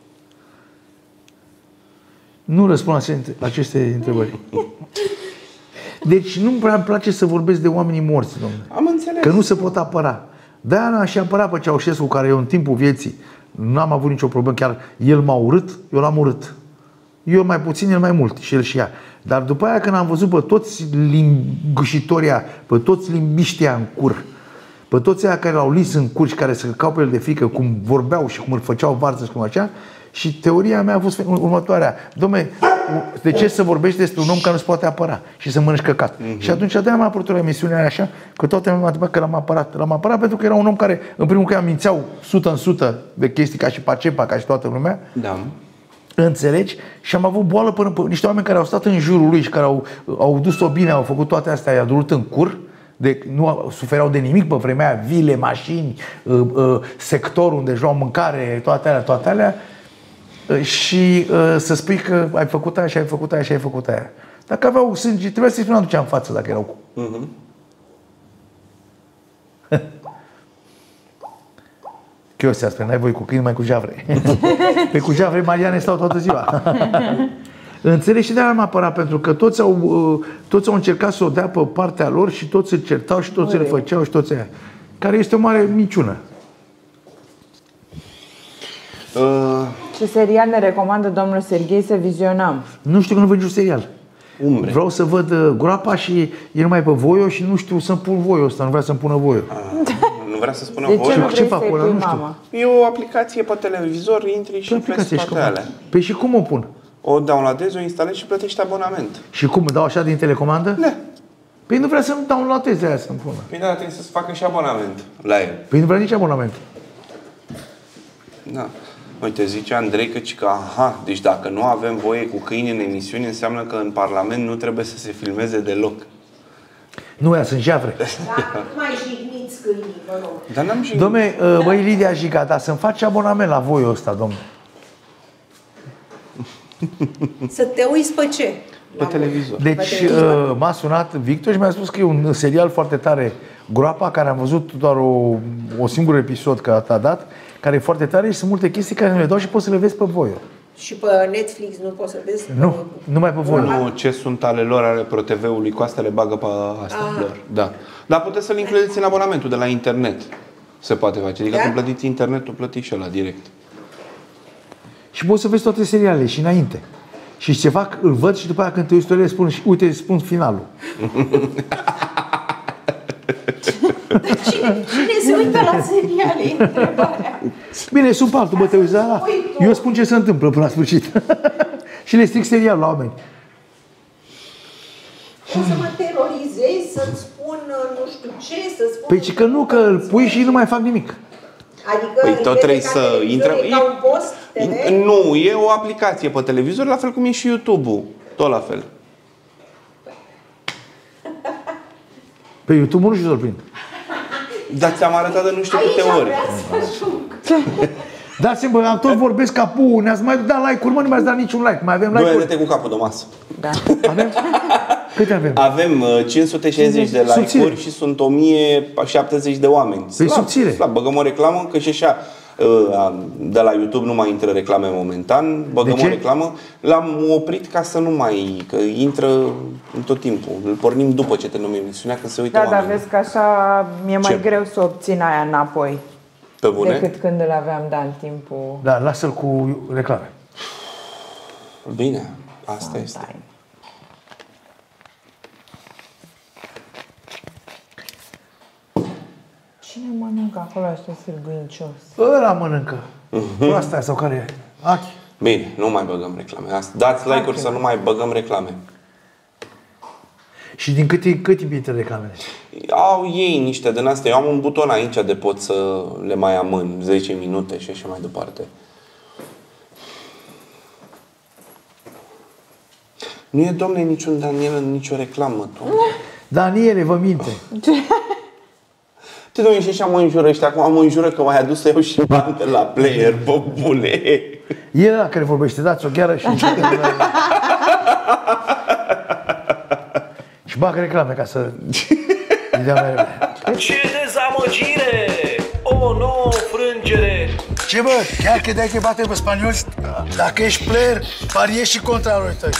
Nu răspund la aceste întrebări. Deci nu prea îmi place să vorbesc de oamenii morți, domnule. Am înțeles. Că nu se pot apăra. De-aia n-am și apărat pe Ceaușescu, care eu în timpul vieții n-am avut nicio problemă. Chiar el m-a urât, eu l-am urât. Eu mai puțin, el mai mult, și el și ea. Dar după aia, când am văzut pe toți lingușitoria, pe toți limbiștia în cur, pe toți aia care l-au lis în cur și care se căcau pe el de frică, cum vorbeau și cum îl făceau varză și cum așa, și teoria mea a fost următoarea. Dom'le, de ce să vorbești despre un om care nu se poate apăra și să mănânci căcat? Și atunci de-aia m-a apărut la emisiunea aia așa, că toată lumea m-a întrebat că l-am apărat. L-am apărat pentru că era un om care, în primul rând, mințeau 100% de chestii, ca și Pacepa, ca și toată lumea. Da. Înțelegi? Și am avut boală până niște oameni care au stat în jurul lui și care au dus-o bine, au făcut toate astea, i-a durut în cur. Nu suferau de nimic pe vremea aia, vile, mașini, sector unde joau mâncare, toate alea. Și să spui că ai făcut aia și ai făcut aia și ai făcut aia. Dacă aveau sânge, trebuia să-i spun aducea în față dacă erau cu. Chiosea spune, n-ai voi cu câini, mai cu javre. Pe cu javre Mariane stau toată ziua. Înțelegi? Și de-aia am apărat, pentru că toți au încercat să o dea pe partea lor și toți îl certau și toți îl făceau și toți aia. Care este o mare minciună. Ce serial ne recomandă domnul Serghei să vizionăm? Nu știu că nu văd niciun serial. Umbre. Vreau să văd Groapa și e numai pe Voio și nu știu să-mi pun Voio ăsta, nu vrea să-mi pună Voio. Nu vrea să spună De ce nu voi? vrei să-i pui mama? E o aplicație pe televizor, intri și înveți toate alea. Păi și cum o pun? O downloadezi, o instalezi și plătești abonament. Și cum, dau așa din telecomandă? Da. Păi nu vrea să nu downloadeze aia să-mi pună. Păi da, trebuie să-ți facă și abonament la el. Păi nu vrea nici abonament. Da. Uite, zice Andrei că aha, deci dacă nu avem voie cu câini în emisiuni, înseamnă că în Parlament nu trebuie să se filmeze deloc. Nu, ea sunt javre. Dar nu mai jigniți câinii, vă rog. Dar n-am și... Dom'le, băi, Lidia Giga, dar să-mi faci abonament la voi ăsta, domnule. Să te uiți pe ce? Pe televizor. Deci m-a sunat Victor și mi-a spus că e un serial foarte tare, Groapa, care am văzut doar o singur episod că a dat, care e foarte tare și sunt multe chestii care nu le dau și poți să le vezi pe voi. Și pe Netflix nu poți să vezi? Nu, numai pe voi. Nu, ce sunt ale lor, ale ProTV-ului, cu astea le bagă pe astea lor. Da. Dar puteți să-l includeți în abonamentul de la internet. Se poate face. Adică când plătiți internetul, plătiți și ăla direct. Și poți să vezi toate serialele și înainte. Și ce fac, îl văd și după aia când te uiți le spun și uite, spun finalul. Cine se uită la seriale? E întrebarea. Bine, sunt pe altul, bă, te uiți la ăla. Eu spun ce se întâmplă până la sfârșit. Și le stric serialul la oameni. Poți să mă terorizezi, să-ți spun nu știu ce, să-ți spun... Păi ci că nu, că îl pui și nu mai fac nimic. Adică Păi tot trebuie să intre... E ca un post TV? Nu, e o aplicație pe televizor, la fel cum e și YouTube-ul. Tot la fel. Pe YouTube nu știu să-l prind. Dar ți-am arătat de nu știu câte Aici ori. vrea să ajung. Dați-mi, bă, am tot vorbesc ca pu, ne-ați mai dat like-uri, mă, nu mi-ați dat niciun like. Mai avem Doi like-uri? dete cu capul de masă. Da. Avem? Câte avem? Avem 560 de Subțire. like-uri și sunt 1070 de oameni. Păi subțire. Slab. Băgăm o reclamă, că și așa de la YouTube nu mai intră reclame momentan. Băgăm De ce? o reclamă. L-am oprit ca să nu mai... Că intră în tot timpul. Îl pornim după ce terminăm emisiunea, când se uită Da, dar oamenii. vezi că așa mi-e mai greu să obțin aia înapoi Pe bune? decât când îl aveam, da, în timpul Da, lasă-l cu reclame. Bine, asta este. time. Cine mănâncă acolo așa sârguincios? Ăla mănâncă. Asta sau care e? Achi. Bine, nu mai băgăm reclame. Dați like-uri să nu mai băgăm reclame. Și din cât timp intră reclamele? Au ei niște din astea. Eu am un buton aici de pot să le mai amân 10 minute și așa mai departe. Nu e, domne, niciun Daniel în nicio reclamă, tu. Daniele, vă minte. Te domne, și așa mă înjură ăștia. Acum mă înjură că m-ai adus să iau și bani de la player, bă, bune. E ăla care vorbește, dați o gheară și și bagă reclame ca să îi dea mai repede. Ce dezamăgire! O nouă frângere! Ce bă, chiar credeai că bate pe spanioli? Dacă ești player, pariezi și contra lui tăi.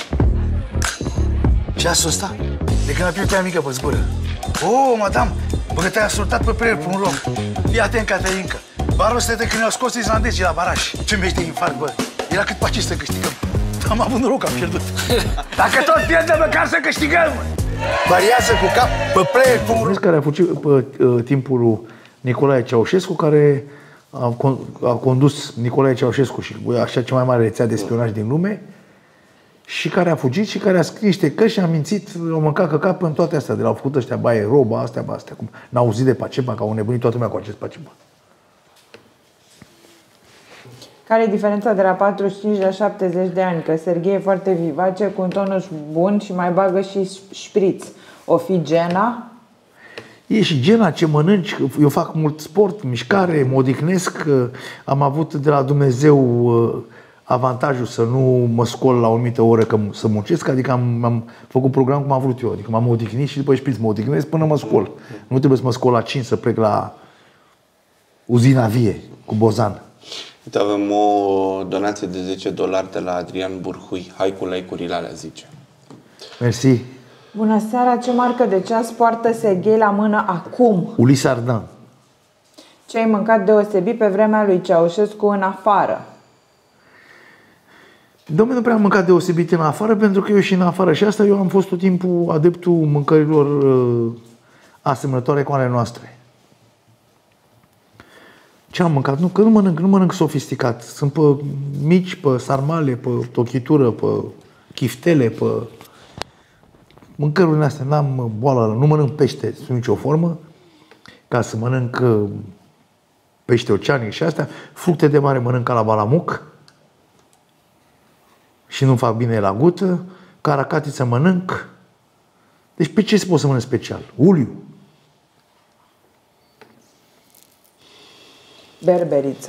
Ceasul ăsta? De când a pierdut aia mică pe zgură. Oh, madame, bă, că te-ai ascultat pe player pe un rom. Fii atent, Caterinca. Barul ăsta de când ne-au scos islandezii la baraj. Ce meci de infarct, bă. Era cât paci să câștigăm. Am avut noroc, am pierdut. Dacă tot pierdem, măcar să câștigăm. Variază cu cap pe player pe un rom. Vezi care a fugit pe timpul lui Nicolae Ceaușescu, care a condus Nicolae Ceaușescu și așa cea mai mare rețea de spionaj din lume, și care a fugit și care a scris niște cărți și a mințit, au mâncat căcat în toate astea, de la au făcut ăștia baie roba, astea, cum n-au auzit de Pacepa, că au nebunit toată lumea cu acest Pacepa. Care e diferența de la 45 la 70 de ani? Că Serghei e foarte vivace, cu un tonus bun și mai bagă și șpriț. O fi Gena? E și gena ce mănânci, eu fac mult sport, mișcare, mă odihnesc, am avut de la Dumnezeu avantajul să nu mă scol la o anumită oră că să muncesc, adică am făcut program cum am vrut eu, adică m-am odihnit și după șpiț mă odihnesc până mă scol. Nu trebuie să mă scol la 5 să plec la uzina vie cu Bozan. Uite, avem o donație de $10 de la Adrian Burhui. Hai cu like-urile alea, zice. Mersi. Bună seara, ce marcă de ceas poartă Serghei la mână acum? Ulis Ardan. Ce ai mâncat deosebit pe vremea lui Ceaușescu în afară? Dom'le, nu prea am mâncat deosebit în afară, pentru că eu și în afară și asta eu am fost tot timpul adeptul mâncărilor asemănătoare cu ale noastre. Ce am mâncat? Nu, că nu mănânc sofisticat. Sunt pe mici, pe sarmale, pe tochitură, pe chiftele, pe mâncărurile astea. N-am boală, nu mănânc pește sub nicio formă. Ca să mănânc pește oceanic și astea. Fructe de mare mănânc ca la balamuc. Și nu fac bine la gută. Caracatiță mănânc. Deci pe ce se pot să mănânc special? Uliu. Berberiță.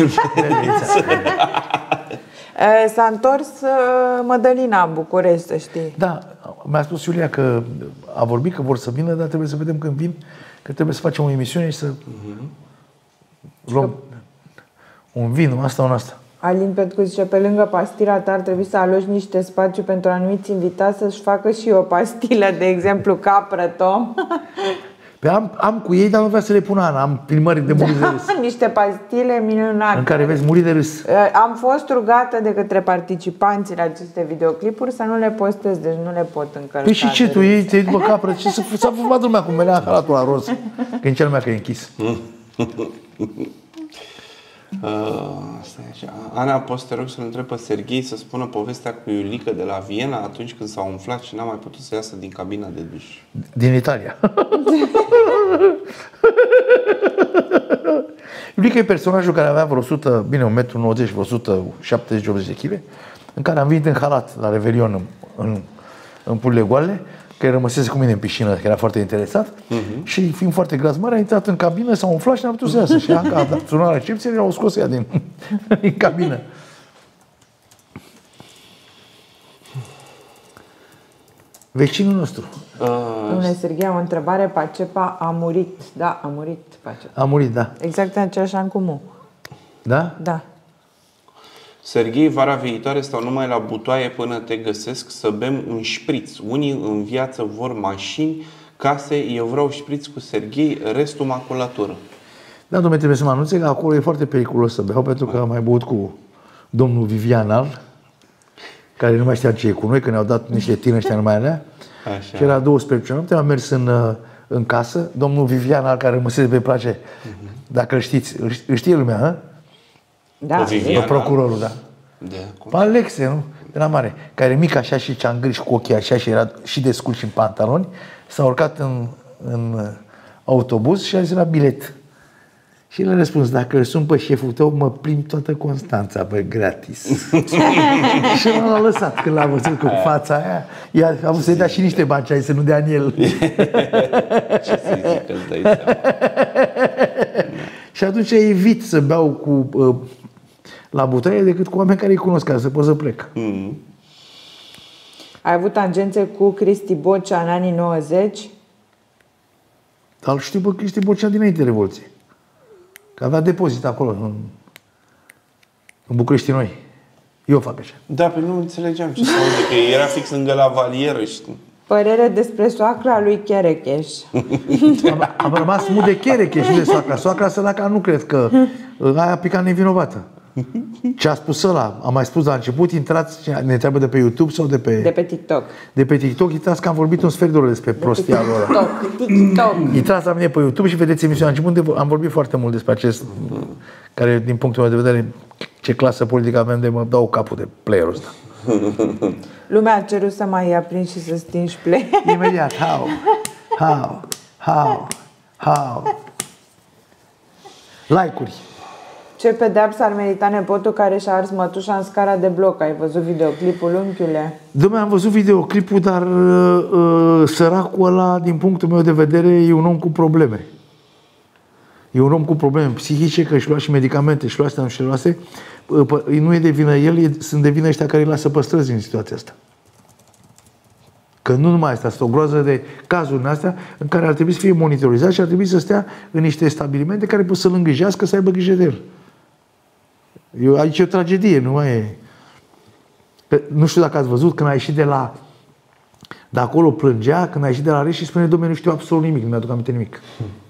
S-a întors Mădălina în București, să știi. Da, mi-a spus Iulia că a vorbit că vor să vină, dar trebuie să vedem când vin, că trebuie să facem o emisiune și să luăm un vin, asta, un asta. Alin Petcu zice, pe lângă pastila ta ar trebui să aloci niște spațiu pentru anumiți invitați să-și facă și o pastilă, de exemplu, capră, Tom. Pe am cu ei, dar nu vreau să le pun Ana, am filmări de muri de râs. Niște pastile minunate. În care vezi muri de râs. Am fost rugată de către participanții la aceste videoclipuri să nu le postez, deci nu le pot încărca. Păi și ce, tu iei, te iei după capră, ce s-a fumat lumea cu melea halatul la roz, când cel mai că e închis. Stai așa. Ana, poți să te rog să-l întreb pe Serghei să spună povestea cu Iulică de la Viena atunci când s-a umflat și n-a mai putut să iasă din cabina de duș. Din Italia. Iulică e personajul care avea vreo 100, bine, 1,90 m, vreo 170-80 de kg, în care am venit în halat la Revelion în Pulile Goale, că rămăsese cu mine în piscină, că era foarte interesat, și fiind foarte gras mare, a intrat în cabină, s-a umflat și n-a putut să iasă. Și Anca a sunat la recepție, și au scos ea din cabină. Vecinul nostru. Domnule Serghei, o întrebare, Pacepa a murit. Da, a murit Pacepa. A murit, da. Exact în același an cu Mu. Da? Da. Serghei, vara viitoare stau numai la butoaie până te găsesc să bem un șpriț. Unii în viață vor mașini, case, eu vreau șpriț cu Serghei, restul maculatură. Da, domnule, trebuie să mă anunțe că acolo e foarte periculos să beau, pentru că am mai băut cu domnul Vivianal, care nu mai știa ce e cu noi, că ne-au dat niște tine ăștia numai alea. Așa. Și era 12 noapte, am mers în casă, domnul Vivianal, care rămăsese pe place, dacă îl știți, îl știe lumea, hă? Da. Procurorul, da. De acum. Alexe, nu? De la mare. Care e mic așa și ceangâri cu ochii așa și era și descult și în pantaloni. S-a urcat în autobuz și a zis la bilet. Și el a răspuns, dacă îl sun pe șeful tău, mă plimb toată Constanța, bă, gratis. Și l-a lăsat când l-a văzut cu fața aia. A vrut să-i dea și niște bani, să nu dea în el. Ce să-i zic, îți dai seama. Și atunci evit să beau la butaie decât cu oameni care îi cunosc, ca să pot să plec. Ai avut tangențe cu Cristi Bocea în anii 90? Dar îl știu pe Cristi Bocea dinainte de Revoluție. Că avea depozit acolo, în București Noi. Eu fac așa. Da, pe nu înțelegeam ce să aude, că era fix lângă la valieră, știi? Părere despre soacra lui Cherecheș. Am rămas mut de Cherecheș și de soacra. Soacra săraca nu cred că aia a picat nevinovată. Ce a spus ăla, am mai spus la început, intrați, ne întreabă de pe YouTube sau de pe... De pe TikTok. De pe TikTok, intrați că am vorbit un sfert de oră despre prostia lor. TikTok. Intrați la mine pe YouTube și vedeți emisiunea. La început am vorbit foarte mult despre acest, care din punctul meu de vedere, ce clasă politică avem, de mă dau capul de playerul ăsta. Lumea a cerut să mai aprinzi și să stingi play. Imediat, how. Like-uri. Ce pedeapsă ar merita nepotul care și-a ars mătușa în scara de bloc? Ai văzut videoclipul, unchiule? Dom'le, am văzut videoclipul, dar săracul ăla, din punctul meu de vedere, e un om cu probleme. E un om cu probleme psihice, că își lua și medicamente, își lua astea, nu și luase. Nu e de vină el, sunt de vină ăștia care îi lasă pe străzi în situația asta. Că nu numai asta, sunt o groază de cazuri în astea în care ar trebui să fie monitorizat și ar trebui să stea în niște stabilimente care pot să-l îngrijească, să aibă grijă de el. Aici e o tragedie, nu mai e. Nu știu dacă ați văzut, când a ieșit de acolo plângea, când a ieșit de la Reș și spune, dom'le, nu știu absolut nimic, nu mi-aduc aminte nimic.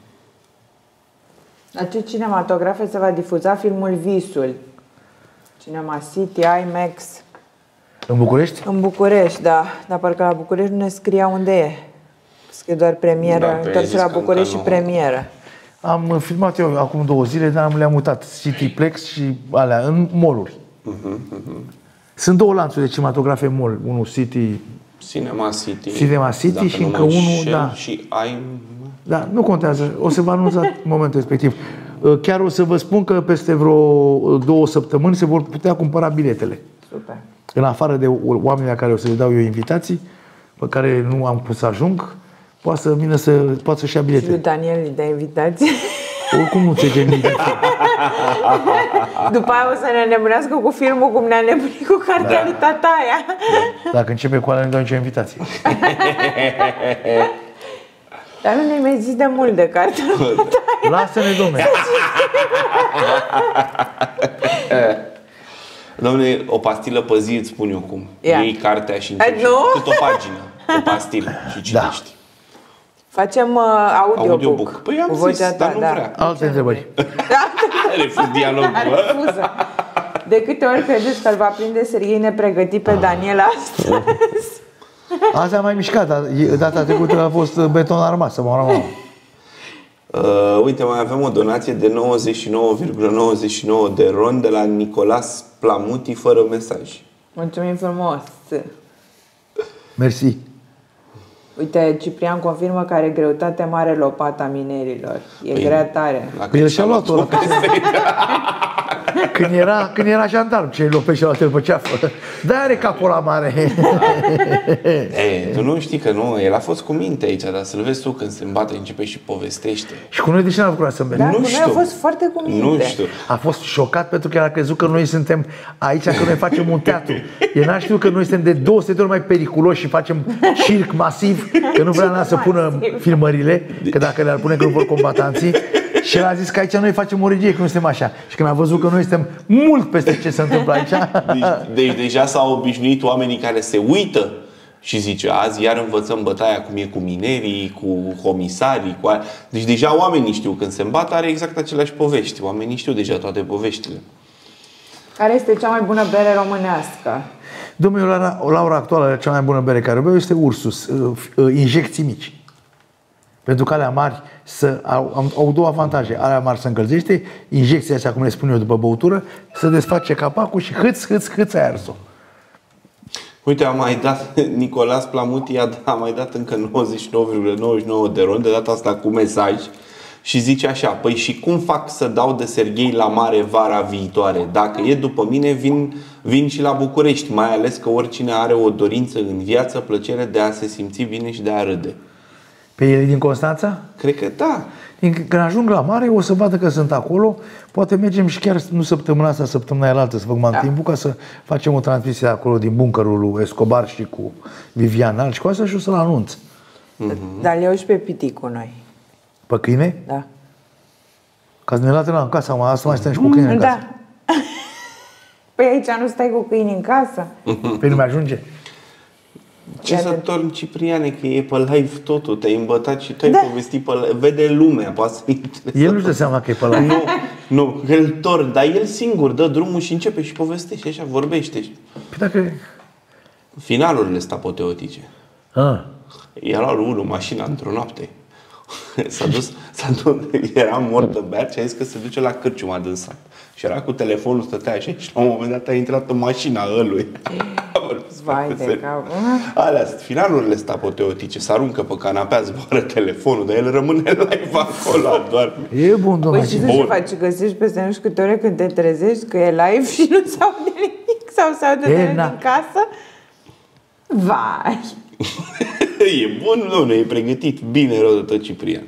La ce cinematografe se va difuza filmul Visul? Cinema City, IMAX. În București? În București, da. Dar parcă la București nu ne scria unde e. Scrie doar premieră, întorse la București și premieră. Am filmat eu acum 2 zile, dar le-am mutat Cityplex și alea, în mall-uri. Sunt 2 lanțuri de cinematografe mall. Unul Cinema City City și încă unul, da. Și ai... Da, nu contează. O să vă anunț în momentul respectiv. Chiar o să vă spun că peste vreo 2 săptămâni se vor putea cumpăra biletele. Super. În afară de oamenii la care o să le dau eu invitații, pe care nu am pus să ajung, poate să vină poate să-și ia Și bilete. lui Daniel îi dă invitații. Oricum nu ți-e invitații. După aia o să ne nebunească cu filmul cum ne-a nebunit cu cartea lui Tataia. Dacă începe cu alea, nu dau nicio invitație. Dar nu ne mai zis de mult de cartea lui Tataia. Lasă-ne, domne. Dom'le, o pastilă pe zi, îți spun eu cum. Ia. Iei cartea și începi Nu? cât o pagină, o pastilă și citești. Facem audiobook. Păi am cu zis, vocea ta, dar nu da. vrea. Alte întrebări. Refuz dialogul. Refuză. De câte ori credeți că îl va prinde Serghei nepregătit pe Daniel astăzi? Azi am mai mișcat, dar data trecută a fost beton armat, să mă rămân. Uite, mai avem o donație de 99,99 de ron de la Nicolas Plamuti fără mesaj. Mulțumim frumos. Mersi. Uite, Ciprian confirmă că are greutate mare lopata minerilor. E grea tare. Păi el și-a luat-o la când era jandarm, ce lopește la el pe ceafă. Dar are capul la mare. Tu nu știi că nu, el a fost cu minte aici, dar să-l vezi tu când se îmbate, începe și povestește. Și cu noi de ce n-a vrut să merg? Da, Nu cu noi știu. a fost foarte cu minte. Nu știu. A fost șocat pentru că el a crezut că noi suntem aici, că noi facem un teatru. El n-a știut că noi suntem de 200 de ori mai periculoși și facem circ masiv, că nu vrea să pună filmările, că dacă le-ar pune că nu vor combatanții. Și el a zis că aici noi facem o regie, că nu suntem așa. Și când a văzut că noi suntem mult peste ce se întâmplă aici... Deci deja s-au obișnuit oamenii care se uită și zice, azi iar învățăm bătaia cum e cu minerii, cu comisarii, cu deci deja oamenii știu, când se îmbată are exact aceleași povești. Oamenii știu deja toate poveștile. Care este cea mai bună bere românească? Domnul, la ora actuală, cea mai bună bere care o beau este Ursus, injecții mici. Pentru că alea mari au 2 avantaje. Alea mari se încălzește, injecția așa, cum le spun eu, după băutură, se desface capacul și hâț ai ars-o. Uite, a mai dat, Nicolas Plamuti a mai dat încă 99,99 de ron, de data asta cu mesaj. Și zice așa, păi și cum fac să dau de Serghei la mare vara viitoare? Dacă e după mine, vin și la București, mai ales că oricine are o dorință în viață, plăcere de a se simți bine și de a râde. Pe el din Constanța? Cred că da. Când ajung la mare, o să vadă că sunt acolo. Poate mergem și chiar, nu săptămâna asta, săptămâna alaltă, să făcăm timpul ca să facem o transmisie acolo din buncărul lui Escobar și cu Vivian Alt și cu asta și o să-l anunț. Dar le iau și pe Piti cu noi. Pe câine? Da. Ca să ne lată la în casă, asta mai stăm și cu câine în casă. Da. Păi aici nu stai cu câini în casă? Păi nu mi-ajunge. Ce să torni, Cipriane, că e pe live totul, te-ai îmbătat și tu ai povestit pe live. Vede lumea, poate să intereseze. El nu-și dă seama că e pe la Nu, el torni, dar el singur dă drumul și începe și povestește așa, vorbește. Păi dacă... Finalurile sunt apoteotice. I-a luat lui unul mașina într-o noapte. S-a dus, era mort de beat și a zis că se duce la cârciuma din sat. Și era cu telefonul, stătea așa și la un moment dat a intrat în mașina ălui. Vai de cap. Alea sunt, finalurile sunt apoteotice. Se aruncă pe canapea, zboară telefonul, dar el rămâne live acolo, doarme. E bun, domnule. Păi și tu ce faci? Găsești peste nu știu câte ore când te trezești că e live și nu se aude nimic sau se aude de din casă? Vai! E bun, nu, e pregătit bine rău de tot Ciprian.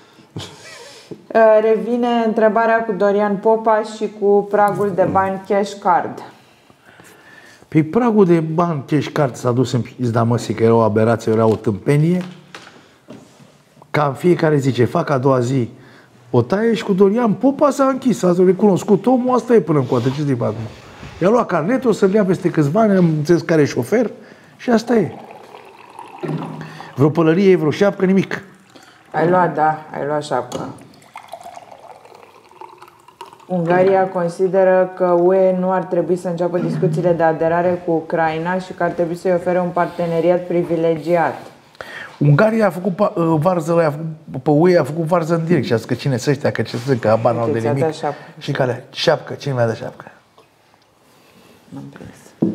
Revine întrebarea cu Dorian Popa și cu pragul de bani cash card. Pe pragul de bani cash card s-a dus în pizda măsii, că era o aberație, era o tâmpenie. Ca în fiecare zi ce fac, a doua zi o taie și cu Dorian Popa s-a închis. S-a recunoscut omul, asta e până în coată. Ce zic acum? I-a luat carnetul, o să-l ia peste câțiva ani, am înțeles care e șofer și asta e. Vreo pălărie, vreo șapcă, nimic. Ai luat șapcă. Ungaria consideră că UE nu ar trebui să înceapă discuțiile de aderare cu Ucraina și că ar trebui să-i ofere un parteneriat privilegiat. Ungaria a făcut varză la ea, pe UE a făcut varză în direct și a zis că cine să ăștia, că ce sunt, că habar n-au de Ți-a nimic. dat șapcă. Și care? Șapcă, cine mi-a dat șapcă? N-am prins.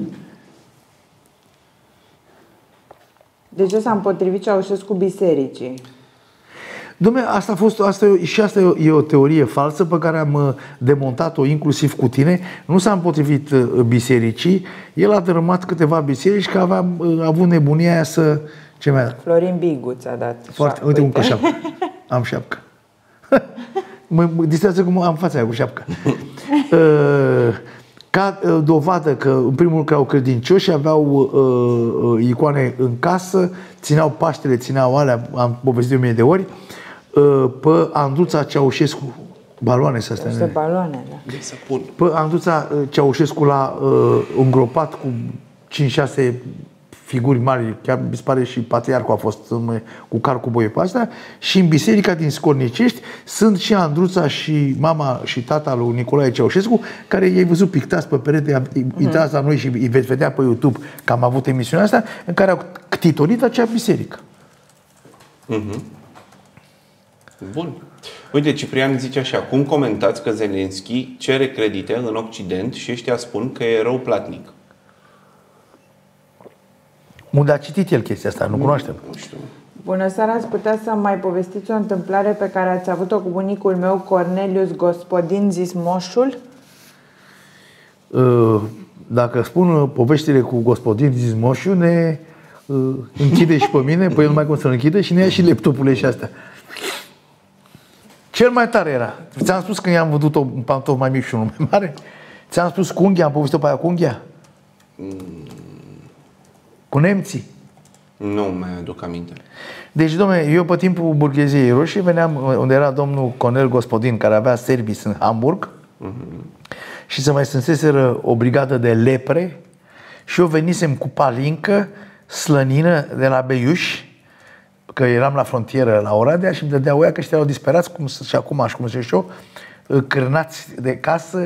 De ce s-a împotrivit Ceaușescu bisericii? Dom'le, asta e o teorie falsă pe care am demontat-o inclusiv cu tine. Nu s-a împotrivit bisericii, el a dărâmat câteva biserici că a avut nebunia aia să... Ce mi-a dat? Florin Bigu ți-a dat. Uite, un șapcă. Am șapcă. Mă distrează cum am fața aia cu șapcă. Ca dovadă că, în primul rând, că erau credincioși, aveau icoane în casă, țineau Paștele, țineau alea, am povestit 1000 de ori, pe Andruța Ceaușescu, baloane să astea. Niște baloane, da. Să pun. Pe Andruța Ceaușescu l-a îngropat cu 5-6 figuri mari, chiar mi se pare și patriarhul a fost cu car cu boi pe asta, și în biserica din Scornicești sunt și Andruța și mama și tata lui Nicolae Ceaușescu, care i-ai văzut pictați pe perete, intrați la noi și îi veți vedea pe YouTube că am avut emisiunea asta, în care au ctitorit acea biserică. Bun. Uite, Ciprian zice așa: cum comentați că Zelenski cere credite în Occident și ăștia spun că e rău platnic? Unde a citit el chestia asta? Nu cunoaștem. Nu știu. Bună seara, ați putea să mai povestiți o întâmplare pe care ați avut-o cu bunicul meu, Cornelius Gospodin, zis Moșul? Dacă spun poveștile cu Gospodin zis Moșu, ne închide și pe mine, păi el nu mai cum să-l închide și ne ia și laptopurile și astea. Cel mai tare era. Ți-am spus că i-am văzut un pantof mai mic și unul mai mare? Ți-am spus cu unghia, am povestit pe aia cu unghia? Cu nemții. Nu mai aduc aminte. Deci, dom'le, eu pe timpul burgheziei roșii veneam unde era domnul Cornel Gospodin, care avea service în Hamburg, și se mai strânseseră o brigadă de lepre și eu venisem cu palincă, slănină de la Beiuș, că eram la frontieră la Oradea și îmi dădeau oia că ăștia erau disperați, cum și acum și cum zic și eu, cârnați de casă,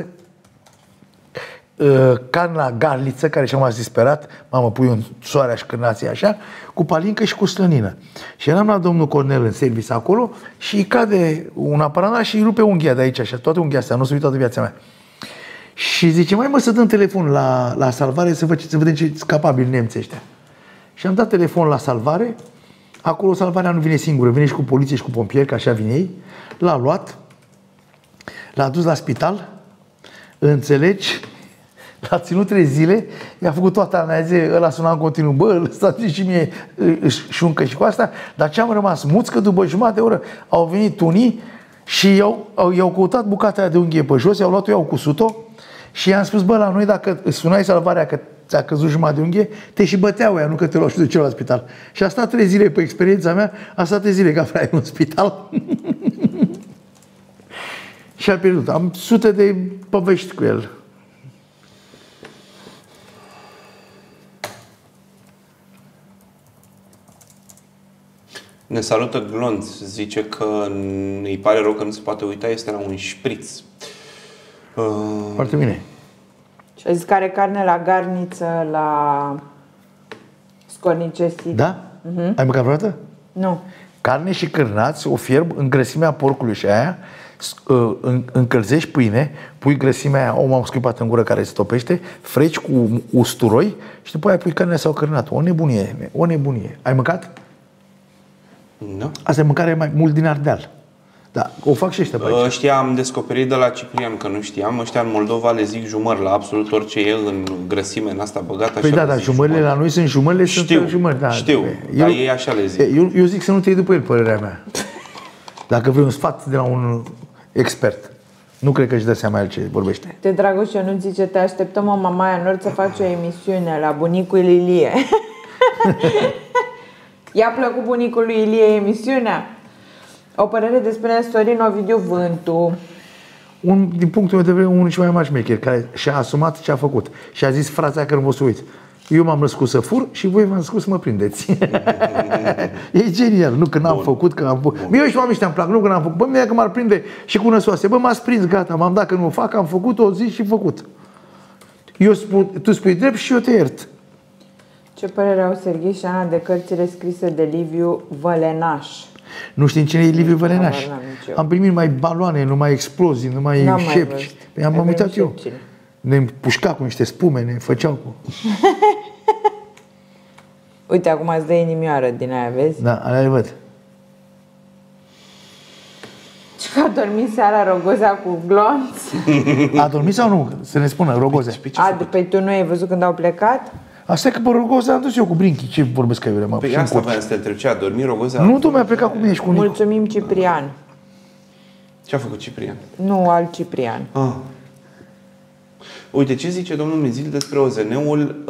carne la garliță, care și-am disperat, mamă, pui în soarea și cârnații așa, cu palincă și cu slănină. Și eram la domnul Cornel în service acolo și îi cade un aparat și îi rupe unghia de aici, așa, toată unghia asta, nu s-a uitat toată viața mea. Și zice, mai să dăm telefon la salvare să vedem ce capabili nemții ăștia. Și am dat telefon la salvare, acolo salvarea nu vine singură, vine și cu poliție și cu pompieri, că așa vin ei, l-a luat, l-a dus la spital, înțelegi, l-a ținut 3 zile, i-a făcut toată analize, ăla suna în continuu, bă, lăsați și mie șuncă și cu asta, dar ce am rămas muți că după jumătate de oră au venit unii și i-au căutat bucata aia de unghie pe jos, i-au luat-o, i-au cusut-o și i-am spus, bă, la noi dacă sunai salvarea că ți-a căzut jumătate de unghie, te și băteau ea, nu că te luau și duceau la spital. Și a stat 3 zile, pe experiența mea, a stat 3 zile ca fraier în spital. Și a pierdut. Am sute de povești cu el. Ne salută Glonț, zice că îi pare rău că nu se poate uita, este la un șpriț. Foarte bine. Și a zis că are carne la garniță, la scornicesi. Da? Ai mâncat vreodată? Nu. Carne și cârnați, o fierb în grăsimea porcului și aia, încălzești pâine, pui grăsimea aia, m-am scuipat în gură care se topește, freci cu usturoi și după aia pui carnea sau cârnat. O nebunie, o nebunie. Ai mâncat? Nu. Asta e mâncare mai mult din Ardeal. Da, o fac și ăștia pe aici. Ăștia am descoperit de la Ciprian, că nu știam. Ăștia în Moldova le zic jumări la absolut orice e în grăsime, în asta băgat așa. Păi da, dar jumările la noi sunt jumările, știu, sunt jumări. Da, știu, dar ei așa le zic. Eu zic să nu te iei după el, părerea mea. Dacă vrei un sfat de la un expert. Nu cred că își dă seama el ce vorbește. Te, Dragoș, eu nu zice, te așteptăm în Mamaia Nord să faci o emisiune la bunicul Ilie. I-a plăcut bunicului Ilie emisiunea? O părere despre Sorin Ovidiu Vântu. Din punctul meu de vedere, unul cel mai mari șmecher, care și-a asumat ce a făcut. Și a zis fraza că nu vă să uit. Eu m-am născut să fur și voi v-am născut să mă prindeți. E genial. Nu că n-am făcut, că am făcut. Mie și oamenii ăștia îmi plac, nu că n-am făcut. Bă, mie că m-ar prinde și cu năsoase. Bă, m-ați prins, gata, m-am dat că nu o fac, am făcut o zi și făcut. Tu spui drept și eu te iert. Ce părere au Serghei și Ana de cărțile scrise de Liviu Vălenaș? Nu știm cine e Liviu Vălenaș. N-am nici eu. Am primit numai baloane, numai explozii, numai N-am mai șepci. văzut. Păi am Avem uitat eu. șepcile. Ne împușca cu niște spume, ne făceau cu... Uite, acum îți dă inimioară din aia, vezi? Da, alea le văd. Și că a dormit seara Rogozea cu glonț. A dormit sau nu? Să ne spună, Rogozea. Păi tu nu ai văzut când au plecat? Asta e că pe Rogozea am dus eu cu Brinchi. Ce vorbesc că eu, mă? Păi asta voiam să te întreb, ce a dormit Rogozea? Nu, tu mi-a plecat cu mine și cu Nicu. Mulțumim, Ciprian. Ce a făcut Ciprian? Nu, alt Ciprian. Uite, ce zice domnul Mizil despre OZN-ul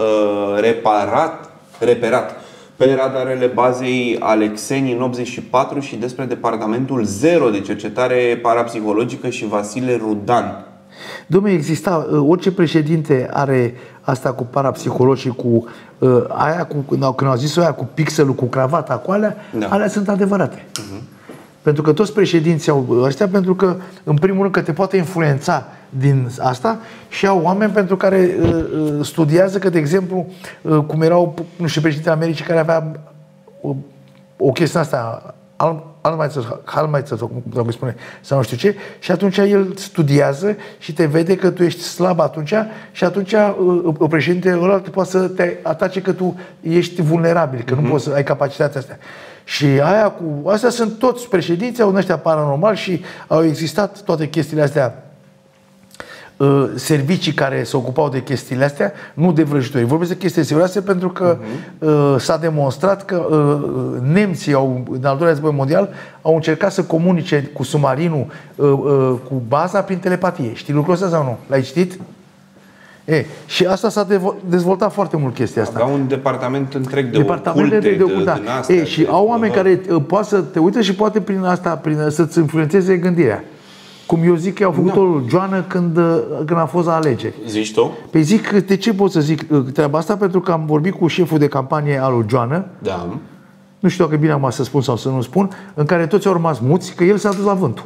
reperat pe radarele bazei Alexeni în 84 și despre departamentul 0 de cercetare parapsihologică și Vasile Rudan. Dom'le, exista, orice președinte are asta cu parapsihologii, cu aia, când au zis-o aia cu pixelul, cu cravata, cu alea, alea sunt adevărate. Pentru că toți președinții au ăștia, pentru că, în primul rând, că te poate influența din asta și au oameni pentru care studiază că, de exemplu, cum erau, nu știu, președintele Americii care avea o chestie asta, Halmeister, sau cum îi spune, sau nu știu ce, și atunci el studiază și te vede că tu ești slab atunci și atunci președintele ăla poate să te atace că tu ești vulnerabil, că nu poți să ai capacitatea asta. Și aia cu... Astea sunt toți președinții, au ăștia paranormal și au existat toate chestiile astea, servicii care se ocupau de chestiile astea, nu de vrăjitori. Vorbesc de chestii serioase pentru că s-a demonstrat că nemții în al doilea război mondial au încercat să comunice cu submarinul, cu baza prin telepatie. Știi lucrul ăsta sau nu? L-ai citit? Și asta s-a dezvoltat foarte mult chestia asta. Avea un departament întreg de oculte, din astea. Și au oameni care poate să te uite și poate prin asta să-ți influențeze gândirea. Cum eu zic că au făcut-o Joană când a fost la alegeri. Zici tu? Păi zic, de ce pot să zic treaba asta? Pentru că am vorbit cu șeful de campanie al lui Joană. Da. Nu știu dacă e bine acum să spun sau să nu spun, în care toți au rămas muți, că el s-a dus la vântul.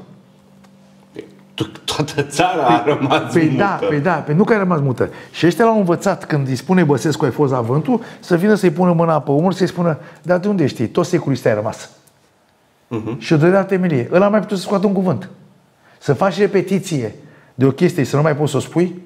Toată țara a rămas mută. Nu că a rămas mută. Și ăștia l-au învățat când îi spune Băsescu ai fost la vântul, să vină să-i pună mâna pe umăr, să-i spună, dar de unde știi? Toți securii ai rămas. Și o dădea temelie. Ăla mai putut să scoată un cuvânt. Să faci repetiție de o chestie și să nu mai poți să o spui?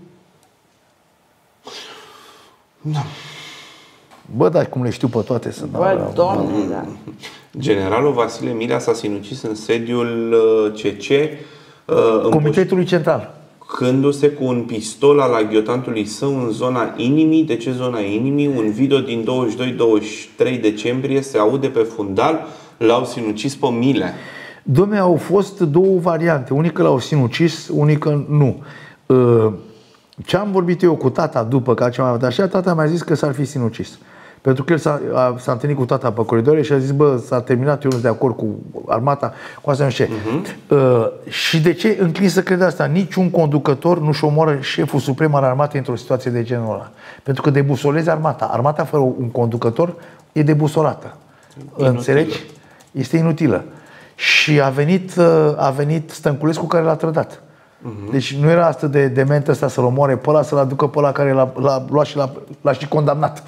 Da. Bă, dar cum le știu pe toate. Bă, Doamne, da. Generalul Vasile Milea s-a sinucis în sediul CC Comitetului Central. Cându-se cu un pistol al aghiotantului său în zona inimii. De ce zona inimii? Un video din 22-23 decembrie se aude pe fundal. L-au sinucis pe Milea. Dom'le, au fost două variante. Unii că l-au sinucis, unii că nu. Ce am vorbit eu cu tata după că așa, tata mi-a zis că s-ar fi sinucis. Pentru că el s-a întâlnit cu tata pe coridoare și a zis, bă, s-a terminat, eu nu sunt de acord cu armata, cu asta nu știu ce. Și de ce înclin să cred asta? Niciun conducător nu-și omoară șeful suprem al armatei într-o situație de genul ăla. Pentru că debusolezi armata. Armata fără un conducător e debusolată. Înțelegi? Este inutilă. Și a venit Stănculescu care l-a trădat. Deci nu era asta de dement ăsta să-l omoare pe ăla, să-l aducă pe ăla care l-a luat și l-a și condamnat.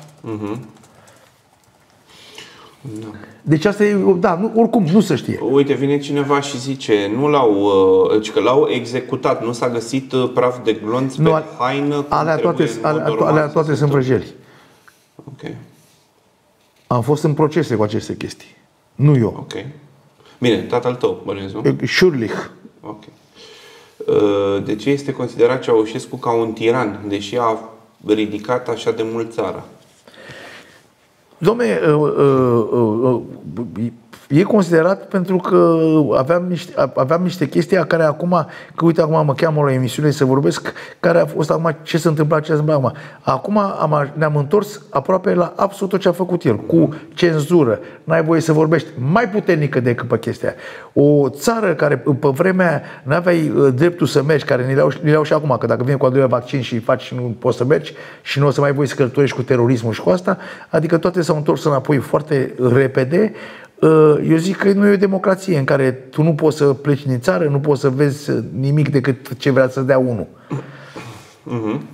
Deci asta e, da, oricum, nu se știe. Uite, vine cineva și zice, că l-au executat, nu s-a găsit praf de glonț pe haină. Alea toate sunt vrăjeli. Ok. Am fost în procese cu aceste chestii. Nu eu. Ok. Bine, tatăl tău, bănuiesc, nu? Schurlich. Ok. De ce este considerat Ceaușescu ca un tiran, deși a ridicat așa de mult țara? Dom'le, e considerat pentru că aveam niște chestii care acum, că uite, acum mă cheamă la emisiune să vorbesc, care a fost acum, ce se întâmplă acum. Acum ne-am întors aproape la absolut tot ce a făcut el, cu cenzură, n-ai voie să vorbești, mai puternică decât pe chestia. O țară care pe vremea n-aveai dreptul să mergi, care ne le-au și acum, că dacă vine cu al doilea vaccin și faci și nu poți să mergi și nu o să mai voie să călătorești cu terorismul și cu asta, adică toate s-au întors înapoi foarte repede. Eu zic că nu e o democrație în care tu nu poți să pleci din țară, nu poți să vezi nimic decât ce vrea să dea unul.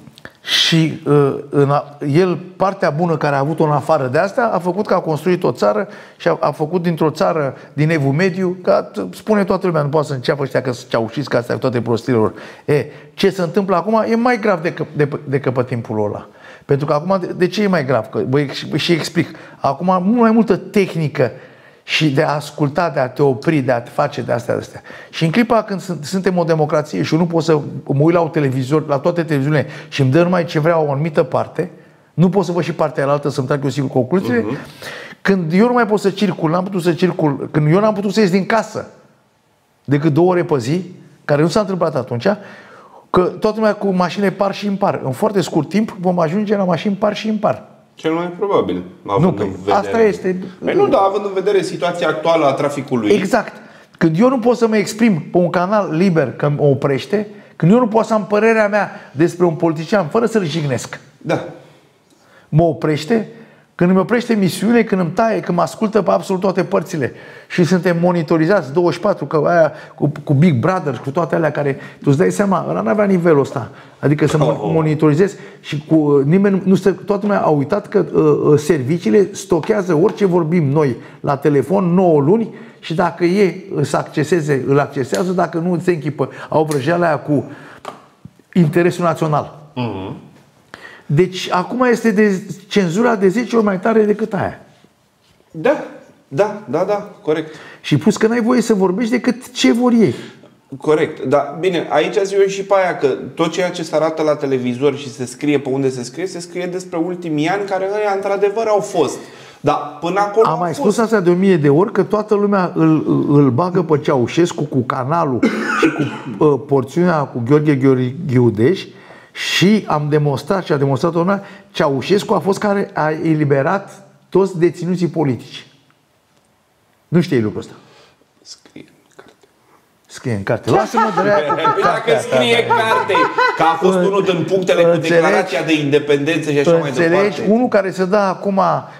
Și el, partea bună care a avut-o în afară de asta, a făcut că a construit o țară și a făcut dintr-o țară din Evul Mediu, ca spune toată lumea, nu poate să înceapă ăștia că ceaușiți, că astea toate prostiile lor. Ce se întâmplă acum e mai grav decât pe timpul ăla. Pentru că acum, de ce e mai grav? Că, și explic. Acum mult mai multă tehnică și de a asculta, de a te opri, de a te face de astea. Și în clipa când suntem o democrație și eu nu pot să mă uit la un televizor, la toate televiziunile și îmi dă numai ce vreau o anumită parte, nu pot să văd și partea alaltă să-mi trag eu sigur concluziile, când eu nu mai pot să circul, n-am putut să circul, când eu n-am putut să ies din casă decât 2 ore pe zi, care nu s-a întâmplat atunci, că toată lumea cu mașinile par și impar. În foarte scurt timp vom ajunge la mașini par și impar. Cel mai probabil. Nu, asta este. Păi nu, dar având în vedere situația actuală a traficului. Exact. Când eu nu pot să mă exprim pe un canal liber că mă oprește, când eu nu pot să am părerea mea despre un politician fără să-l jignesc. Da. Mă oprește, când îmi oprește misiune, când îmi taie, când mă ascultă pe absolut toate părțile și suntem monitorizați 24 că aia, cu Big Brother, cu toate alea care, tu îți dai seama, ăla n-avea nivelul ăsta. Adică să monitorizezi și cu nimeni, nu stă, toată lumea a uitat că serviciile stochează orice vorbim noi la telefon 9 luni și dacă e să acceseze, îl accesează, dacă nu se închipă. Au vrăjeala aia cu interesul național. Deci acum este cenzura de 10 ori mai tare decât aia. Da, corect. Și plus că n-ai voie să vorbești decât ce vor ei. Corect, dar bine, aici zic eu și pe aia că tot ceea ce se arată la televizor și se scrie pe unde se scrie despre ultimii ani care ăia într-adevăr au fost. Dar până acolo am mai spus asta de 1000 de ori, că toată lumea îl bagă pe Ceaușescu cu canalul și cu porțiunea cu Gheorghe Ghiudeș. Și am demonstrat și a demonstrat lumea, Ceaușescu a fost care a eliberat toți deținuții politici. Nu știi lucrul ăsta. Scrie în carte. Lasă-mă de dacă scrie carte, că a fost unul din punctele cu declarația de independență și așa mai departe. Unul care se dă acum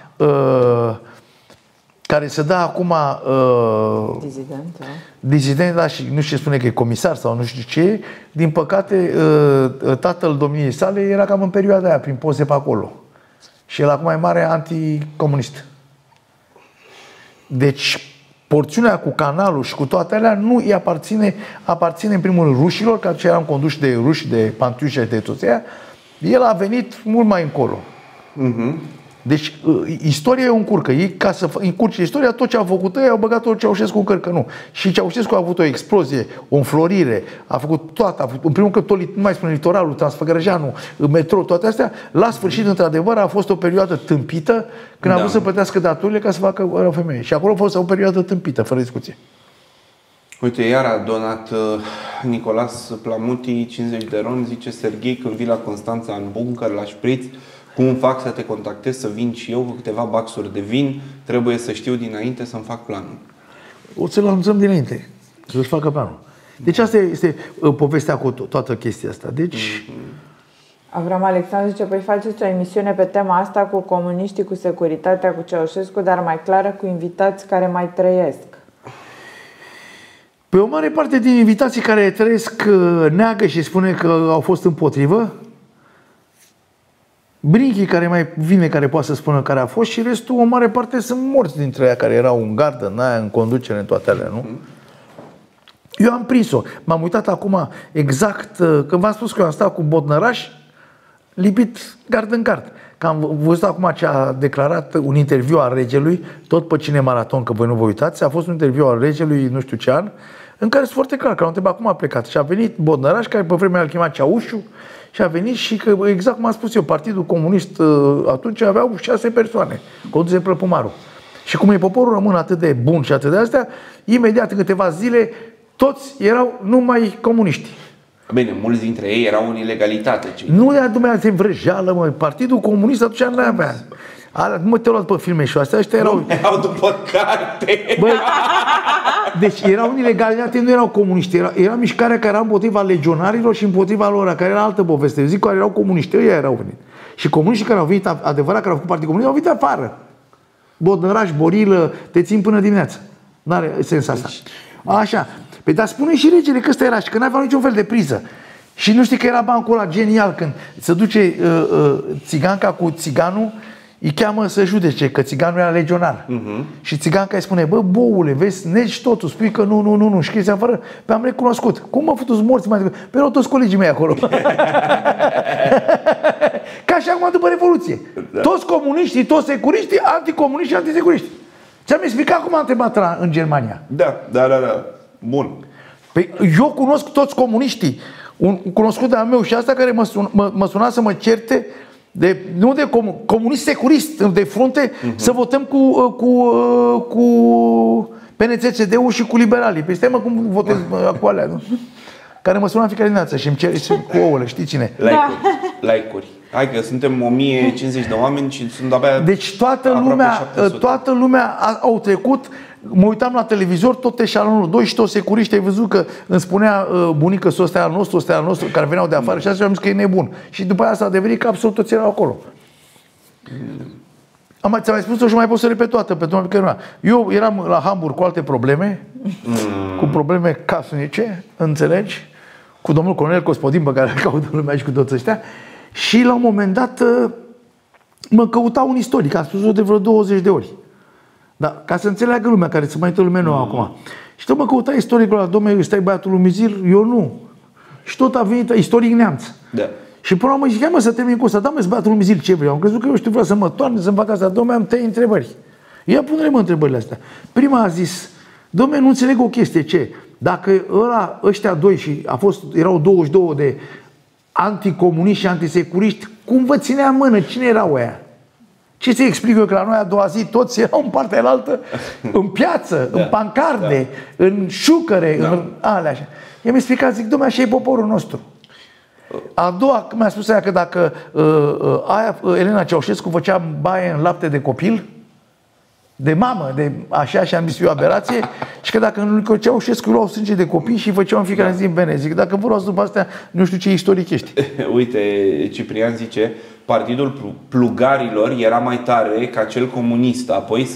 dizident, da, și nu știu ce spune că e comisar sau nu știu ce, din păcate tatăl domniei sale era cam în perioada aia, prin poze pe acolo. Și el acum e mare anticomunist. Deci porțiunea cu canalul și cu toate alea nu îi aparține în primul rând rușilor, că eram conduși de ruși, de Pantiușa și de toți aia. El a venit mult mai încolo. Deci istoria e o încurcă. Ei, ca să încurce istoria, tot ce au făcut ei, au băgat-o Ceaușescu în cărcă. Nu. Și Ceaușescu a avut o explozie, o înflorire, a făcut toată. În primul rând, nu mai spune litoralul, Transfăgărăjeanu, metrou, toate astea. La sfârșit, într-adevăr, a fost o perioadă tâmpită când a vrut să plătească datorile ca să facă o femeie. Și acolo a fost o perioadă tâmpită, fără discuție. Uite, iar a donat Nicolas Plamuti 50 de ron, zice Serghei, când vii la Constanța în bunker, la șpriț, cum fac să te contactez să vin și eu cu câteva baxuri de vin? Trebuie să știu dinainte să-mi fac planul. O să-l anunțăm dinainte, să-și facă planul. Deci asta este povestea cu toată chestia asta. Deci... Avram Alexandru zice, păi faceți o emisiune pe tema asta cu comuniștii, cu securitatea, cu Ceaușescu, dar mai clară, cu invitați care mai trăiesc. Pe o mare parte din invitații care trăiesc neagă și spune că au fost împotrivă. Brinchi care mai vine, care poate să spună care a fost, și restul, o mare parte sunt morți dintre aia care erau în gardă, în conducere, în toate alea, nu? Eu am prins-o. M-am uitat acum exact, când v-am spus că eu am stat cu Bodnăraș, lipit gard în gard. Că am văzut acum ce a declarat un interviu al regelui, tot pe Cine Maraton, că voi nu vă uitați, a fost un interviu al regelui, nu știu ce an, în care sunt foarte clar, că l-au întrebat cum a plecat. Și a venit Bodnăraș, care pe vremea îl chema Ceaușu, și a venit și că, exact cum am spus eu, Partidul Comunist atunci aveau 6 persoane, conduse Plăpumaru. Și cum e poporul român atât de bun și atât de astea, imediat în câteva zile, toți erau numai comuniști. Bine, mulți dintre ei erau în ilegalitate. Nu de dumneavoastră vrăjeală, mă. Partidul Comunist atunci nu avea. Nu te-au luat pe filme și astea, ăștia erau... Nu erau după carte. Bă, deci erau în ilegalitate, nu erau comuniști. Era mișcarea care era împotriva legionarilor și împotriva lor, care era altă poveste. Zic, care erau comuniști, ăia erau venit. Și comuniștii care au venit, adevărat, care au făcut Partidul Comunist, au venit afară. Bodnăraș, Borilă, te țin până dimineața. N-are sens asta. Așa. Păi, dar spune și regele că ăsta era și că n-aveau niciun fel de priză. Și nu știi că era bancul ăla genial când se duce țiganca cu țiganul, îi cheamă să judece, că țiganul era legionar. Și țiganca îi spune, bă, boule, vezi, negi totul, spui că nu, și chestia afară, pe am recunoscut. Cum mă futu morți mai degrabă? Pe erau toți colegii mei acolo. Ca și acum după Revoluție. Da. Toți comuniștii, toți securiștii, anticomuniști și antisecuriști. Ți-am explicat cum am întrebat în Germania. Da. Bun. Păi eu cunosc toți comuniștii. Un cunoscut de-al meu și asta care mă suna să mă certe nu de comunist securist de frunte, să votăm cu PNCCD-ul și cu liberalii. Păi stai mă cum votez cu alea, nu? Care mă suna în fiecare dimineață și îmi cer cu ouăle, știi cine? Like-uri. Hai că suntem 1050 de oameni și sunt abia. Deci toată lumea au trecut. Mă uitam la televizor, tot eșalonul 2 și toți securiști, ai văzut că îmi spunea bunica să ăsta e al nostru, care veneau de afară și asta am zis că e nebun. Și după aia s-a devenit că absolut toți erau acolo. Ți-am mai spus-o și mai pot să repet toată pe toată. Eu eram la Hamburg cu alte probleme, cu probleme casnice, înțelegi? Cu domnul colonel Gospodin, pe care îl caută lumea și cu toți ăștia. Și la un moment dat mă căuta un istoric, am spus-o de vreo 20 de ori. Da, ca să înțeleagă lumea, care se mai uită lumea nouă acum. Și tot mă căuta istoricul ăla, dom'le, stai băiatul lui Mizil? Eu nu. Și tot a venit istoric neamț. Da. Și până la urmă zic, mă, să termin cu asta, da-mă, băiatul lui Mizil, ce vreau? Am crezut că eu vreau să mă toarne, să-mi fac asta. Dom'le, am 3 întrebări. Ia pune-le-mă întrebările astea. Prima a zis, dom'le, nu înțeleg o chestie, ce? Dacă ăștia doi și erau 22 de anticomuniști și antisecuriști, cum vă ținea în mână? Cine erau ăia? Ce să explic eu, că la noi a doua zi toți erau în partea alaltă, în piață, în pancarde, în șucăre, în alea așa. I-am explicat, zic, dom'le, așa e poporul nostru. A doua mi-a spus aia că dacă Elena Ceaușescu făcea baie în lapte de copil, de mamă, de așa și am zis eu aberație, și că dacă nu Ceaușescu luau sânge de copii și făceau în fiecare zi în bene. Zic, dacă vă luați după astea, nu știu ce istoric ești. Uite, Ciprian zice, partidul plugarilor era mai tare ca cel comunist, apoi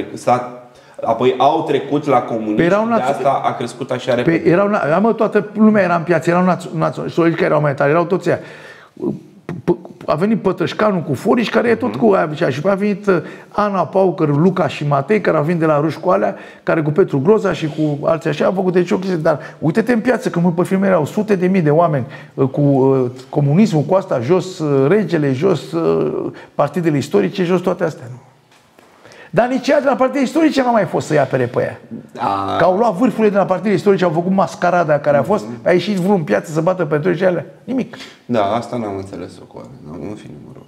au trecut la comunism, de asta a crescut așa repede. Toată lumea era în piață, erau naționaliști care erau mai tare, erau toți aia. A venit Pătrășcanu cu Foriș, care e tot cu aia, și a venit Ana Paucăr, Luca și Matei, care a venit de la Ruși cu alea, care cu Petru Groza și cu alții așa, au făcut deci o chestie. Dar uite-te în piață, că pe film erau sute de mii de oameni cu comunismul, cu asta, jos regele, jos partidele istorice, jos toate astea. Dar nici ea de la partidele istorice n-a mai fost să-i apere pe ea. Că au luat vârfurile de la partidele istorice, au făcut mascarada care a fost, a ieșit vreun piață să bată pentru și alea. Nimic. Da, asta n-am înțeles-o cu alea. În fine, mă rog.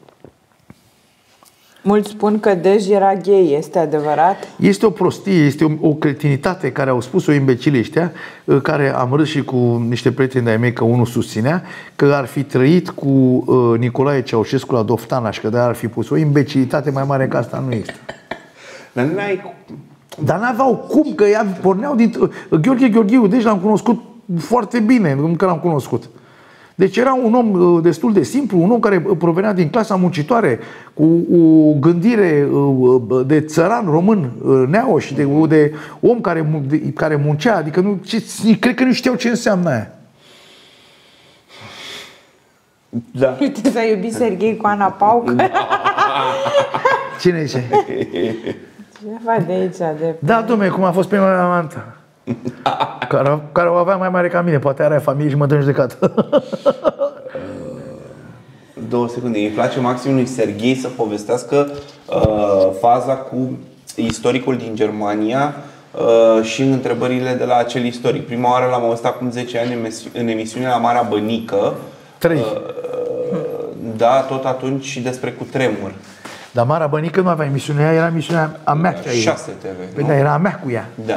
Mulți spun că Dej era gay, este adevărat? Este o prostie, este o cretinitate care au spus-o imbecile ăștia, care am râs și cu niște prieteni de-ai mei că unul susținea că ar fi trăit cu Nicolae Ceaușescu la Doftana și că de-aia ar fi pus o imbecilitate mai mare ca asta, nu există. Dar n-aveau cum, că ea porneau din... Gheorghe Gheorghiu, deci l-am cunoscut foarte bine, că l-am cunoscut. Deci era un om destul de simplu, un om care provenea din clasa muncitoare, cu o gândire de țăran român, neoș, de om care muncea, adică cred că nu știau ce înseamnă aia. Da. Uite, s-a iubit Serghei cu Ana Paucă. Cine zice? Cineva de aici, de... Da, dom'le, cum a fost prima mea amantă. Care o avea mai mare ca mine, poate are familie și mă dă în judecată. 2 secunde. Îi place maxim lui Serghei să povestească faza cu istoricul din Germania și întrebările de la acel istoric. Prima oară l-am auzit acum 10 ani în emisiunea la Marea Bănică. 3. Da, tot atunci și despre cutremur. Dar Marea Bănică nu avea emisiunea, era emisiunea a mea. 6 TV. Păi da, era a mea cu ea. Da.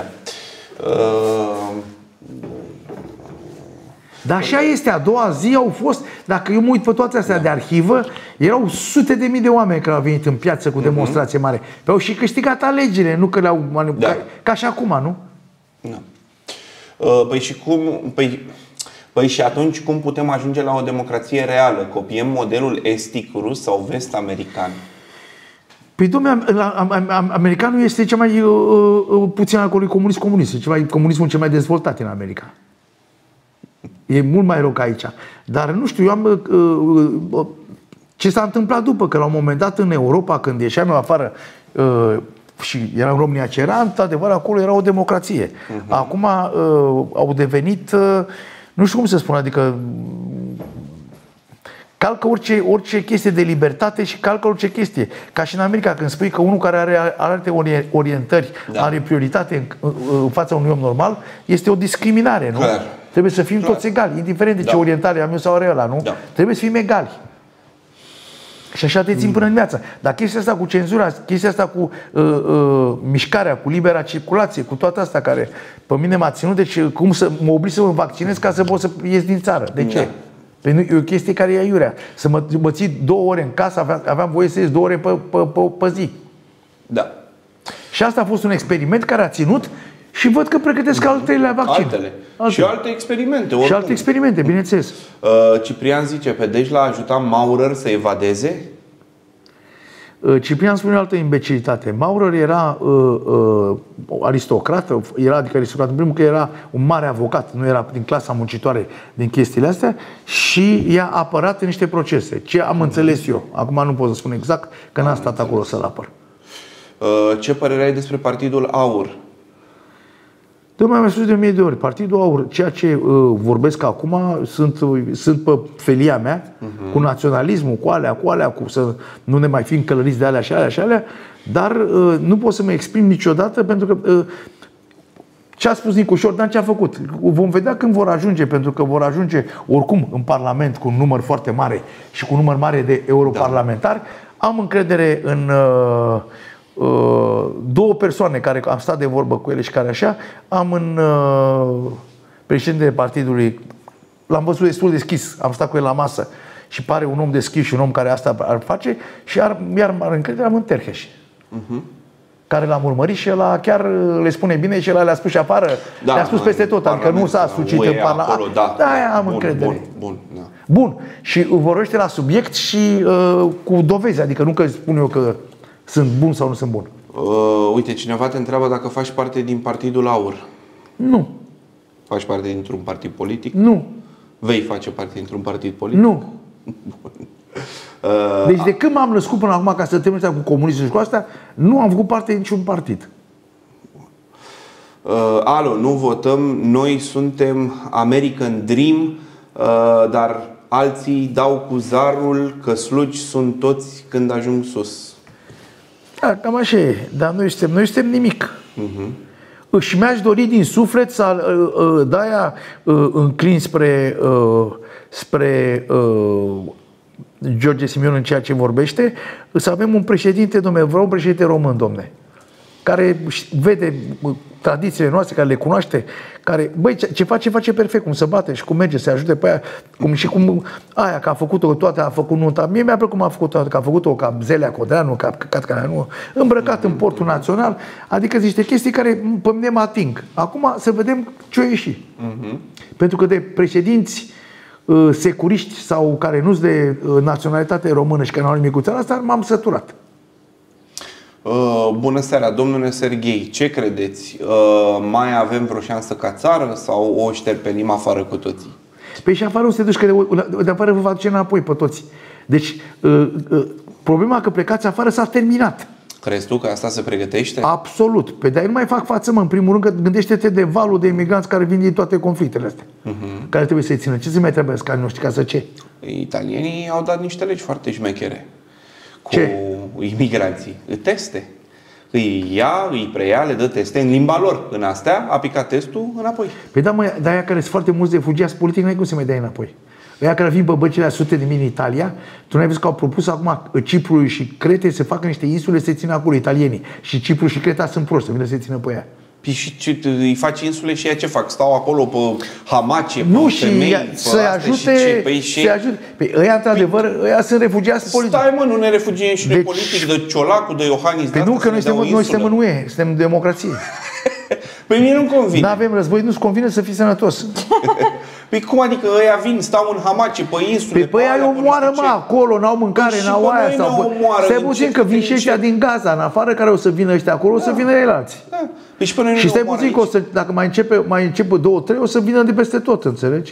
Dar așa este, a doua zi au fost, dacă eu mă uit pe toate astea de arhivă, erau sute de mii de oameni care au venit în piață cu demonstrație mare. Păi au și câștigat alegerile, nu că le-au manipulat, ca și acum, nu? Da. Păi și cum... Păi și atunci cum putem ajunge la o democrație reală? Copiem modelul estic rus sau vest-american? Păi, dom'le, americanul este cea mai puțin acolo comunist. E comunismul cel mai dezvoltat în America. E mult mai rău ca aici. Dar nu știu, eu am... ce s-a întâmplat după? Că la un moment dat în Europa, când ieșeam eu afară și era în România ce era, într-adevăr acolo era o democrație. Acum au devenit, nu știu cum să spun, adică calcă orice chestie de libertate și calcă orice chestie. Ca și în America, când spui că unul care are alte orientări are prioritate în fața unui om normal, este o discriminare, nu? Clar. Trebuie să fim toți egali, indiferent de ce orientare am eu sau are ăla, nu? Trebuie să fim egali. Și așa te țin până în viață. Dar chestia asta cu cenzura, chestia asta cu mișcarea, cu libera circulație, cu toate astea care pe mine m-a ținut, deci cum să mă oblig să mă vaccinez ca să pot să ies din țară. De ce? Păi e o chestie care e aiurea. Să mă ții 2 ore în casă, aveam voie să ies 2 ore pe zi. Da. Și asta a fost un experiment care a ținut și văd că pregătesc al treilea vaccin. Altele. Și alte experimente. Oricum. Și alte experimente, bineînțeles. Ciprian zice, pe Dej l-a ajutat Maurer să evadeze? Ciprian spune o altă imbecilitate. Maurer era aristocrat, adică aristocrat în primul că era un mare avocat, nu era din clasa muncitoare din chestiile astea și i-a apărat în niște procese. Ce am înțeles eu. Acum nu pot să spun exact că n-am stat acolo să-l apăr. Ce părere ai despre Partidul Aur? Mai am spus de 1000 de ori. Partidul Aur, ceea ce vorbesc acum, sunt pe felia mea, cu naționalismul, cu alea, cu să nu ne mai fim călăriți de alea și alea, dar nu pot să mă exprim niciodată pentru că ce a spus Nicu Șordan, ce a făcut. Vom vedea când vor ajunge, pentru că vor ajunge oricum în Parlament cu un număr foarte mare și cu un număr mare de europarlamentari. Am încredere în 2 persoane care am stat de vorbă cu ele și care așa, am în președintele partidului, l-am văzut destul deschis, am stat cu el la masă și pare un om deschis și un om care asta ar face și iar încredere am în Terheș. Care l-am urmărit și ăla chiar le spune bine și ăla le-a spus și afară, le-a spus peste tot, adică nu s-a sucit în Parlament. Da, am încredere. Bun. Și vorbește la subiect și cu dovezi, adică nu că spun eu că sunt bun sau nu sunt bun. Uite, cineva te întreabă dacă faci parte din Partidul Aur. Nu. Faci parte dintr-un partid politic? Nu. Vei face parte dintr-un partid politic? Nu. Deci de când m-am născut până acum ca să termin cu comunismul și cu asta, nu am făcut parte din niciun partid. Alo, nu votăm, noi suntem American Dream, dar alții dau cu zarul că slugi sunt toți când ajung sus. Da, cam așa e, dar noi suntem nimic. Și mi-aș dori din suflet să de-aia înclin spre George Simion în ceea ce vorbește, să avem un președinte, dom'le, vreau un președinte român, dom'le, care vede tradițiile noastre, care le cunoaște, care, băi, ce face perfect, cum se bate și cum merge, se ajute pe aia, cum aia, că a făcut-o, toate a făcut nunta. Mie mi-a plăcut cum a făcut-o, că a făcut-o ca Zelea Codreanu, ca nu, îmbrăcat în portul național, adică niște chestii care pe mine mă ating. Acum să vedem ce o ieși. Pentru că de președinți securiști sau care nu-s de naționalitate română și care nu au nimic cu țara asta, m-am săturat. Bună seara, domnule Serghei, ce credeți? Mai avem vreo șansă ca țară sau o șterpelim afară cu toții? Păi și afară o să te duci, că de afară vă va duce înapoi pe toți. Deci, problema că plecați afară s-a terminat. Crezi tu că asta se pregătește? Absolut. Pe de-aia nu mai fac față, în primul rând, că gândește-te de valul de imigranți care vin din toate conflictele astea. Care trebuie să-i țină. Ce se mai trebuie ca noștri, ca să ce? Italienii au dat niște legi foarte șmechere cu ce? Imigranții. Teste. Îi preia, le dă teste în limba lor. În astea a picat testul înapoi. Păi da, mă, de aia care sunt foarte mulți refugiați politici, n-ai cum să mai dai înapoi. Ăia care vin pe băcile a sute de mii în Italia, tu n-ai văzut că au propus acum Ciprului și Cretei să facă niște insule să țină acolo italienii. Și Cipru și Creta sunt proști, să vină să țină pe ea. Păi și ce, îi faci insule și ea ce fac? Stau acolo pe hamace, pe nu, femei, și să-i ajute, să ajute. Păi ăia, într-adevăr, ăia sunt refugiați politici. Stai, mă, nu ne refugiem și noi politic de Ciolacu, de Iohannis. Păi nu, că noi suntem în UE, suntem democrație. Păi mie nu-mi convine. N-avem război, nu-ți convine să fii sănătos. Păi cum adică ăia vin, stau în hamace, pe insule? Păi ăia omoară, mă, acolo, n-au mâncare, n-au aia. Stai puțin că vin și ăștia din Gaza, în afară, care o să vină ăștia acolo, o să vină ei alții. Păi și stai puțin că dacă mai începe 2-3, o să vină de peste tot, înțelegi?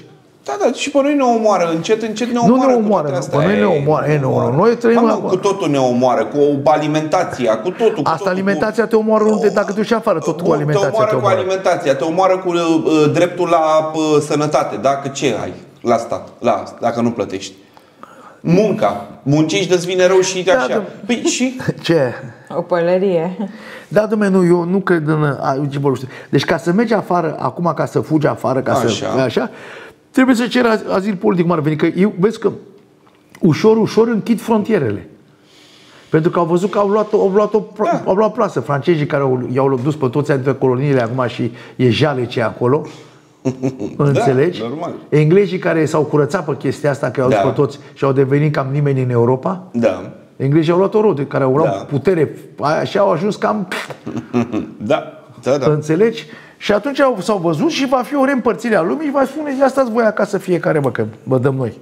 Da, și pe noi ne omoară, încet ne Nu omoară. ne omoară, pe noi ne omoară. Noi trăim cu totul ne omoară, cu alimentația, cu totul. Asta alimentația te omoară unde, dacă tu și afară, tot cu alimentația te omoară. Cu alimentația, te omoară cu dreptul la sănătate, dacă ce ai la stat, dacă nu plătești. Munca, muncești, dă-ți vine rău și așa. Păi și? Ce? O pălărie. Da, dom'le, nu, eu nu cred în... Deci ca să mergi afară, acum ca să fugi afară, așa, trebuie să ceri azil politic, cum ar veni. Că eu, vezi că ușor închid frontierele. Pentru că au văzut că au luat plasă. Francezii care i-au dus pe toți dintre coloniile acum și e jale ce acolo. Înțelegi? Da, normal. Englezii care s-au curățat pe chestia asta, că i-au dus pe toți și au devenit cam nimeni în Europa. Da. Englezii au luat-o rău, de care au luat putere, așa au ajuns cam... Da. Înțelegi? Și atunci s-au văzut și va fi o reîmpărțire a lumii și va spune, ia stați voi acasă fiecare, bă, că vă dăm noi.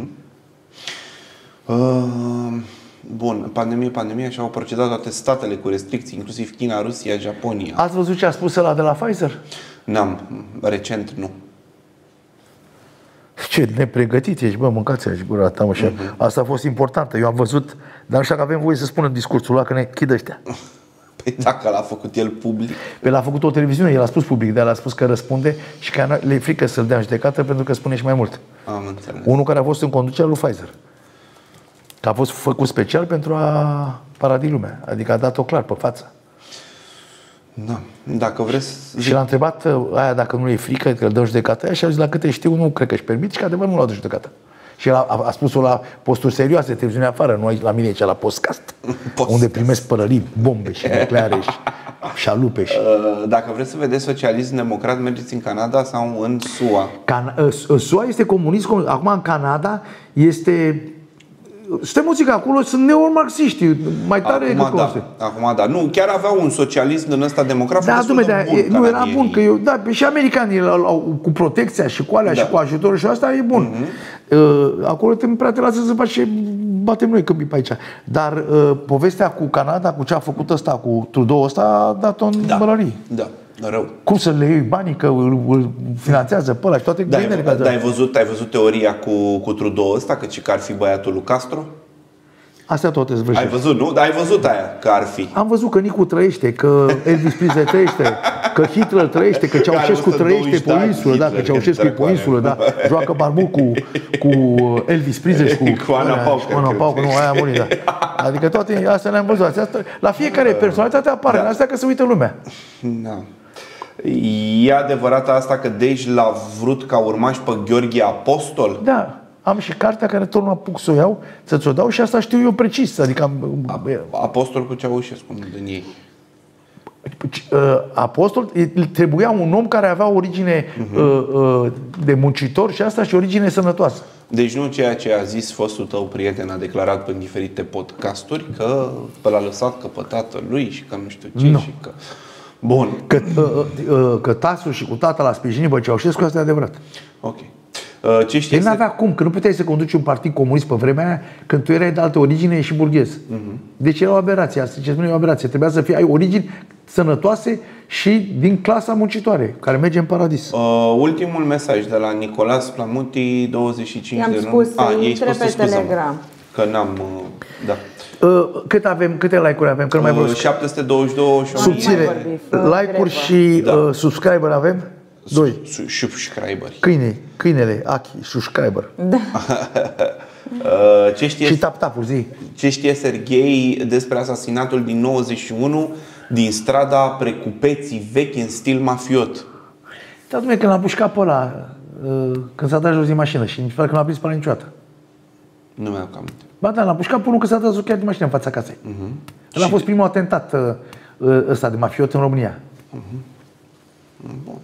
Bun, pandemie și au procedat toate statele cu restricții, inclusiv China, Rusia, Japonia. Ați văzut ce a spus ăla de la Pfizer? N-am, recent nu. Ce nepregătit ești, bă, mâncați aici gura ta, mă, Asta a fost importantă, eu am văzut, dar nu știu că avem voie să spunem discursul ăla, că ne chid ăștia. Păi dacă l-a făcut el public. Păi l-a făcut o televiziune, el a spus public, dar a spus că răspunde și că le e frică să-l dea în judecată pentru că spune și mai mult. Am înțeles. Unul care a fost în conducerea lui Pfizer. Că a fost făcut special pentru a paradi lumea. Adică a dat-o clar pe față. Da. Dacă vreți... Și l-a întrebat aia dacă nu e frică, că îl dă în judecată aia și a zis la câte știu, nu cred că își permit și că adevăr nu l-a dat judecată. Și el a spus-o la posturi serioase, televiziunea afară, nu aici la mine, aici la Postcast, unde primesc părării, bombe și nucleare și șalupe. Dacă vreți să vedeți socialism democrat, mergeți în Canada sau în SUA? SUA este comunist, acum în Canada este... Suntem muzică, acolo sunt neomarxiști, mai tare decât cunoaște. Acum da. Nu, chiar aveau un socialism din ăsta democrat. Da, nu era bun, că eu, da, și americanii cu protecția și cu alea și cu ajutorul și asta e bun. Acolo prea te lasă să faci ce batem noi câmpii pe aici. Dar povestea cu Canada, cu ce a făcut ăsta, cu Trudeau ăsta, a dat-o în bălării. Da. Rău. Cum să le iei banii că îl finanțează pe ăla și toate găinele. Ai văzut teoria cu Trudeau ăsta, că ar fi băiatul lui Castro? Astea toate zvârșe. Ai văzut, nu? Dar ai văzut aia, că ar fi. Am văzut că Nicu trăiește, că Elvis Presley trăiește, că Hitler trăiește, că Ceaușescu trăiește pe insulă, da, că Ceaușescu e pe insulă, da. Joacă barbul cu Elvis Presley și cu Ana Paucă, nu, aia a murit, da. Adică toate astea le-am văzut. La fiecare personalitate apare, în astea că se uită lumea. Da. E adevărat asta că Dej l-a vrut ca urmaș pe Gheorghe Apostol? Da. Am și cartea care tot nu apuc să o iau, să ți-o dau și asta știu eu precis. Adică Apostol cu Ceaușescu, din ei. Apostol trebuia un om care avea origine de muncitor și asta și origine sănătoasă. Deci nu ceea ce a zis fostul tău prieten, a declarat pe diferite podcasturi că l-a lăsat căpătată lui și că nu știu ce și că... Bun. Că tasul și cu tata l-a sprijinit pe Ceaușescu, asta e adevărat. Ok. El n-avea cum, că nu puteai să conduci un partid comunist pe vremea aia când tu erai de altă origine și burghez. Deci era o aberație, asta ce spune, o aberație. Trebuia să ai origini sănătoase și din clasa muncitoare, care merge în paradis. Ultimul mesaj de la Nicolas Plamuti, 25 de spus să intre pe Telegram. Că n-am... Da. Câte like-uri avem? Că nu mai vorbesc. 722 și subțire. Like-uri și subscriber avem? 2. Subscriberi. Câinele, Achi, subscriber. Da. Ce știe, și tap-tap-uri, zi. Ce știe Serghei despre asasinatul din 91 din strada Precupeții vechi în stil mafiot? Da, dumne, când l-a pușcat pe ăla, când s-a dat jos din mașină și nici că nu l-a prins pe ăla niciodată. Nu mi-au cam. Ba da, l-a pușcat până că s-a dat jos chiar din mașină în fața casei. Ăla a fost primul atentat ăsta de mafiot în România. Bun.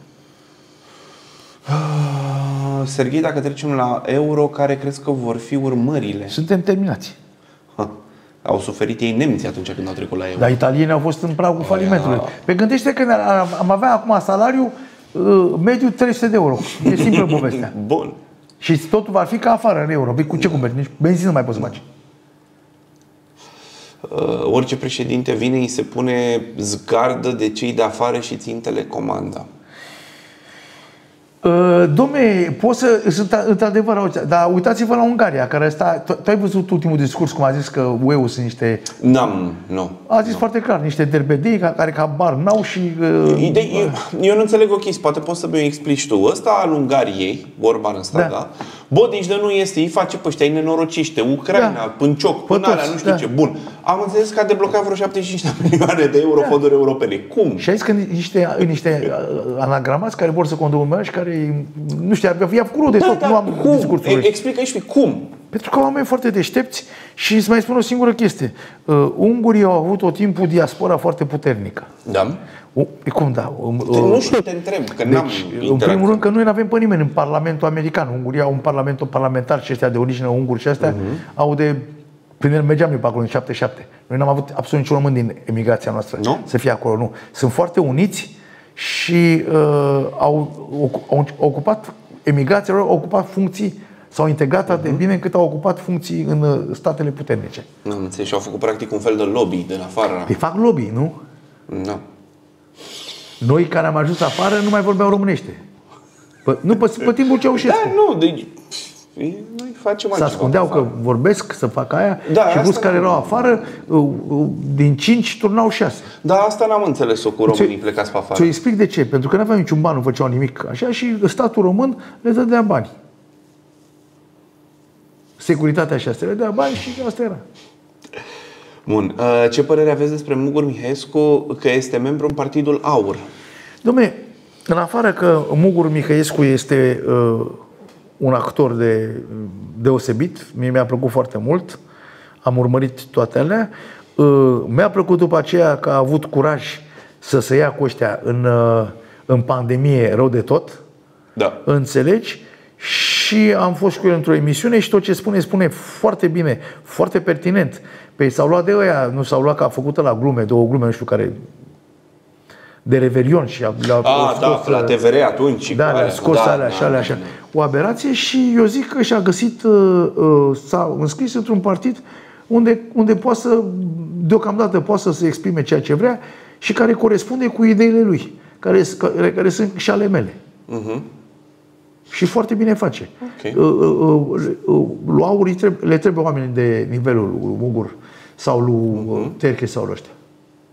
Serghei, dacă trecem la euro, care crezi că vor fi urmările? Suntem terminați. Au suferit ei nemții atunci când au trecut la euro. Dar italienii au fost în pragul falimentului. Pe gândește că am avea acum salariu mediu 300 de euro. E simplă povestea. Bun. Și totul va fi ca afară în euro. Cu ce cumperi? Nici benzină nu mai poți să faci. Orice președinte vine, îi se pune zgardă de cei de afară și țin telecomanda. Dom'le, sunt într-adevăr, dar uitați-vă la Ungaria, care tu ai văzut ultimul discurs, cum a zis că UE-ul sunt niște... Nu. A zis foarte clar, niște derbedei care habar n-au și... Eu nu înțeleg o chestie, poate poți să mi-o explici tu. Ăsta al Ungariei, Orban ăsta, da? Bodici nu este, îi face pe ăștia, îi nenorociște, Ucraina, Pâncioc, până alea, nu știu ce. Bun. Am înțeles că a deblocat vreo 75 de milioane de euro fonduri europene. Cum? Și a zis că niște anagramați care vor să conducă și care, nu știu, i-a făcut de tot, nu am discursul. Explică și cum. Pentru că oameni foarte deștepți și îți mai spun o singură chestie. Ungurii au avut tot timpul diaspora foarte puternică. Da. Cum da? Nu știu, te întreb, că n-am în primul rând că noi nu avem pe nimeni în Parlamentul American. Unguria au un parlament parlamentar și ăștia de origine unguri și astea au de... Când mergeam noi pe acolo în 77. Noi n-am avut absolut niciun român din emigrația noastră să fie acolo, nu. Sunt foarte uniți și au ocupat, emigrația lor au ocupat funcții, s-au integrat atât de bine încât au ocupat funcții în statele puternice. Nu am înțeles și au făcut practic un fel de lobby de afară. Îi fac lobby, nu? Nu. Noi care am ajuns afară nu mai vorbeau românește. Nu pe timpul Ceaușescu. Da, nu, deci noi facem se ascundeau că vorbesc, să facă aia, da, și mulți care erau afară, din 5 turnau 6. Da, asta n-am înțeles-o cu românii plecați pe afară. Ți-o explic de ce. Pentru că nu aveau niciun ban, nu făceau nimic așa și statul român le dădea bani. Securitatea și astea le dădea bani și asta era. Bun. Ce părere aveți despre Mugur Mihaescu că este membru în Partidul Aur? Dom'le, în afară că Mugur Mihaescu este un actor deosebit, mie mi-a plăcut foarte mult, am urmărit toate alea, mi-a plăcut după aceea că a avut curaj să se ia cu ăștia în pandemie rău de tot, da. Înțelegi? Și am fost cu el într-o emisiune și tot ce spune foarte bine, foarte pertinent. Păi s-au luat de ăia, nu s-au luat că a făcut la glume, 2 glume, nu știu care, de Revelion și le-a scos, la TVR atunci. Da, le-a scos așa. O aberație și eu zic că și-a găsit, s-a înscris într-un partid unde poate să, deocamdată poate să se exprime ceea ce vrea și care corespunde cu ideile lui, care sunt și ale mele. Și foarte bine face. Okay. Lui Aur le trebuie oameni de nivelul lui Mugur sau lui Terche sau lui ăștia.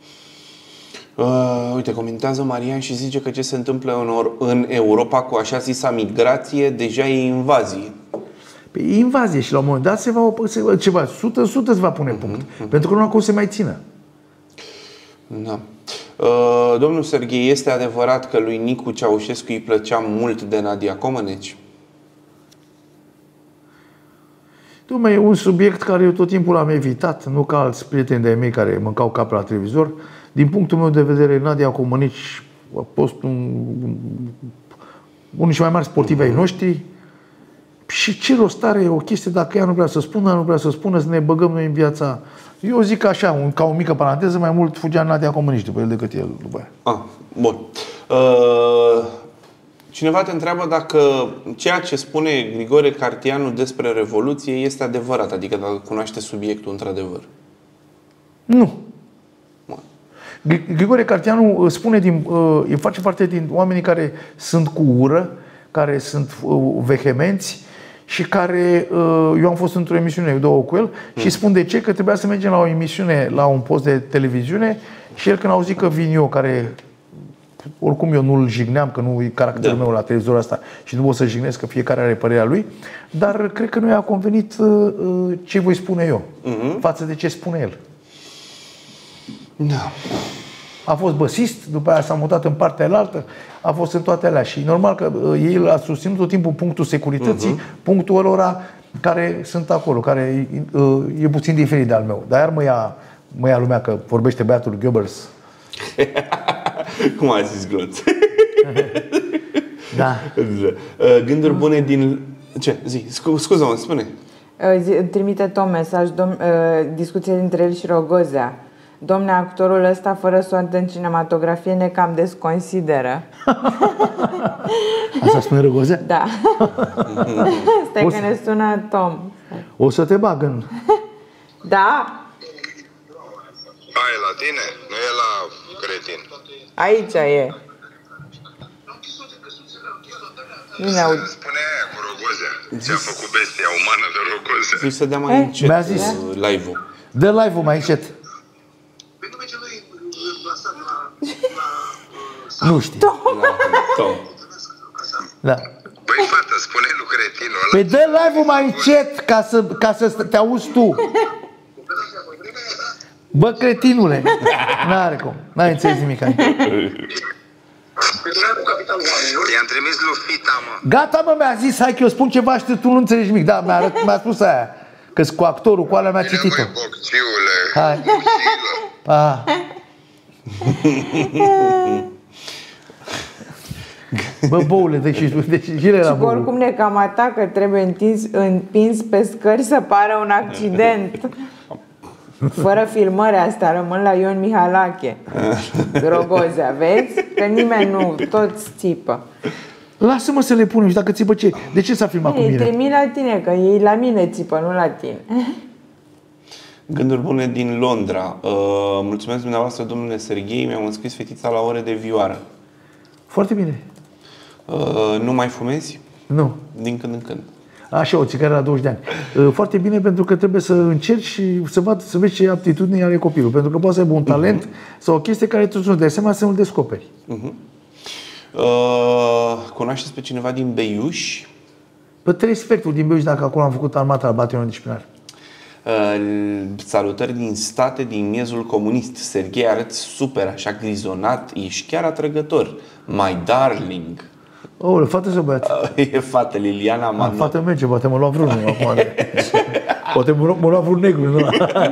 Uite, comentează Marian și zice că ce se întâmplă în Europa cu așa zisa migrație deja e invazie. Pe invazie și la un moment dat se va ceva, 100% se va pune punct. Pentru că nu acum se mai țină. Da. Domnul Serghei, este adevărat că lui Nicu Ceaușescu îi plăcea mult de Nadia Comăneci? Dom'le, e un subiect care eu tot timpul l-am evitat, nu ca alți prieteni de-ai mei care mâncau cap la televizor. Din punctul meu de vedere, Nadia Comăneci a fost unul și mai mari sportivi ai noștri. Și ce rost are o chestie dacă ea nu vrea să spună, să ne băgăm noi în viața... Eu zic așa, ca o mică paranteză, mai mult fugea Nadia Comăneci după el decât el după aia. Bun. Cineva te întreabă dacă ceea ce spune Grigore Cartianu despre Revoluție este adevărat, adică dacă cunoaște subiectul într-adevăr. Nu. Grigore Cartianu spune face parte din oamenii care sunt cu ură, care sunt vehemenți și care, eu am fost într-o emisiune, 2 cu el, și spun de ce, că trebuia să mergem la o emisiune, la un post de televiziune și el când a auzit că vin eu, care oricum eu nu-l jigneam, că nu e caracterul meu la televizorul ăsta și nu pot să jignesc, că fiecare are părerea lui, dar cred că nu i-a convenit ce voi spune eu față de ce spune el. Da. A fost băsist, după aia s-a mutat în partea alaltă, a fost în toate alea și normal că el a susținut tot timpul punctul securității, punctul ălora care sunt acolo, care e puțin diferit de al meu. Dar iar mă ia lumea că vorbește băiatul Goebbels. Cum a zis Glonț? Da. Gânduri bune din... Ce? Zi, scuză-mă, spune. Trimite Tom mesaj, discuție dintre el și Rogozea. Domne, actorul ăsta fără soartă în cinematografie ne cam desconsideră. Asta spune Rogozea? Da. Stai că ne sună Tom. O să te bag în... Da? Hai, la tine? Nu e la cretin. Aici e. Bine aud. Spune aia cu Rogozea. Ce-a făcut bestia umană de Rogozea. Să dea mai încet Mi-a zis. live-ul. Dă live-ul mai încet. Nu știi. Tom. Da. Băi, fată, spune-i lui cretinul ăla. Păi dă live-ul mai încet ca să te auzi tu. Bă, cretinule. N-are cum. N-ai înțeles nimic. I-am trimis lui Fita, mă. Gata, mă, mi-a zis, hai că eu spun ceva și tu nu înțelegi nimic. Da, mi-a spus aia. Că-s cu actorul, cu alea mi-a citit-o. Bine, măi, bocciule. Hai. Ah. Bă, boule, deci cine era Și boule? oricum ne cam atacă, trebuie împins pe scări să pară un accident. Fără filmări astea, rămân la Ion Mihalache. Rogozea, vezi? Că nimeni nu, toți țipă. Lasă-mă să le punem și dacă țipă ce? De ce s-a filmat cu Ei mine? trimit la tine, că ei la mine țipă, nu la tine. Gânduri bune din Londra. Mulțumesc dumneavoastră, domnule Serghei. Mi-am înscris fetița la ore de vioară. Foarte bine. Nu mai fumezi? Nu. Din când în când. Așa, o țigară la 20 de ani. Foarte bine pentru că trebuie să încerci și să vezi ce aptitudine are copilul. Pentru că poate să aibă un talent sau o chestie care tu nu de asemenea să nu-l descoperi. Cunoașteți pe cineva din Beiuș? Pe 3 sferturi din Beiuș, dacă acolo am făcut armata la batalionul disciplinar. Salutări din state, din miezul comunist. Serghei, arăți super, așa grizonat. Ești chiar atrăgător. My darling. Oh, fată sau băiat? E fată, Liliana Manot. Fată merge, poate mă lua vreunul acum. Poate mă lua vreun negru. Nu?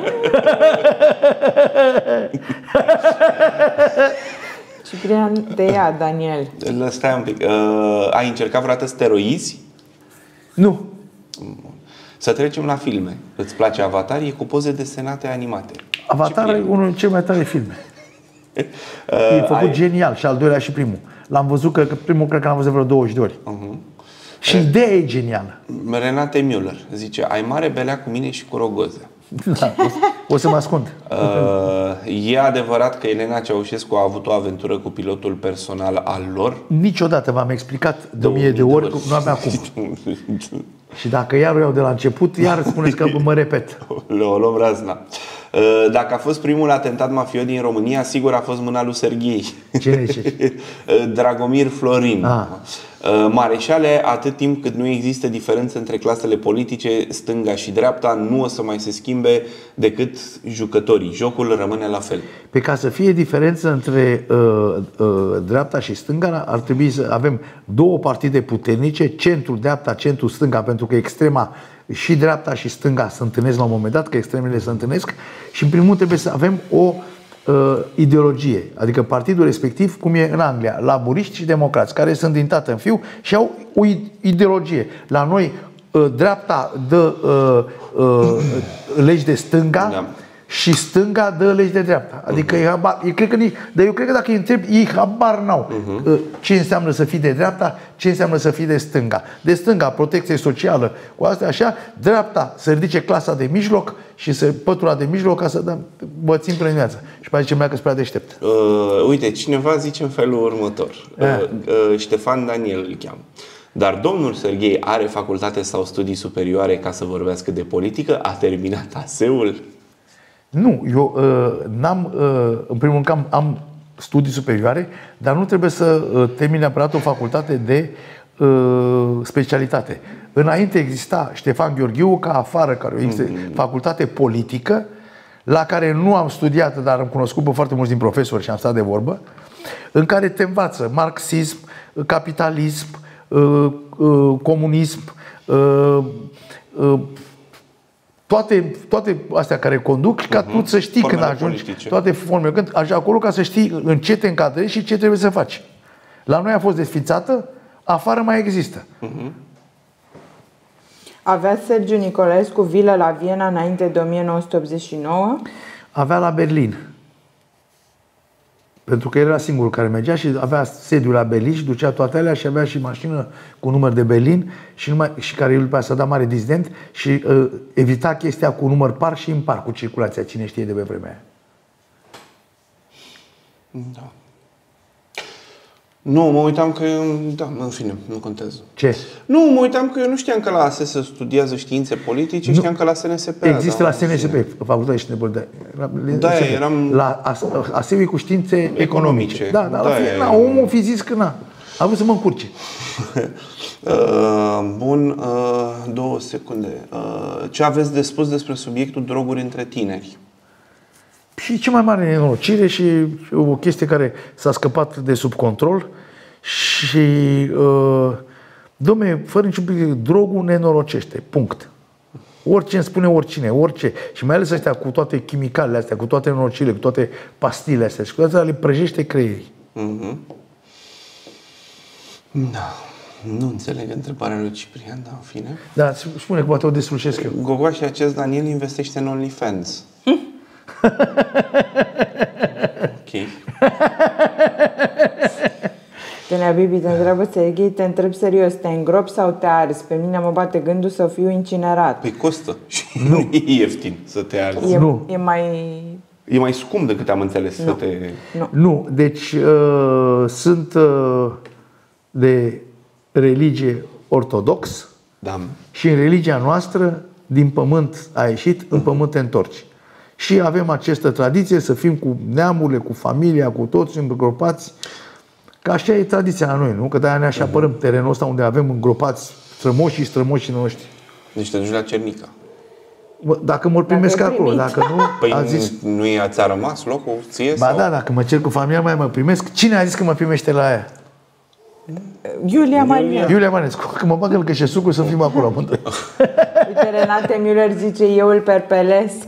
Ciprian, te ia, Daniel. Stai un pic. Ai încercat vreodată să te eroizi? Nu. Să trecem la filme. Îți place Avatar? E cu poze desenate animate. Avatar e unul dintre cele mai tare filme. E făcut genial și al doilea și primul. L-am văzut, că primul cred că l-am văzut vreo 20 de ori. Și ideea e genială. Renate Müller zice: ai mare belea cu mine și cu Rogozea. Da, o să mă ascund. E adevărat că Elena Ceaușescu a avut o aventură cu pilotul personal al lor? Niciodată v-am explicat de 1000 de ori, nu aveam cum. Și dacă iar o iau de la început, iar spuneți că mă repet. Le luăm razna. Dacă a fost primul atentat mafiot din România, sigur a fost mâna lui Serghei. Cine zice? Dragomir Florin. Mareșale, atât timp cât nu există diferență între clasele politice, stânga și dreapta, nu o să mai se schimbe decât jucătorii. Jocul rămâne la fel. Pe ca să fie diferență între dreapta și stânga, ar trebui să avem două partide puternice, centrul dreapta, centrul stânga, pentru că extrema și dreapta și stânga se întâlnesc la un moment dat, că extremele se întâlnesc, și în primul rând trebuie să avem o ideologie, adică partidul respectiv, cum e în Anglia, laburiști și democrați, care sunt din tată în fiu și au o ideologie. La noi dreapta dă legi de stânga, da, și stânga dă legi de dreapta. Adică eu cred că dacă îi întreb, ei habar n-au ce înseamnă să fii de dreapta, ce înseamnă să fii de stânga. De stânga, protecție socială, cu astea așa, dreapta să ridice clasa de mijloc și pătura de mijloc ca să bățim până dimineața. Și mai zice că-s prea deștept. Uite, cineva zice în felul următor. Ștefan Daniel îl cheamă. Dar domnul Serghei are facultate sau studii superioare ca să vorbească de politică? A terminat ASE-ul? Nu, eu n-am, în primul rând am studii superioare, dar nu trebuie să termin neapărat o facultate de specialitate. Înainte exista Ștefan Gheorghiu, ca afară, care există facultate politică, la care nu am studiat, dar am cunoscut pe foarte mulți din profesori și am stat de vorbă, în care te învață marxism, capitalism, comunism, toate astea care conduc, ca tu să știi când ajungi politice. Toate formele, când ajungi acolo, ca să știi în ce te încadrezi și ce trebuie să faci. La noi a fost desființată, afară mai există. Avea Sergiu Nicolaescu vilă la Viena înainte de 1989? Avea la Berlin. Pentru că era singurul care mergea și avea sediul la Berlin și ducea toate alea și avea și mașină cu număr de Berlin și care după aceea s-a dat mare dizident și evita chestia cu număr par și impar cu circulația, cine știe de pe vremea aia. Da. Nu, mă uitam că... Da, în fine, nu contează. Ce? Nu, mă uitam că eu nu știam că la ASE se studiază științe politice, știam că la SNSP. Există la SNSP, Facultatea de Științe. Da, eram... La ASEVI cu științe economice. Da, dar omul fi zis că n-a. A vrut să mă încurce. Bun, 2 secunde. Ce aveți de spus despre subiectul droguri între tineri? Și ce mai mare nenorocire și o chestie care s-a scăpat de sub control și dom'le, fără niciun pic, drogul nenorocește, punct. Orice îmi spune oricine, orice. Și mai ales astea cu toate chimicalele astea, cu toate nenorocirile, cu toate pastile astea și cu toate le prăjește creierii. Da, nu înțeleg întrebarea lui Ciprian, dar în fine. Da, spune că poate o deslușesc eu. Gogoaș și acest Daniel investește în OnlyFans. Ok. Tănea Bibi te întreabă, Serghei, te întreb serios, te îngropi sau te arzi? Pe mine mă bate gândul să fiu incinerat. Păi costă și nu e ieftin să te arzi. E mai... E mai scump decât am înțeles să te... Nu, deci sunt de religie ortodox și în religia noastră din pământ a ieșit, în pământ te întorci. Și avem această tradiție să fim cu neamurile, cu familia, cu toți îngropați. Că așa e tradiția la noi, nu? Că de-aia ne așa apărăm terenul ăsta unde avem îngropați strămoșii noștri. Deci te duci la Cernica. Dacă mă primesc acolo, dacă nu, păi a zis... nu ți-a rămas locul ție? Ba sau? da, dacă mă cer cu familia mai mă primesc. Cine a zis că mă primește la aia? Iulia Manescu. Că mă bagă și sucul să fim acolo amândoi. Uite, Renate Müller zice, eu îl perpelesc.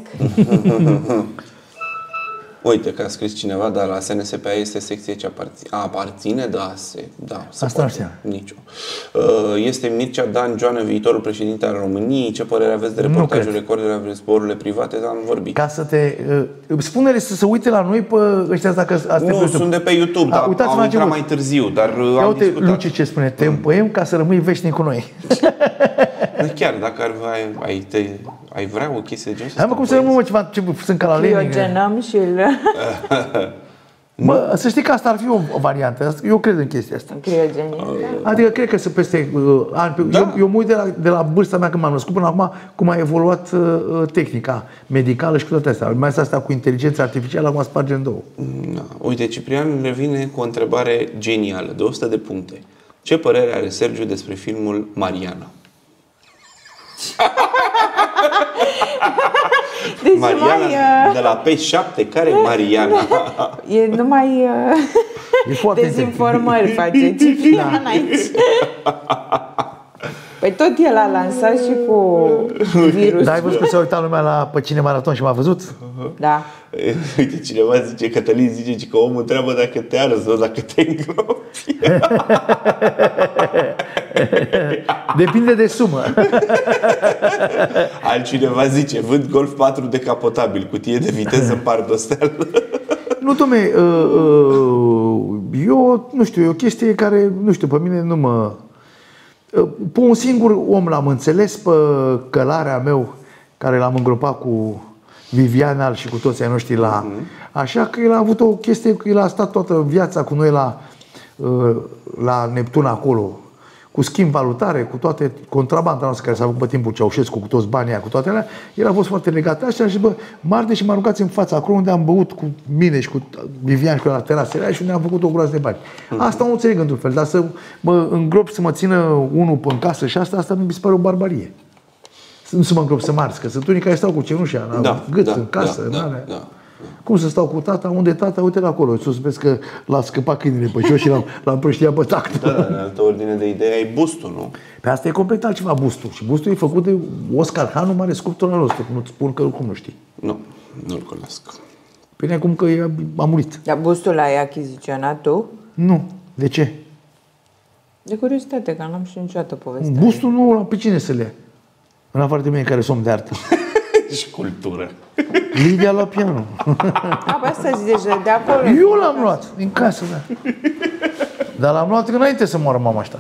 Uite că a scris cineva, dar la SNSPA este secție ce aparține, da, asta nu știam. Nicio. Este Mircea Dan Joană, viitorul președinte al României. Ce părere aveți de reportajul Recordurile ale zborurile private? Am vorbit. Ca să te... Spune-le să se uite la noi pe ăștia dacă ați nu, sunt de pe YouTube, dar am intrat mai târziu, dar am discutat. Luci, ce spune? Te împăiem ca să rămâi veșnic cu noi. Chiar, dacă ai vrea o chestie de genul. Hai mă, cum să rămân ceva, sunt ca la Lenin. Criogenăm și îl... Mă, să știi că asta ar fi o variantă. Eu cred în chestia asta. Adică cred că peste ani. Eu mă uit de la vârsta mea când m-am născut până acum cum a evoluat tehnica medicală și cu toate astea. Mai ales asta cu inteligența artificială acum sparge în două. Da. Uite, Ciprian revine cu o întrebare genială de 100 de puncte. Ce părere are Sergiu despre filmul Mariana? Deci Mariana de la P7, care e Mariana? E numai dezinformări face Ciprian aici. Păi tot el a lansat și cu virusul. Dar ai văzut că s-a uitat lumea la Pe Cine Maraton și m-a văzut? Da. Uite, cineva zice, Cătălin zice că omul întreabă dacă te arzi, nu dacă te îngropi. Depinde de sumă. Altcineva zice, vând Golf 4 decapotabil, cutie de viteză în Pardostel. Nu, dom'le, eu, nu știu, e o chestie care, nu știu, pe mine nu mă... Pe un singur om l-am înțeles, pe călarea meu, care l-am îngropat cu Viviana și cu toți ai noștri la... Așa că el a avut o chestie, că el a stat toată viața cu noi la Neptun acolo, cu schimb valutare, cu toate contrabanda noastră care s-a făcut pe timpul Ceaușescu, cu toți banii aia, cu toate alea, el a fost foarte legat așa și Marde și m-a rugat în fața acolo unde am băut cu mine și cu Vivian și cu la terasele aia și unde am făcut o groază de bani. Asta nu înțeleg într-un fel, dar să mă îngrop să mă țină unul în casă și asta mi se pare o barbarie. Nu să mă îngrop să mă ars, că sunt unii care stau cu cenușa la gât, în casă, în alea. Cum să stau cu tata? Unde tata? Uite-l acolo. Sus vezi că l-a scăpat câinele pe jos și l-a împrăștiat pe tact. Da, în altă ordine de idee ai bustul, nu? Pe asta e complet altceva, bustul. Și bustul e făcut de Oscar Hanu, mare sculptor al nostru. Nu-ți spun că cum nu știi. Nu, nu-l cunosc. Păi acum că a murit. Dar bustul l-ai achiziționat tu? Nu. De ce? De curiozitate, că n-am știut niciodată povestea. Bustul nu, pe cine să le ia? În afară de mine care sunt de artă. Și cultură. Lidia la piano. Pe asta zici, de acolo. Eu l-am luat din casă, da. Dar l-am luat înainte să moară mama și tata.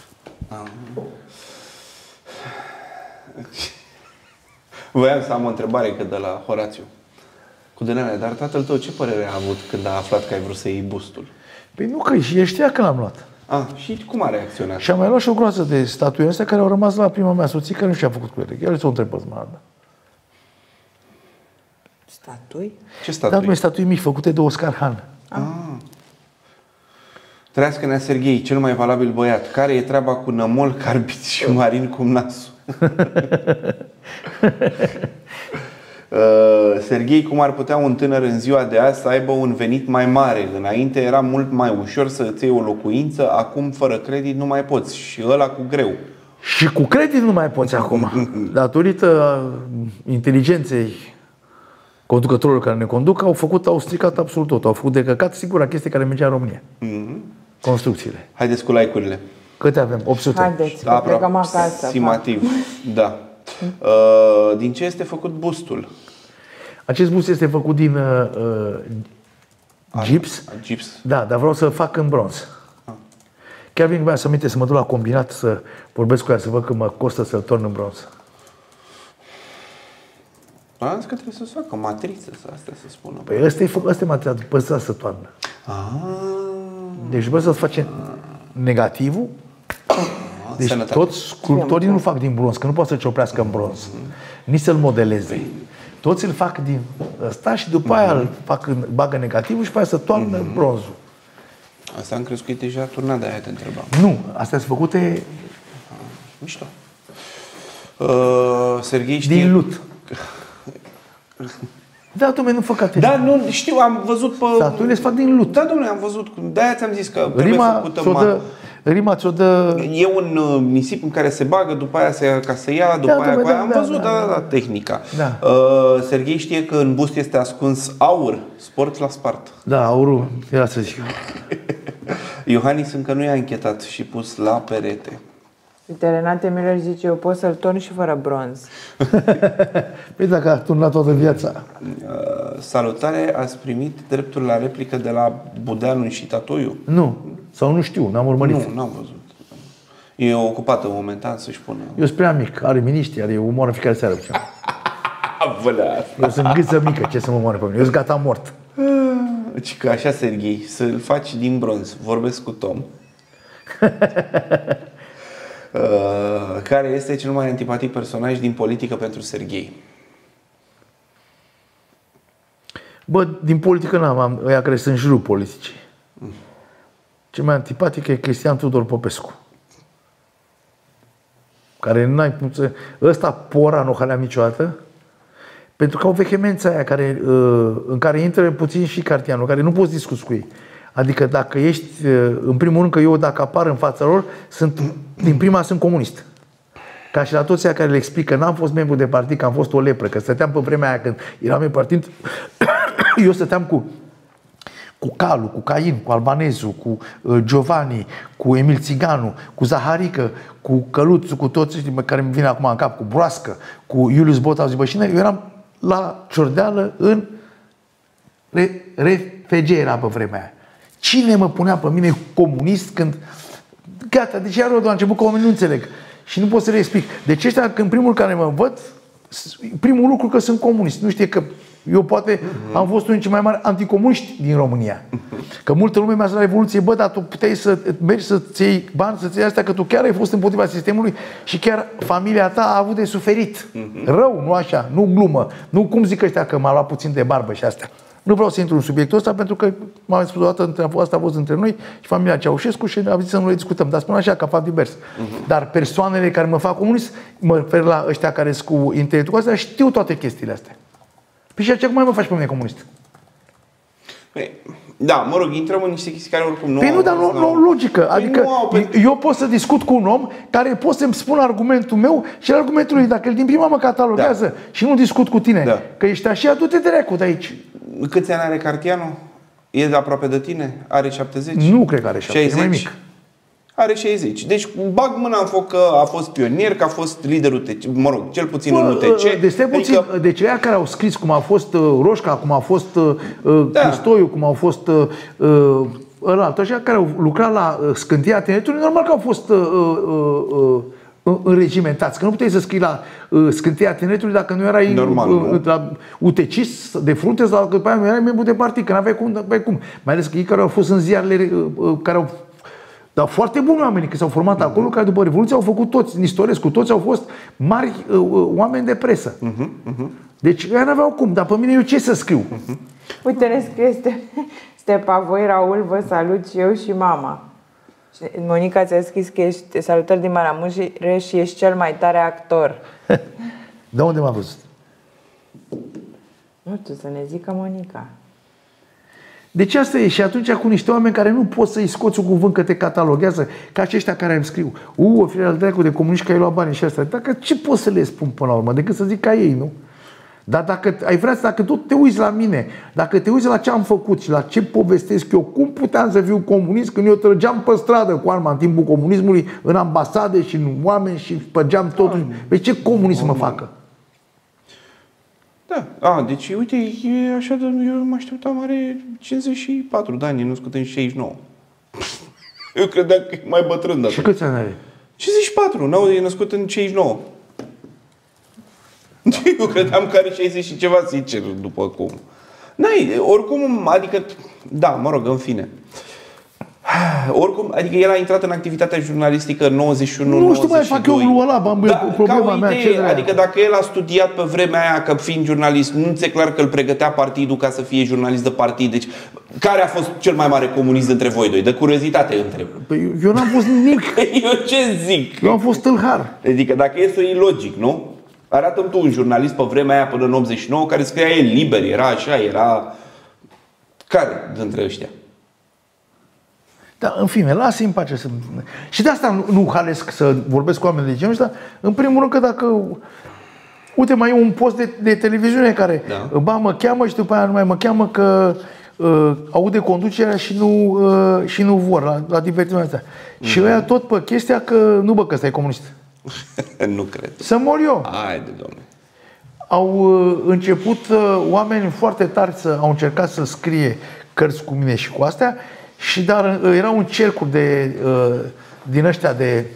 Voiam să am o întrebare că de la Horațiu. Cu Dănele, dar tatăl tău ce părere a avut când a aflat că ai vrut să iei bustul? Păi nu, că și el știa că l-am luat. Și cum a reacționat? Și am mai luat și o groază de statui astea care au rămas la prima mea soție, care nu știa făcut cu ele. Chiar să o întreb pe Smaranda. Statui? Ce Da, statui? dumne, statui mici, făcute de Oscar Han. Trăiască Nea Serghei, cel mai valabil băiat. Care e treaba cu Nămol, Carbiți și Marin Cumnasu? Serghei, cum ar putea un tânăr în ziua de azi să aibă un venit mai mare? Înainte era mult mai ușor să îți iei o locuință, acum fără credit nu mai poți și ăla cu greu. Și cu credit nu mai poți acum. Datorită inteligenței conducătorilor care ne conduc, au stricat absolut tot. Au făcut de căcat singura chestie care mergea în România. Construcțiile. Haideți cu like-urile. Câte avem? 800. Haideți, că plecăm acasă. Aproximativ, da. Din ce este făcut bustul? Acest bust este făcut din gips. Gips. Da, dar vreau să-l fac în bronz. Chiar vin cu mea să minte să mă duc la combinat să vorbesc cu ea, să văd cât mă costă să-l torn în bronz. Am zis că trebuie să-ți facă matriță, astea să spună. Păi ăsta e material, după ăsta să toarnă. Deci după să-ți face negativul. Deci sănătate. toți sculptorii nu fac din bronz, că nu poate să-l cioprească în bronz. Nici să-l modeleze. Toți îl fac din ăsta și după aia îl bagă negativul și după aia să toarnă bronzul. Asta am crezut că e deja turnat, de aia te întrebam. Nu, astea sunt făcute Mișto. Serghei știe... din lut. Da, dom'le, nu fă categorie. Da, nu, știu, am văzut pe... Statuile se fac din lut. Da, dom'le, am văzut. De-aia ți-am zis că trebuie făcută... Rima ți-o dă... E un nisip în care se bagă, după aia ca să ia, după aia cu aia. Am văzut, tehnica. Da. Serghei știe că în bust este ascuns aur, sport la spart. Da, aurul, era să zic. Iohannis încă nu i-a închetat și pus la perete. Uite, Renate Miller zice, eu pot să-l torn și fără bronz. Păi dacă a turnat toată viața. Salutare, ați primit dreptul la replică de la Budeanu și Tatoiu? Nu, sau nu știu, n-am urmărit. Nu, n-am văzut. E ocupată momentan să-și pună. Eu sunt prea mic, are miniștri, are umor în fiecare seară. Eu sunt gâță mică, ce să mă moare pe mine? Eu sunt gata mort. Deci că așa, Serghei, să-l faci din bronz. Vorbesc cu Tom. Care este cel mai antipatic personaj din politică pentru Serghei? Bă, din politică n-am ăia care sunt în jurul politicii. Cel mai antipatic e Cristian Tudor Popescu. Care n-ai cum să... Ăsta pora nu halea niciodată. Pentru că au vehemența aia care, în care intră puțin și Cartianul, care nu poți discuți cu ei. Adică dacă ești, în primul rând că eu dacă apar în fața lor, din prima sunt comunist. Ca și la toți aia care le explic că n-am fost membru de partid, că am fost o lepră, că stăteam pe vremea aia când eram în partid, eu stăteam cu Calu, cu Cain, cu Albanezu, cu Giovanni, cu Emil Țiganu, cu Zaharică, cu Căluțu, cu toți care îmi vine acum în cap, cu Broască, cu Iulius Bota, zi Bășină, eu eram la Ciordeală în RFG era pe vremea aia. Cine mă punea pe mine comunist când... Gata, deci iar la început că oamenii nu înțeleg. Și nu pot să le explic. Deci ăștia, când primul care mă văd, primul lucru că sunt comunist. Nu știe că eu poate am fost unul dintre mai mari anticomuniști din România. Că multă lume mi-a zis la Revoluție, bă, dar tu puteai să mergi să-ți iei bani, să-ți iei astea, că tu chiar ai fost împotriva sistemului și chiar familia ta a avut de suferit. Rău, nu așa, nu glumă. Nu cum zic ăștia că m-a luat puțin de barbă și astea. Nu vreau să intru în subiectul ăsta pentru că m-am spus o dată, asta a fost între noi și familia Ceaușescu și am zis să nu le discutăm. Dar spun așa, ca fapt divers. Dar persoanele care mă fac comunist, mă refer la ăștia care sunt cu intelectul ăsta, știu toate chestiile astea. Păi și aceea cum mai mă faci pe mine comunist? Păi, da, mă rog, intrăm în niște chestii care oricum nu păi au... nu, dar nu au logică. Adică eu pot să discut cu un om care pot să-mi spună argumentul meu și argumentul lui. Dacă el din prima mă cataloguează și nu discut cu tine, că ești așa, du-te dracu de aici. Câți ani are Cartianu? E de aproape de tine? Are 70? Nu cred că are 70, 60? e mai mic. Are 60. Deci bag mâna în foc că a fost pionier, că a fost liderul UTC, mă rog, cel puțin în UTC. Deci aia care au scris, cum a fost Roșca, cum a fost Cristoiu, cum au fost ăla, toți care au lucrat la scânteia tineretului, normal că au fost înregimentați. Că nu puteai să scrii la Scânteia Tineretului dacă nu erai normal, la UTC de frunte sau dacă după aia nu erai membru de partid, că n-aveai cum. Mai ales că ei care au fost în ziarele care au... Dar foarte buni oameni, că s-au format acolo, care după Revoluție au făcut toți, Nistorescu, toți au fost mari oameni de presă. Deci ei n-aveau cum, dar pe mine eu ce să scriu? Uite, ne scrie Stepa, voi, Raul, vă salut și eu și mama. Monica ți-a scris că ești salutări din Maramureș și ești cel mai tare actor. De unde m-a văzut? Nu știu, să ne zică Monica. Deci asta e. Și atunci cu niște oameni care nu poți să-i scoți un cuvânt că te cataloghează, ca aceștia care îmi scriu, o fire al dracu de comuniști că ai luat banii și asta. Dacă ce pot să le spun până la urmă, decât să zic ca ei, nu? Dar dacă ai vrea, dacă tot te uiți la mine, dacă te uiți la ce am făcut și la ce povestesc eu, cum puteam să fiu comunist când eu trăgeam pe stradă cu arma în timpul comunismului, în ambasade și în oameni și spărgeam totul. Pe ce comunism mă facă? Da, deci uite, e așa de, eu mă așteptam, are 54 de ani, e născut în 69. Eu credeam că e mai bătrân, dar... Și câți ani are? 54, nu, e născut în 69. Eu credeam că are 60 și ceva, sincer, după cum. N-ai, oricum, adică, da, mă rog, în fine. Oricum, adică el a intrat în activitatea jurnalistică în 91, nu știu mai fac eu lui ăla, problema mea. Adică dacă el a studiat pe vremea aia că fiind jurnalist, nu ți-e clar că îl pregătea partidul ca să fie jurnalist de partid. Deci, care a fost cel mai mare comunist dintre voi doi? De curiozitate întreb. Păi eu n-am fost nimic. Eu ce zic? Eu am fost tâlhar. Adică dacă e să iei logic, nu? Arată-mi tu un jurnalist pe vremea aia până în 89 care scria el liber, era așa, era... Care dintre ăștia? Da, în fine, lasă-i în pace să... Și de asta nu halesc să vorbesc cu oameni de genul ăsta. În primul rând că dacă... Uite, mai e un post de televiziune care ba mă cheamă și după aia nu mai mă cheamă că aude conducerea și nu vor la divertimentul ăsta. Și ăia tot pe chestia că nu bă că ăsta e comunist. Nu cred. Să mor eu. Haide, domnule. Au început oameni foarte tari au încercat să scrie cărți cu mine și cu astea. Și dar era un cercuri din ăștia de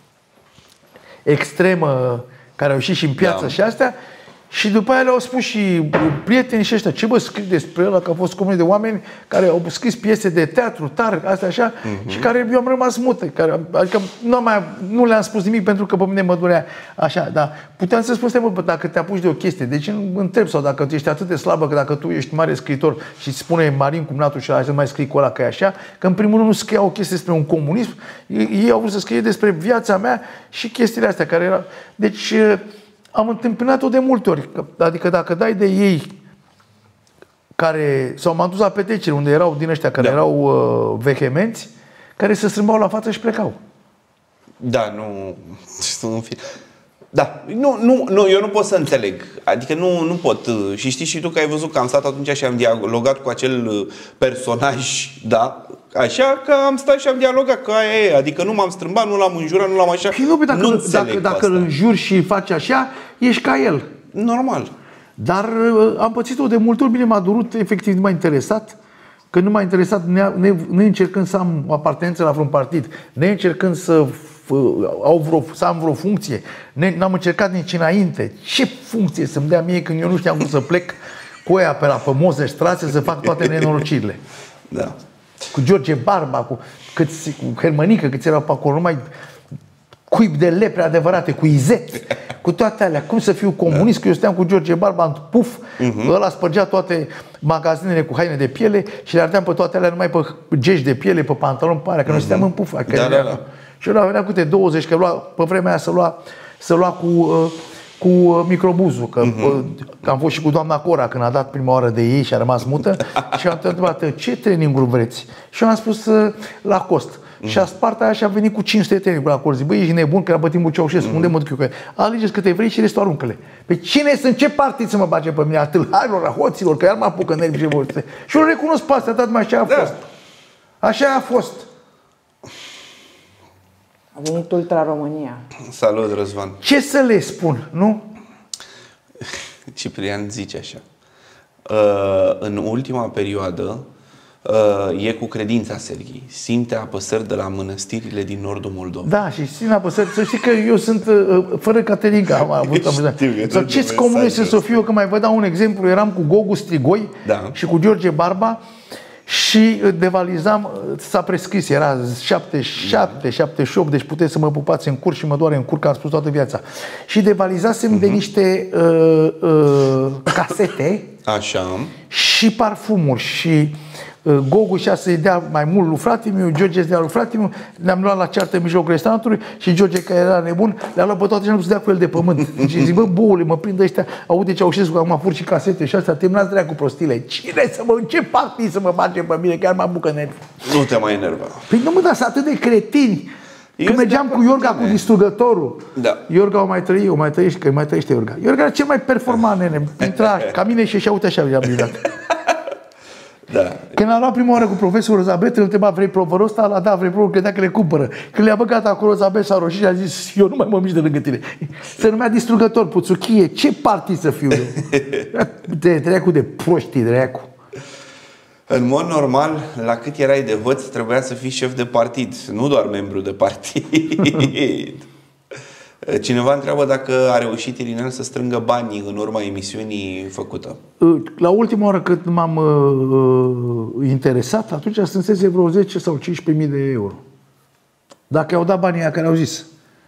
extremă care au ieșit și în piață și astea. Și după aia le-au spus și prietenii și ăștia, ce bă, scrie despre el, că a fost comunist de oameni care au scris piese de teatru, tari, astea așa, și care eu am rămas mută. Adică nu le-am spus nimic pentru că pe mine mă durea așa, dar puteam să spun, bă, dacă te apuci de o chestie, deci întreb, sau dacă tu ești atât de slabă că dacă tu ești mare scriitor și îți spune Marin Cumnatu și așa, mai scrii cu ăla că e așa, că în primul rând nu scria o chestie despre un comunism, ei au vrut să scrie despre viața mea și chestiile astea care erau. Deci am întâmpinat-o de multe ori. Adică dacă dai de ei care... Sau m-am dus la petreceri unde erau din ăștia care erau vehemenți, care se strâmbau la față și plecau. Da, nu... Da, nu, eu nu pot să înțeleg. Adică nu pot. Și știi și tu că ai văzut că am stat atunci și am dialogat cu acel personaj, da? Așa că am stat și am dialogat că aia e. Adică nu m-am strâmbat, nu l-am înjurat, nu l-am așa. Și dacă îl înjuri și faci așa, ești ca el. Normal. Dar am pățit-o de multe ori, bine m-a durut, efectiv nu m-a interesat. Că nu m-a interesat neîncercând să am o apartenență la vreun partid, neîncercând să am vreo funcție. N-am încercat nici înainte. Ce funcție să-mi dea mie când eu nu știam cum să plec cu aia pe la Moze Straße să fac toate nenorocirile. Da. Cu George Barba, cu Hermănică, câți erau pe acolo, numai cuib de lepre adevărate, cu Izet, cu toate alea. Cum să fiu comunist, că eu stăteam cu George Barba în puf, ăla spărgea toate magazinele cu haine de piele și le ardeam pe toate alea numai pe gești de piele, pe pantaloni, pe alea, că noi stăteam în puf. Da. Și ăla venea câte 20, că pe vremea aia să lua cu microbuzul, că am fost și cu doamna Cora când a dat prima oară de ei și a rămas mută și am întrebat, ce training-uri vreți? Și eu am spus la cost. Și a spart aia și a venit cu 500 training-uri la cost. Zic, băi, ești nebun că a bătit cu Ceaușescu, unde mă duc eu cu el? Alegeți câte vrei și restul aruncă-le. Pe cine sunt, ce partid să mă bage pe mine? A tâlharilor, a hoților, că iar mă apucă nervi și vorbite. Și eu îl recunosc pe asta, dar așa a fost. Așa a fost. A venit Ultra România. Salut, Răzvan. Ce să le spun, nu? Ciprian zice așa. În ultima perioadă E cu credința, Serghei. Simte apăsări de la mănăstirile din nordul Moldovei. Da, și simt apăsări. Să știi că eu sunt fără Caterinca. Am avut sau ce comunist să fiu, că mai vă dau un exemplu. Eram cu Gogu Strigoi și cu George Barba și devalizam, s-a prescris, era 77, 78, deci puteți să mă pupați în cur și mă doare în cur, că am spus toată viața. Și devalizasem de niște casete. Așa. Și parfumuri și Gogu și-a să-i dea mai mult lui frate-miu, George să dea lui frate-miu, ne-am luat la ceartă în mijlocul restaurantului și George, care era nebun, le-a luat pe toate și am să dea cu el de pământ. Și zic, bă, boule, mă prind ăștia, aude Ceaușescu, că acum fur și casete și astea, terminați dracu prostile. Cine să mă, în ce partii să mă bage pe mine, chiar mă apucă nervi. Nu te mai enerva. Păi nu mă, dar sunt atât de cretini. Când mergeam cu Iorga, cu distrugătorul, Iorga o mai trăiește, că mai trăiește Iorga. Iorga era cel mai performant, nene. Intra ca mine și ieșea, uite așa, i-am blizat. Da. Când am luat prima oară cu profesorul Zabet, îl întreba, vrei plovărul ăsta? La da, vrei plovărul, credea că le cumpără. Când le-a băgat acolo, Zabet s-a roșit și a zis, eu nu mai mă mișc de lângă tine. Se numea distrugător, Puțuchie, ce partii să fiu eu? Dracu de proștii, dracu. În mod normal, la cât erai de hoț, trebuia să fii șef de partid, nu doar membru de partid. Cineva întreabă dacă a reușit Irinel să strângă banii în urma emisiunii făcută. La ultima oară când m-am interesat, atunci strânsese vreo 10 sau 15.000 de euro. Dacă i-au dat banii aia care au zis.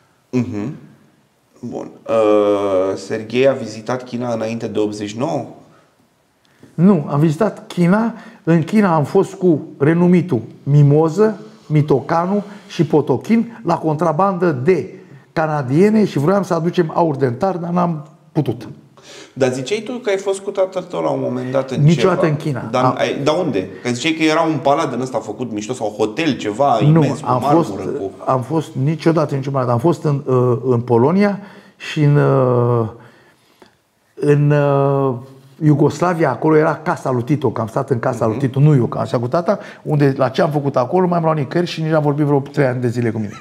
Bun. Serghei a vizitat China înainte de 89? Nu, am vizitat China. În China am fost cu renumitul Mimoză, Mitocanu și Potochin la contrabandă de canadiene și vroiam să aducem aur dentar, dar n-am putut. Dar ziceai tu că ai fost cu tatăl tău la un moment dat în Niciodată ceva. în China. Dar unde? Că ziceai că era un palat din ăsta făcut mișto sau hotel, ceva imens, cu marmură. Am fost niciodată niciodată. Am fost în Polonia și în Iugoslavia, acolo era casa lui Tito, că am stat în casa lui Tito, nu eu, că așa cu tata, unde la ce am făcut acolo, mai am luat nicăieri și nici am vorbit vreo 3 ani de zile cu mine.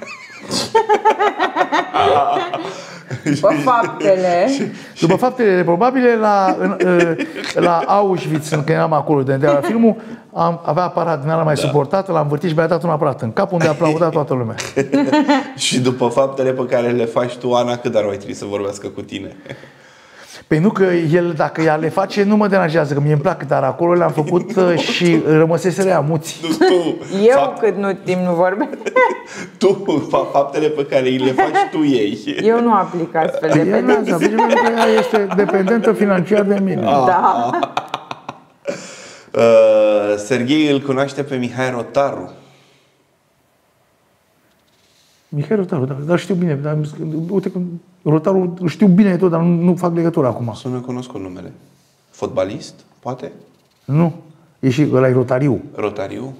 După faptele. După faptele reprobabile, la Auschwitz, când eram acolo de la filmul, avea aparat din ala mai suportat, l-am învârtit și mi-a dat un aparat în cap, unde a aplaudat toată lumea. Și după faptele pe care le faci tu, Ana, cât ar mai trebui să vorbească cu tine? Păi nu, că el, dacă ea le face, nu mă deranjează, că mie îmi plac, dar acolo le-am făcut și rămăseseră amuți. Eu cât nu timp nu vorbesc. Tu, faptele pe care îi le faci tu ei. Eu nu aplic astfel de pedepse. Pentru că ea este dependentă financiar de mine. Da. Serghei îl cunoaște pe Mihai Rotaru. Mihai Rotaru, dar știu bine. Dar, uite că Rotaru știu bine tot, dar nu fac legătură acum. Sună cunoscut numele. Fotbalist, poate? Nu. E și ăla e Rotariu. Rotariu?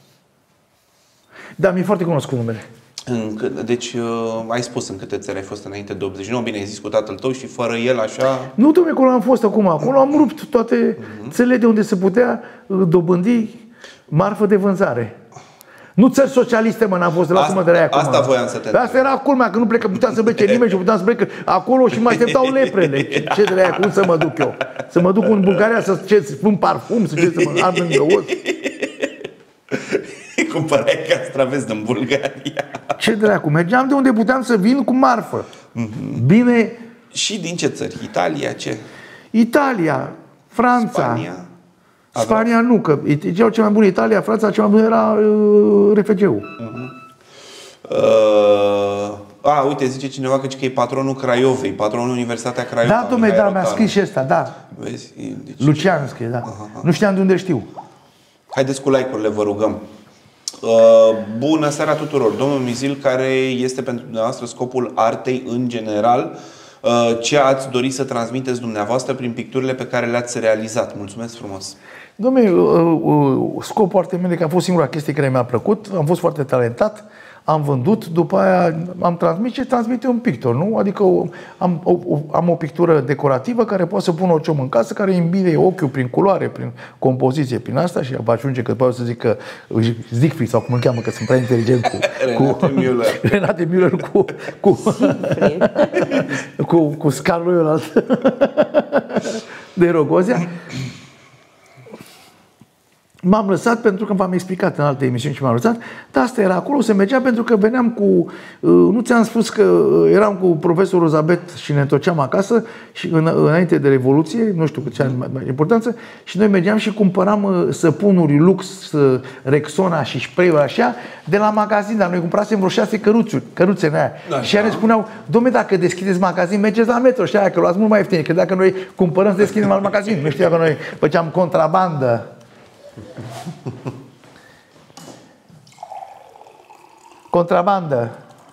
Da, mi-e foarte cunoscut numele. Deci, ai spus în câte țări ai fost înainte de 89, bine, ai zis cu tatăl tău și fără el așa... Nu, dom'le, acolo am fost acum. Acolo am rupt toate țările de unde se putea dobândi marfă de vânzare. Nu țări socialiste, mă, n-am fost, lasă-mă de la acum. Asta voiam să te întreb. Asta era culmea, că nu plecă, putea să plece nimeni și puteam să plec acolo și mă așteptau leprele. Ce de la cum să mă duc eu? Să mă duc în Bulgaria să spun parfum, să mă ard în găos? Cumpărai castraveți din Bulgaria. Ce dracu, mergeam de unde puteam să vin cu marfă. Bine. Și din ce țări? Italia, ce? Italia, Franța. Spania? Spania nu, că erau cel mai bun Italia, Franța cel mai bun era RFG-ul. Uite, zice cineva că e patronul Craiovei, patronul Universitatea Craiova. Da, dom'le, da, mi-a scris și ăsta, da. Vezi? Deci... Lucian scrie, da. Nu știam de unde știu. Haideți cu like-urile, vă rugăm. Bună seara tuturor. Domnul Mizil, care este pentru dumneavoastră scopul artei în general? Ce ați dori să transmiteți dumneavoastră prin picturile pe care le-ați realizat? Mulțumesc frumos! Dom'le, scopul artei mele, că a fost singura chestie care mi-a plăcut, am fost foarte talentat, am vândut, după aia am transmis ce transmite un pictor, nu? Adică am o pictură decorativă care poate să pun orice om în casă, care îmbine ochiul prin culoare, prin compoziție, prin asta și va ajunge că pot să zic că Siegfried sau cum îl cheamă, că sunt prea inteligent Renate Müller cu scarul ăla de Rogozia. M-am lăsat pentru că v-am explicat în alte emisiuni și m-am lăsat, dar asta era acolo, se mergea pentru că veneam cu, nu ți-am spus că eram cu profesorul Zabet și ne întorceam acasă și înainte de Revoluție, nu știu ce are mai importanță, și noi mergeam și cumpăram săpunuri Lux, Rexona și spray-uri așa de la magazin, dar noi cumpărasem vreo 6 căruțe în aia. Da, și ea ne spuneau, dom'le, dacă deschideți magazin, mergeți la Metro și aia, că luați mult mai ieftin, că dacă noi cumpărăm să deschidem alt magazin, nu știa că noi făceam contrabandă. Contrabandă.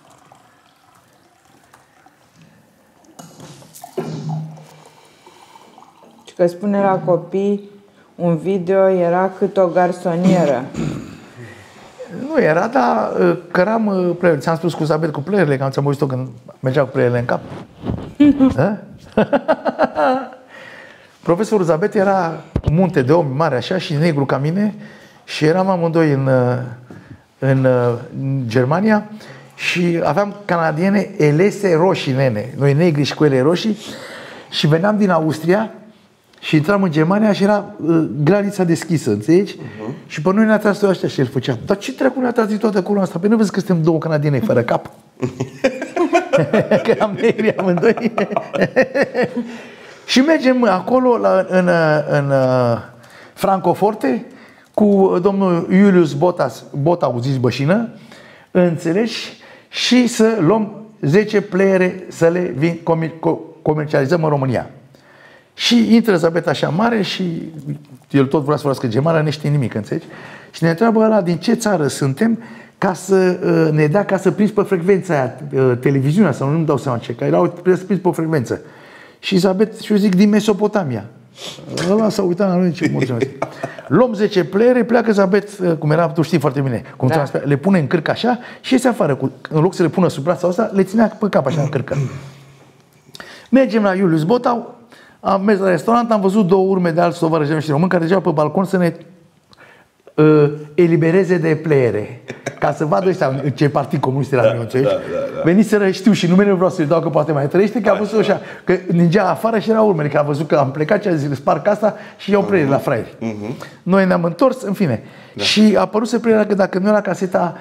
Și că spune la copii, un video era cât o garsonieră. Nu era, dar căram player. Ți-am spus cu Zabet cu playerele, că ți-am văzut-o când mergeau cu playerele în cap. Profesorul Zabet era un munte de om mare așa și negru ca mine și eram amândoi în Germania și aveam canadiene elese roșii, nene. Noi negri și cu ele roșii și veneam din Austria și intram în Germania și era granița deschisă, înțelegi? Și pe noi ne-a tras ăștia și el făcea, dar ce treacu ne-a tras din toată culoarea asta? Păi nu vezi că suntem două canadiene fără cap? Că eram negri amândoi. Și mergem acolo în Francoforte cu domnul Iulius Botau, zis Bășină, înțelegi? Și să luăm 10 playere să le comercializăm în România. Și intră Zabet așa mare și el tot vrea să vorbească germană, nu știe nimic, înțelegi? Și ne întreabă ăla din ce țară suntem ca să ne dea, ca să prinzi pe frecvența aia, televiziunea, sau nu-mi dau seama ce, că erau prins pe o frecvență. Și Zabet, și eu zic, din Mesopotamia. Ăla s-a uitat la noi, ce mulțumesc. Luăm 10 playere, pleacă Zabet, cum era, tu știi foarte bine, cum da. Le pune în cârcă așa și iese afară. În loc să le pună sub brața asta, le ținea pe cap așa în cârcă. Mergem la Iulius Botau, am mers la restaurant, am văzut 2 urme de alți tovarăși români care mergeau pe balcon să ne elibereze de playere. Ca să vadă ăștia ce partid comunist era, veniseră, știu și numele, nu vreau să-i dau că poate mai trăiește, că a văzut așa, că ningea afară și erau urmele, că a văzut că am plecat și a zis, sparg asta și iau playere la fraieri. Noi ne-am întors, în fine. Da. Și a apărut să playera că dacă nu era caseta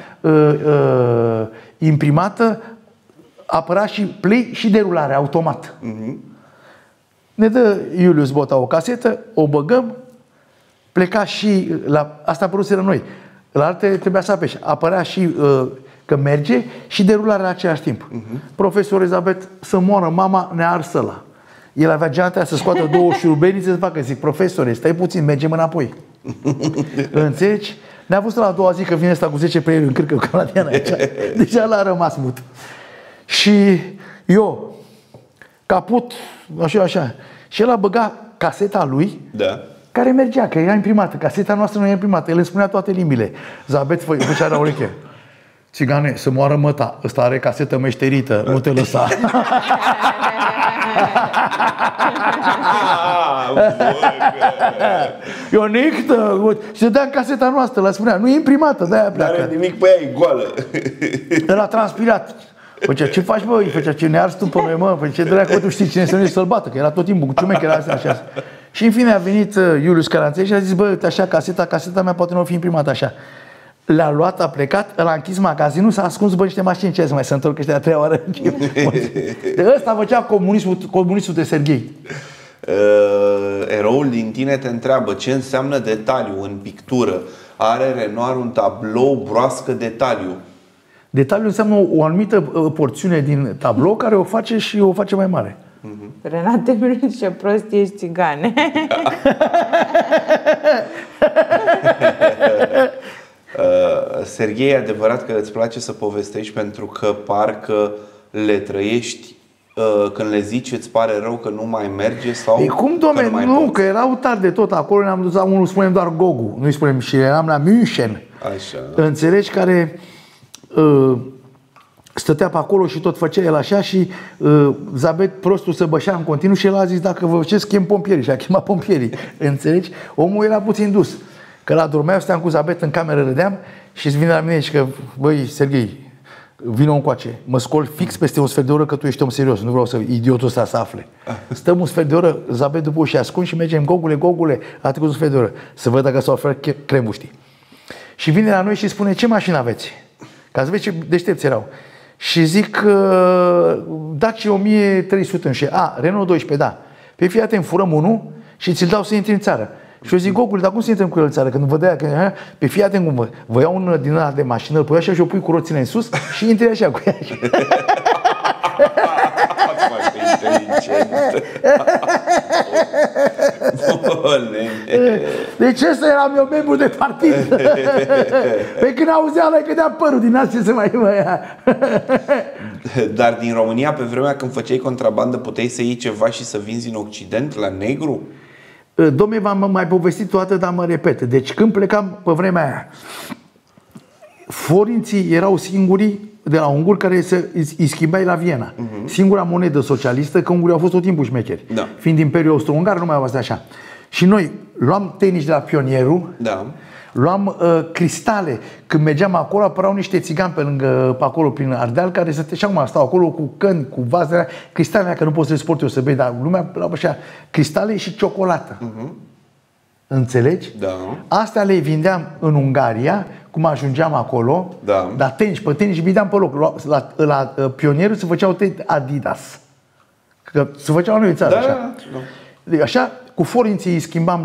imprimată, apărea și play și derulare, automat. Ne dă Iulius Bota o casetă, o băgăm, pleca și la asta a apărut la noi. La alte trebuia să apeși. Apărea și că merge și derularea în același timp. Profesorul Zabet, să moară mama, ne-a ars ăla. El avea geanta să scoată 2 șurubenițe să facă. Zic, profesore, stai puțin, mergem înapoi. Înțelegi? Ne-a văzut la a doua zi că vine ăsta cu 10 preieri în cârcă canadiană aici. Deja l-a rămas mut. Și eu, caput, așa. Și el a băgat caseta lui, da, care mergea, că era imprimată. Caseta noastră nu era imprimată. El îmi spunea toate limbile. Zabet făcea la ureche. Țigane, să moară măta. Ăsta are casetă meșterită. Nu te lăsa. Eu nictă. Și dădea caseta noastră. Le spunea, nu e imprimată, de-aia pleacă. N-are nimic pe ea, e goală. El a transpirat. Făcea, ce faci, bă? Făcea, ce ne arzi tu pe noi, mă? Păi ce dracu, tu știi cine să nu ești să-l bată, că era tot timpul cu ciumechi, era așa. Și în fine a venit Iulius Caranței și a zis, bă, așa, caseta mea poate nu fi imprimată așa. Le-a luat, a plecat, l-a închis magazinul, s-a ascuns, bă, niște mașini, ce să mai se întorc ăștia a 3-a oară? De ăsta făcea comunistul de Serghei. Eroul din tine te întreabă ce înseamnă detaliu în pictură. Are Renoir un tablou broască detaliu? Detaliul înseamnă o anumită porțiune din tablou care o face și o face mai mare. Renate Miru zice, prost ești, țigane. Serghei, e adevărat că îți place să povestești pentru că parcă le trăiești. Când le zici, îți pare rău că nu mai merge? Sau cum, dom'le, nu, că erau tari de tot. Acolo ne-am dus la unul, spunem doar Gogu. Nu-i spunem, și eram la München. Așa. Înțelegi, care stătea pe acolo și tot făcea el așa și Zabet prostul se bășea în continuu și el a zis, dacă vă ce chem pompierii, și a chemat pompierii. Înțelegi? Omul era puțin dus. Că la dormea, stăteam cu Zabet în cameră, râdeam și îți vine la mine și că, băi, Serghei, Vino încoace, mă scol fix peste un sfert de oră că tu ești om serios, nu vreau să idiotul ăsta să afle. Stăm un sfert de oră, Zabet după uși ascund și mergem, Gogule, a trecut un sfert de oră, să văd dacă s-au oferat cremuștii. Și vine la noi și spune, ce mașină aveți? Ca să vezi ce deștepți erau. Și zic, Dacia 1300 în Renault 12, da. Pe fii atent, furăm unul și ți-l dau să intri în țară. Și eu zic, Gogule, dar cum să intrăm cu el în țară? Când vă dea, pe fii atent cum vă iau unul din ăla de mașină, îl pui așa și o pui cu roțile în sus și intri așa cu ea. Foarte inteligent. Deci ăsta eram eu membru de partid. Pe când auzea ăla cădea părul din asta ce se mai ia. Dar din România, pe vremea când făceai contrabandă, puteai să iei ceva și să vinzi în Occident, la negru? Dom'le, v-am mai povestit toată, dar mă repet. Deci când plecam pe vremea aia, forinții erau singurii de la unguri care îi schimbai la Viena. Singura monedă socialistă, că ungurii au fost tot timpul șmecheri. Da. Fiind Imperiul Austro-Ungar, nu mai au asta așa. Și noi luam tehnici de la Pionierul, da. Luam cristale. Când mergeam acolo, apărau niște țigani pe acolo, prin Ardeal, care și acum stau acolo cu căni, cu vaze, cristale, că nu poți să le sport eu să bei, dar lumea luau așa, cristale și ciocolată. Înțelegi? Da. Astea le vindeam în Ungaria, cum ajungeam acolo, da. Dar pe tehnici vindeam pe loc. La Pionierul se făceau Adidas. Că se făceau noi în țară, da, așa. Da. Așa, cu forinții îi schimbam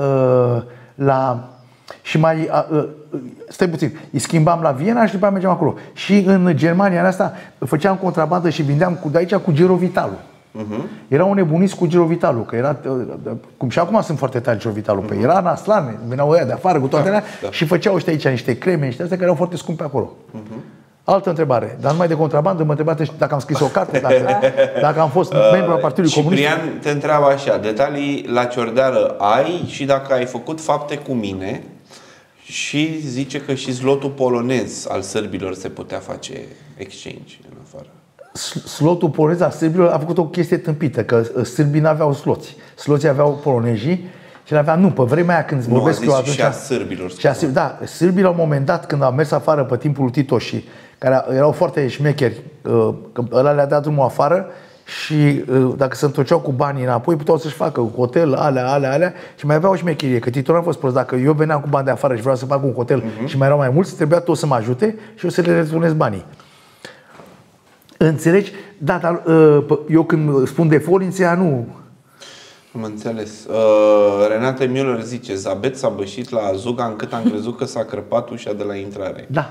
și mai stai puțin, îi schimbam la Viena și după aceea mergeam acolo. Și în Germania în asta făceam contrabandă și vindeam de aici cu Girovitalul. Erau nebuniți cu Girovitalul, că era cum și acum sunt foarte tari Girovitalul, pe era în Aslan, veneau ăia de afară cu toate alea și făceau ăștia aici niște creme, niște astea care erau foarte scumpe acolo. Altă întrebare, dar numai de contrabandă, mă întrebați dacă am scris o carte, dacă am fost membru al Partidului Comunist. Ciprian te întreabă așa, detalii la ciordeală ai și dacă ai făcut fapte cu mine, și zice că și zlotul polonez al sârbilor se putea face exchange în afară. Slotul polonez al sârbilor a făcut o chestie tâmpită, că sârbii n-aveau sloți. Sloții aveau polonezii și le aveam, pe vremea aia când vorbesc eu atunci... și a sârbilor. Da, sârbii la un moment dat, când au mers afară pe timpul lui Tito și care erau foarte șmecheri, că ăla le-a dat drumul afară și dacă se întorceau cu banii înapoi, puteau să-și facă un hotel, alea și mai aveau o șmecherie, că Tito n-a fost prost. Dacă eu veneam cu bani de afară și vreau să fac un hotel și mai erau mai mulți, trebuia toți să mă ajute și eu să le returnez banii. Înțelegi? Da, dar eu când spun de forinția, nu... Am înțeles. Renate Müller zice, Zabet s-a bășit la Azuga încât am crezut că s-a crăpat ușa de la intrare. Da.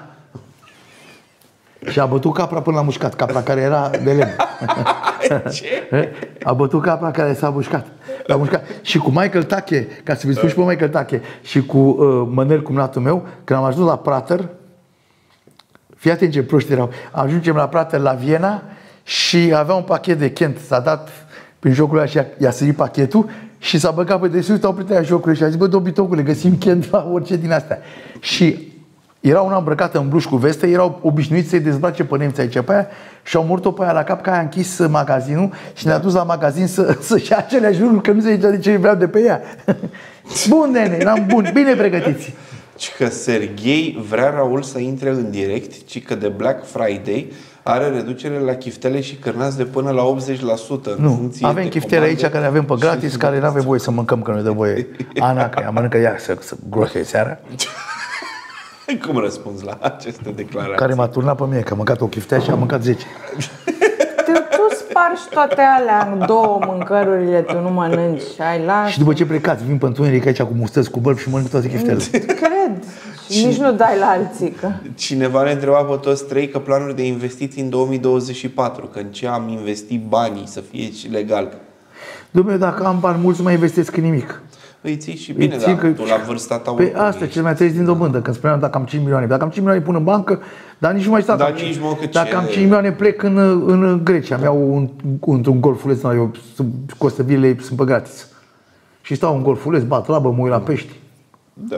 Și a bătut capra până l-a mușcat, capra care era de lemn. Ce? A bătut capra care s-a mușcat. L-a mușcat. Și cu Michael Tache, ca să vi spun și pe Michael Tache, și cu Mănel, cumnatul meu, când am ajuns la Prater, fii atent ce proști erau, ajungem la Prater, la Viena, și avea un pachet de Kent, s-a dat prin jocul ăla și i-a sărit pachetul și s-a băgat pe desus, au prieteni jocurile și a zis, bă, dobitocule, găsim Kent la orice din astea. Și era una îmbrăcată în bluș cu veste, erau obișnuiți să-i dezbrace pe nemți aici pe aia și au murit-o pe aia la cap, că aia a închis magazinul și ne-a dus la magazin să-și ia aceleași lucruri, că nu se zicea de ce vreau de pe ea. Bun, nene, eram bun, bine pregătiți. Și că Serghei vrea Raul să intre în direct, ci că de Black Friday are reducere la chiftele și cârnați de până la 80%. Nu, avem chiftele aici care avem pe gratis, care nu avem voie să mâncăm, că nu dă voie. Ana, că ea mănâncă ea să grohe seara. Cum răspunzi la aceste declarații? Care m-a turnat pe mine, că am mâncat o chiftea și am mâncat 10. Tu spargi toate alea în două mâncărurile, tu nu mănânci și ai las. Și după ce plecați, vin pe întuneric aici cu mustăți, cu bălbi și mănânc toate chiftele. Cred. Și nici nu dai la alții. Că... Cineva ne întreba pe toți trei că planuri de investiții în 2024, că în ce am investit banii să fie și legal. Dom'le, dacă am bani mulți, nu mai investesc în nimic. Îi ții și bine, dar tu la vârsta ta... Pe asta, cel mai trăiesc din dobândă, când spuneam dacă am 5 milioane. Dacă am 5 milioane pun în bancă, dar nici nu mai stau. Dacă am 5 milioane plec în Grecia. Mi-au un golfuleț, eu costăvilele sunt pe gratis. Și stau în golfuleț, bat labă, mă uit la pești. Da.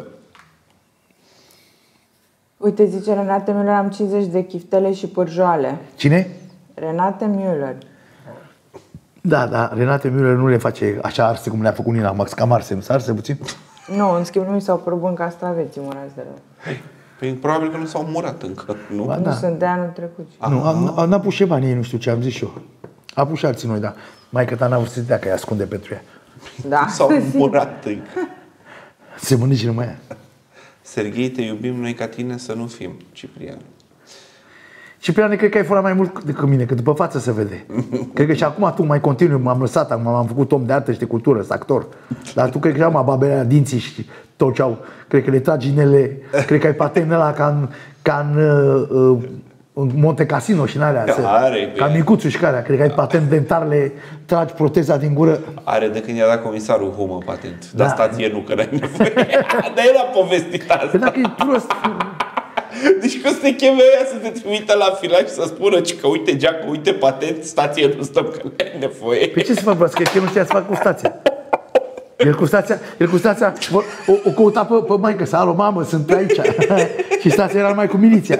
Uite, zice Renate Müller, am 50 de chiftele și pârjoale. Cine? Renate Müller. Da, Renate Müller nu le face așa arse cum le-a făcut Nina Max, cam arse, nu s-a arse puțin? Nu, în schimb nu mi s-au părut bun castraveții murați de rău. Păi, probabil că nu s-au murat încă, nu? Ba, Nu da. sunt de anul trecut. Nu, n-a pus și banii ei, nu știu ce am zis și eu. A pus și alții noi, da. Maică ta n-a vrut să dea că îi ascunde pentru ea. Da. S-au murat încă. Se mănânce numai ea. Serghei, te iubim noi ca tine să nu fim, Ciprian. Cipriane, cred că ai furat mai mult decât mine, că după față se vede. Cred că și acum tu mai continui, m-am lăsat, m-am făcut om de artă și de cultură, sunt actor. Dar tu cred că am babelea dinții și tot ce au. Cred că le tragi inele, cred că ai patent ăla ca în Monte Casino și în alea. Ca micuțul și care, cred că ai patent dentar, le tragi proteza din gură. Are de când i-a dat comisarul Humă patent. Dar stație nu, că n-ai nevoie. Dar el a povestit asta. Păi dacă e prost... Deci că se cheme ea să te trimită la filaj și să spună că uite geacă, uite patent, stație nu stăm, că n-ai nevoie. Pe ce să fac, că nu știa să fac cu stația. El cu stația o căuta pe maică sa, alo, mamă, sunt aici. Și stația era numai cu miliția.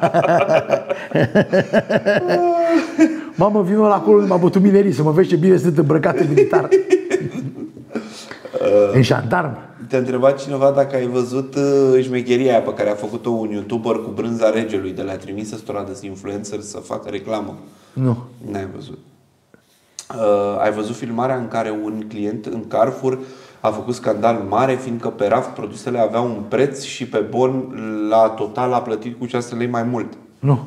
Mamă, vină la acolo, m-a bătut minerii, să mă vezi ce bine sunt îmbrăcate militar. În jandarm. Te-a întrebat cineva dacă ai văzut șmecheria aia pe care a făcut-o un YouTuber cu brânza regelui, de le-a trimis ăstora de influencer să facă reclamă. Nu. N-ai văzut. Ai văzut filmarea în care un client în Carrefour a făcut scandal mare, fiindcă pe raft produsele aveau un preț și pe bon la total a plătit cu 6 lei mai mult? Nu.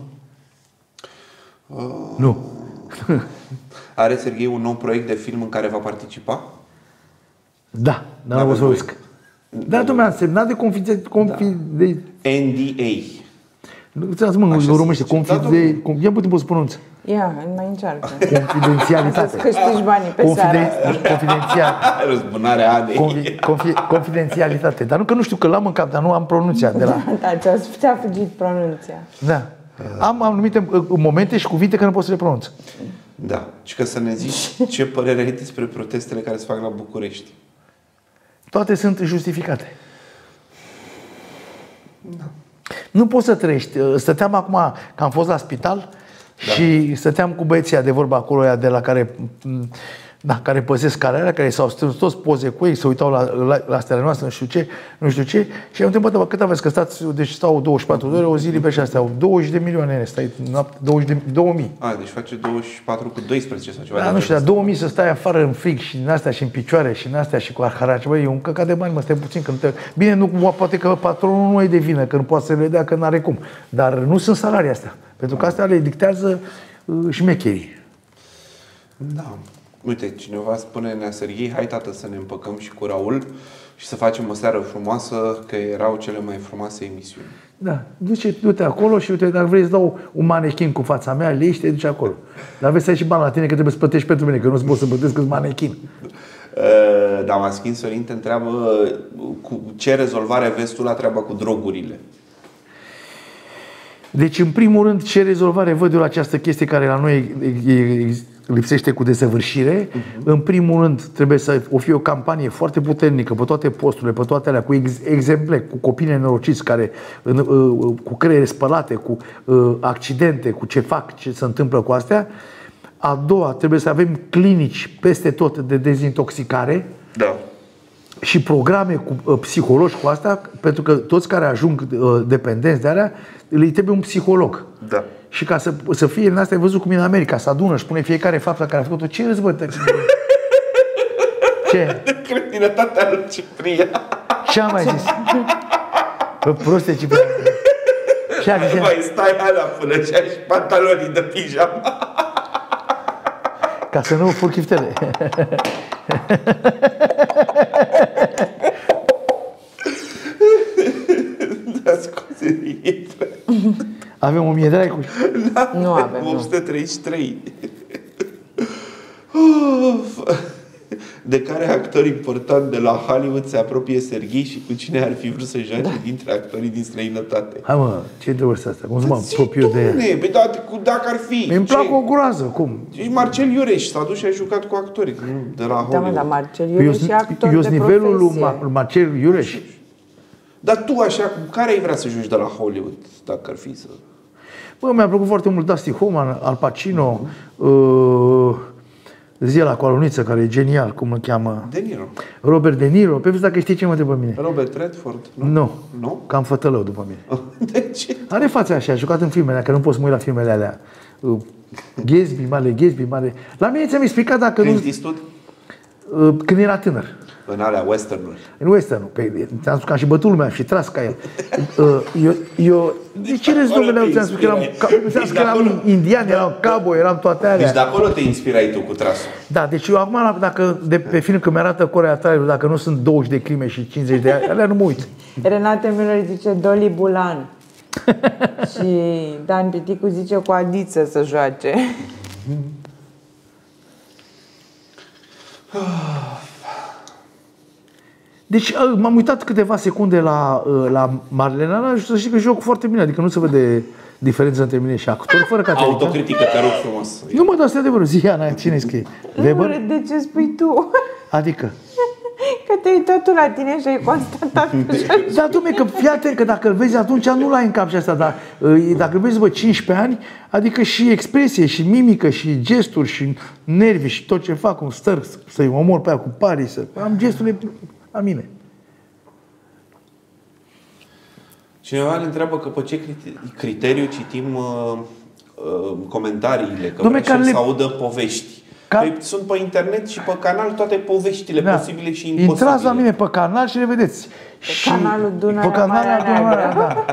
Nu. Are Serghei un nou proiect de film în care va participa? Da, dar nu o să văzesc. Dar tu mi-a semnat de NDA. Nu ți-am mă, în românește, ia putem să pronunț. Ia, mai încearcă. Confidențialitate. Să câștigi banii pe seara asta. Răzbunarea Anei. Confidențialitate. Dar nu că nu știu, că l-am în cap, dar nu am pronunția de la... Da, ți-a fugit pronunția. Da. Am anumite momente și cuvinte care nu pot să le pronunț. Da. Și că să ne zici ce părere ai despre protestele care se fac la București. Toate sunt justificate. Da. Nu poți să trăiești. Stăteam acum, că am fost la spital, da. Și stăteam cu băieții de vorba acolo, de la care păzesc cararea, care s-au strâns toți poze cu ei, se uitau la stele noastre, nu știu ce. Și am întrebat, cât aveți, că stați, deci stau 24 de ore, o zi liber și astea, au 20 de milioane, stai noapte, 2000. Deci face 24 cu 12 sau ceva. Da, nu știu, dar 2000 să stai afară în frig și din astea și în picioare și în astea și cu arharaci, băi, e un căcat de bani, mă, stai puțin, bine, nu, poate că patronul nu e de vină, că nu poate să le dea, că n-are cum. Dar nu sunt salarii astea, pentru că astea le dictează șmecherii. Da. Uite, cineva spune, Nea Serghei, hai tată să ne împăcăm și cu Raul și să facem o seară frumoasă, că erau cele mai frumoase emisiuni. Da, du-te acolo și uite, dacă vrei să dau un manechin cu fața mea, le iei și te duci acolo. Dar vezi să ai și bani la tine, că trebuie să plătești pentru mine, că nu-ți pot să plătesc că-s manechin. Damaschin Sorin te întreabă cu ce rezolvare vezi tu la treaba cu drogurile? Deci, în primul rând, ce rezolvare văd eu la această chestie care la noi lipsește cu desăvârșire. În primul rând, trebuie să fie o campanie foarte puternică pe toate posturile, pe toate alea, cu exemple, cu copii nenorociți care, cu creiere spălate, cu accidente, cu ce fac, ce se întâmplă cu astea. A doua, trebuie să avem clinici peste tot de dezintoxicare. Da. Și programe cu psihologi cu asta, pentru că toți care ajung dependenți de alea, le trebuie un psiholog. Da. Și ca să fie în asta, ai văzut cum e în America, se adună, își pune fiecare faptă care a făcut-o. Ce râzi, bă? Ce? De cretinătatea lui Ciprian. Ce am mai zis? Bă, proste, Ciprian. Mai stai alea până și ai și pantalonii de pijama. Ca să nu fur chiftele. Da, scuze, intră. Avem 1000 de like-uri? Nu avem. 833. De care actor important de la Hollywood se apropie Serghei și cu cine ar fi vrut să joace dintre actorii din străinătate? Hai mă, ce întrebări asta? Cum să mă apropiu de el? Păi dacă ar fi. Mi-mi plac o groază, cum? Și Marcel Iureș s-a dus și a jucat cu actorii de la Hollywood. Da, mă, dar Marcel Iureș și actor de profesie. nivelul lui Marcel Iureș. Dar tu așa, cu care ai vrea să joci de la Hollywood, dacă ar fi să... Bă, mi-a plăcut foarte mult Dustin Hoffman, Al Pacino, zi la cu aluniță, care e genial, cum îl cheamă? De Niro. Robert De Niro. Pe dacă știi ce mă întreb pe mine. Robert Redford? Nu. Nu? Cam fătălău după mine. De ce? Are fața așa, a jucat în filmele, că nu pot să mă uit la filmele alea. Gatsby, mare. La mine ți-am explicat dacă Clint nu... Eastwood? Când era tânăr. În alea western-uri. În western, ți-am spus că am și bătut lumea și tras ca el. Eu de ce râzi, domnule? Ți-am spus că eram indian, eram cowboy, eram toate alea. Deci de acolo te inspirai tu cu trasul. Da, deci eu acum, dacă de pe film că mi-arată Corea Traiului, dacă nu sunt 20 de crime și 50 de ani, alea nu mă uit. Renate Miller zice Dolly Bulan. Și Dan Piticu zice cu Adiță să joace. Deci m-am uitat câteva secunde la Marlena Lara și să știi că joc foarte bine, adică nu se vede diferența între mine și actor, fără categorică. Autocritică, te rog frumos. Nu mă, dar asta e adevărul. Zi, Ana, cine scrie? Weber? De ce spui tu? Adică? Că te-ai uitat tu la tine și ai constatat că joci. Da, dom'le, că fii atent, că dacă îl vezi atunci nu l-ai în cap și asta, dar dacă îl vezi după 15 ani, adică și expresie, și mimică, și gesturi, și nervi, și tot ce fac, cum stăr, să-i omor pe aia cu parii, să... Am gesturile la mine. Cineva ne întreabă că pe ce criteriu citim comentariile, că Dom'le, vrem să audă povești. Păi sunt pe internet și pe canal toate poveștile posibile și imposibile. Intrați la mine pe canal și le vedeți. Pe canalul Dunărea, pe canalul Dunărea, da.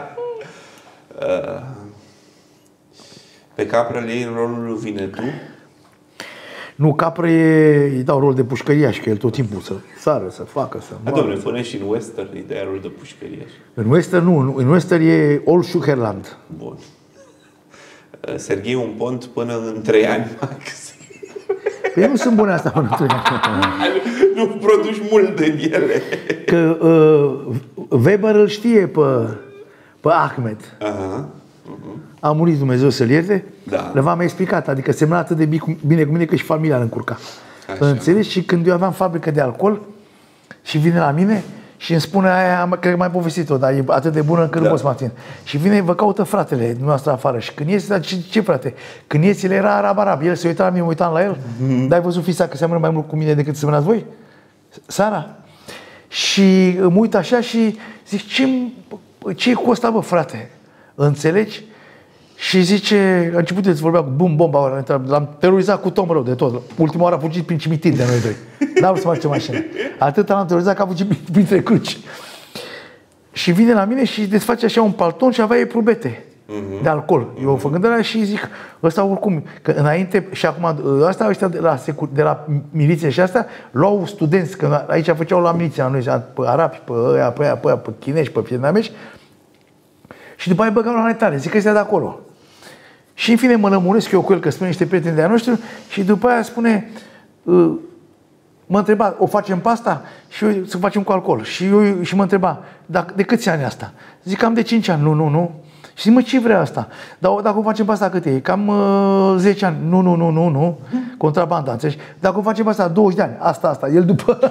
Pe Capră le iei în rolul lui Vinetу? Nu, Capră îi dau rol de pușcăriaș, că el tot timpul să sară, să facă, să... Dom'le, pune și în western îi dai rol de pușcăriaș. În western nu, în western e All Sugarland. Bun. Serghei un pont până în 3 ani max. Păi nu sunt bune asta până în 3 ani. Nu produci mult din ele. Că Weber îl știe pe Ahmed. A murit, Dumnezeu să-l ierte. Da. Le v-am explicat, adică semna atât de bine cu mine că și familia îl încurca. Înțelegi? Și când eu aveam fabrică de alcool și vine la mine și îmi spune aia, cred că mai povestit-o, dar e atât de bună încât nu pot să mă ating. Și vine, vă caută fratele dumneavoastră afară. Și când iese, dar ce frate? Când iese, el era arab. El se uita la mine, mă uitam la el. Dar ai văzut fița că seamănă mai mult cu mine decât semănați voi? Sara? Și mă uit așa și zic, ce e cu ăsta, bă, frate? Înțelegi? Și zice, a început să vorbea cu bum, bomba, l-am terorizat cu tom rău de tot. Ultima oară a fugit prin cimitir de noi doi. N-am vrut să facem mașină. Atât l-am terorizat că a fugit printre cruci. Și vine la mine și desface așa un palton și avea eprubete de alcool. Eu făcând ăla și zic, ăsta oricum, că înainte, și acum, asta ăștia de la miliție și asta, luau studenți, că aici făceau la miliție, la noi, pe arabi, pe ăia, pe chinezi, pe vietnamești, și după aia băgau la netare, zic că ăstea de acolo. Și în fine mă lămuresc eu cu el, că spune niște prieteni de-a noștri, și după aia spune, mă întreba, o facem pe asta? Și eu, să facem cu alcool. Și mă întreba, de câți ani asta? Zic, cam de 5 ani. Nu. Și zic, mă, ce vrea asta? Dar dacă o facem pe asta, cât e? Cam 10 ani. Nu. Contrabanda, înțelegi? Dacă o facem pe asta, 20 de ani. Asta. El după...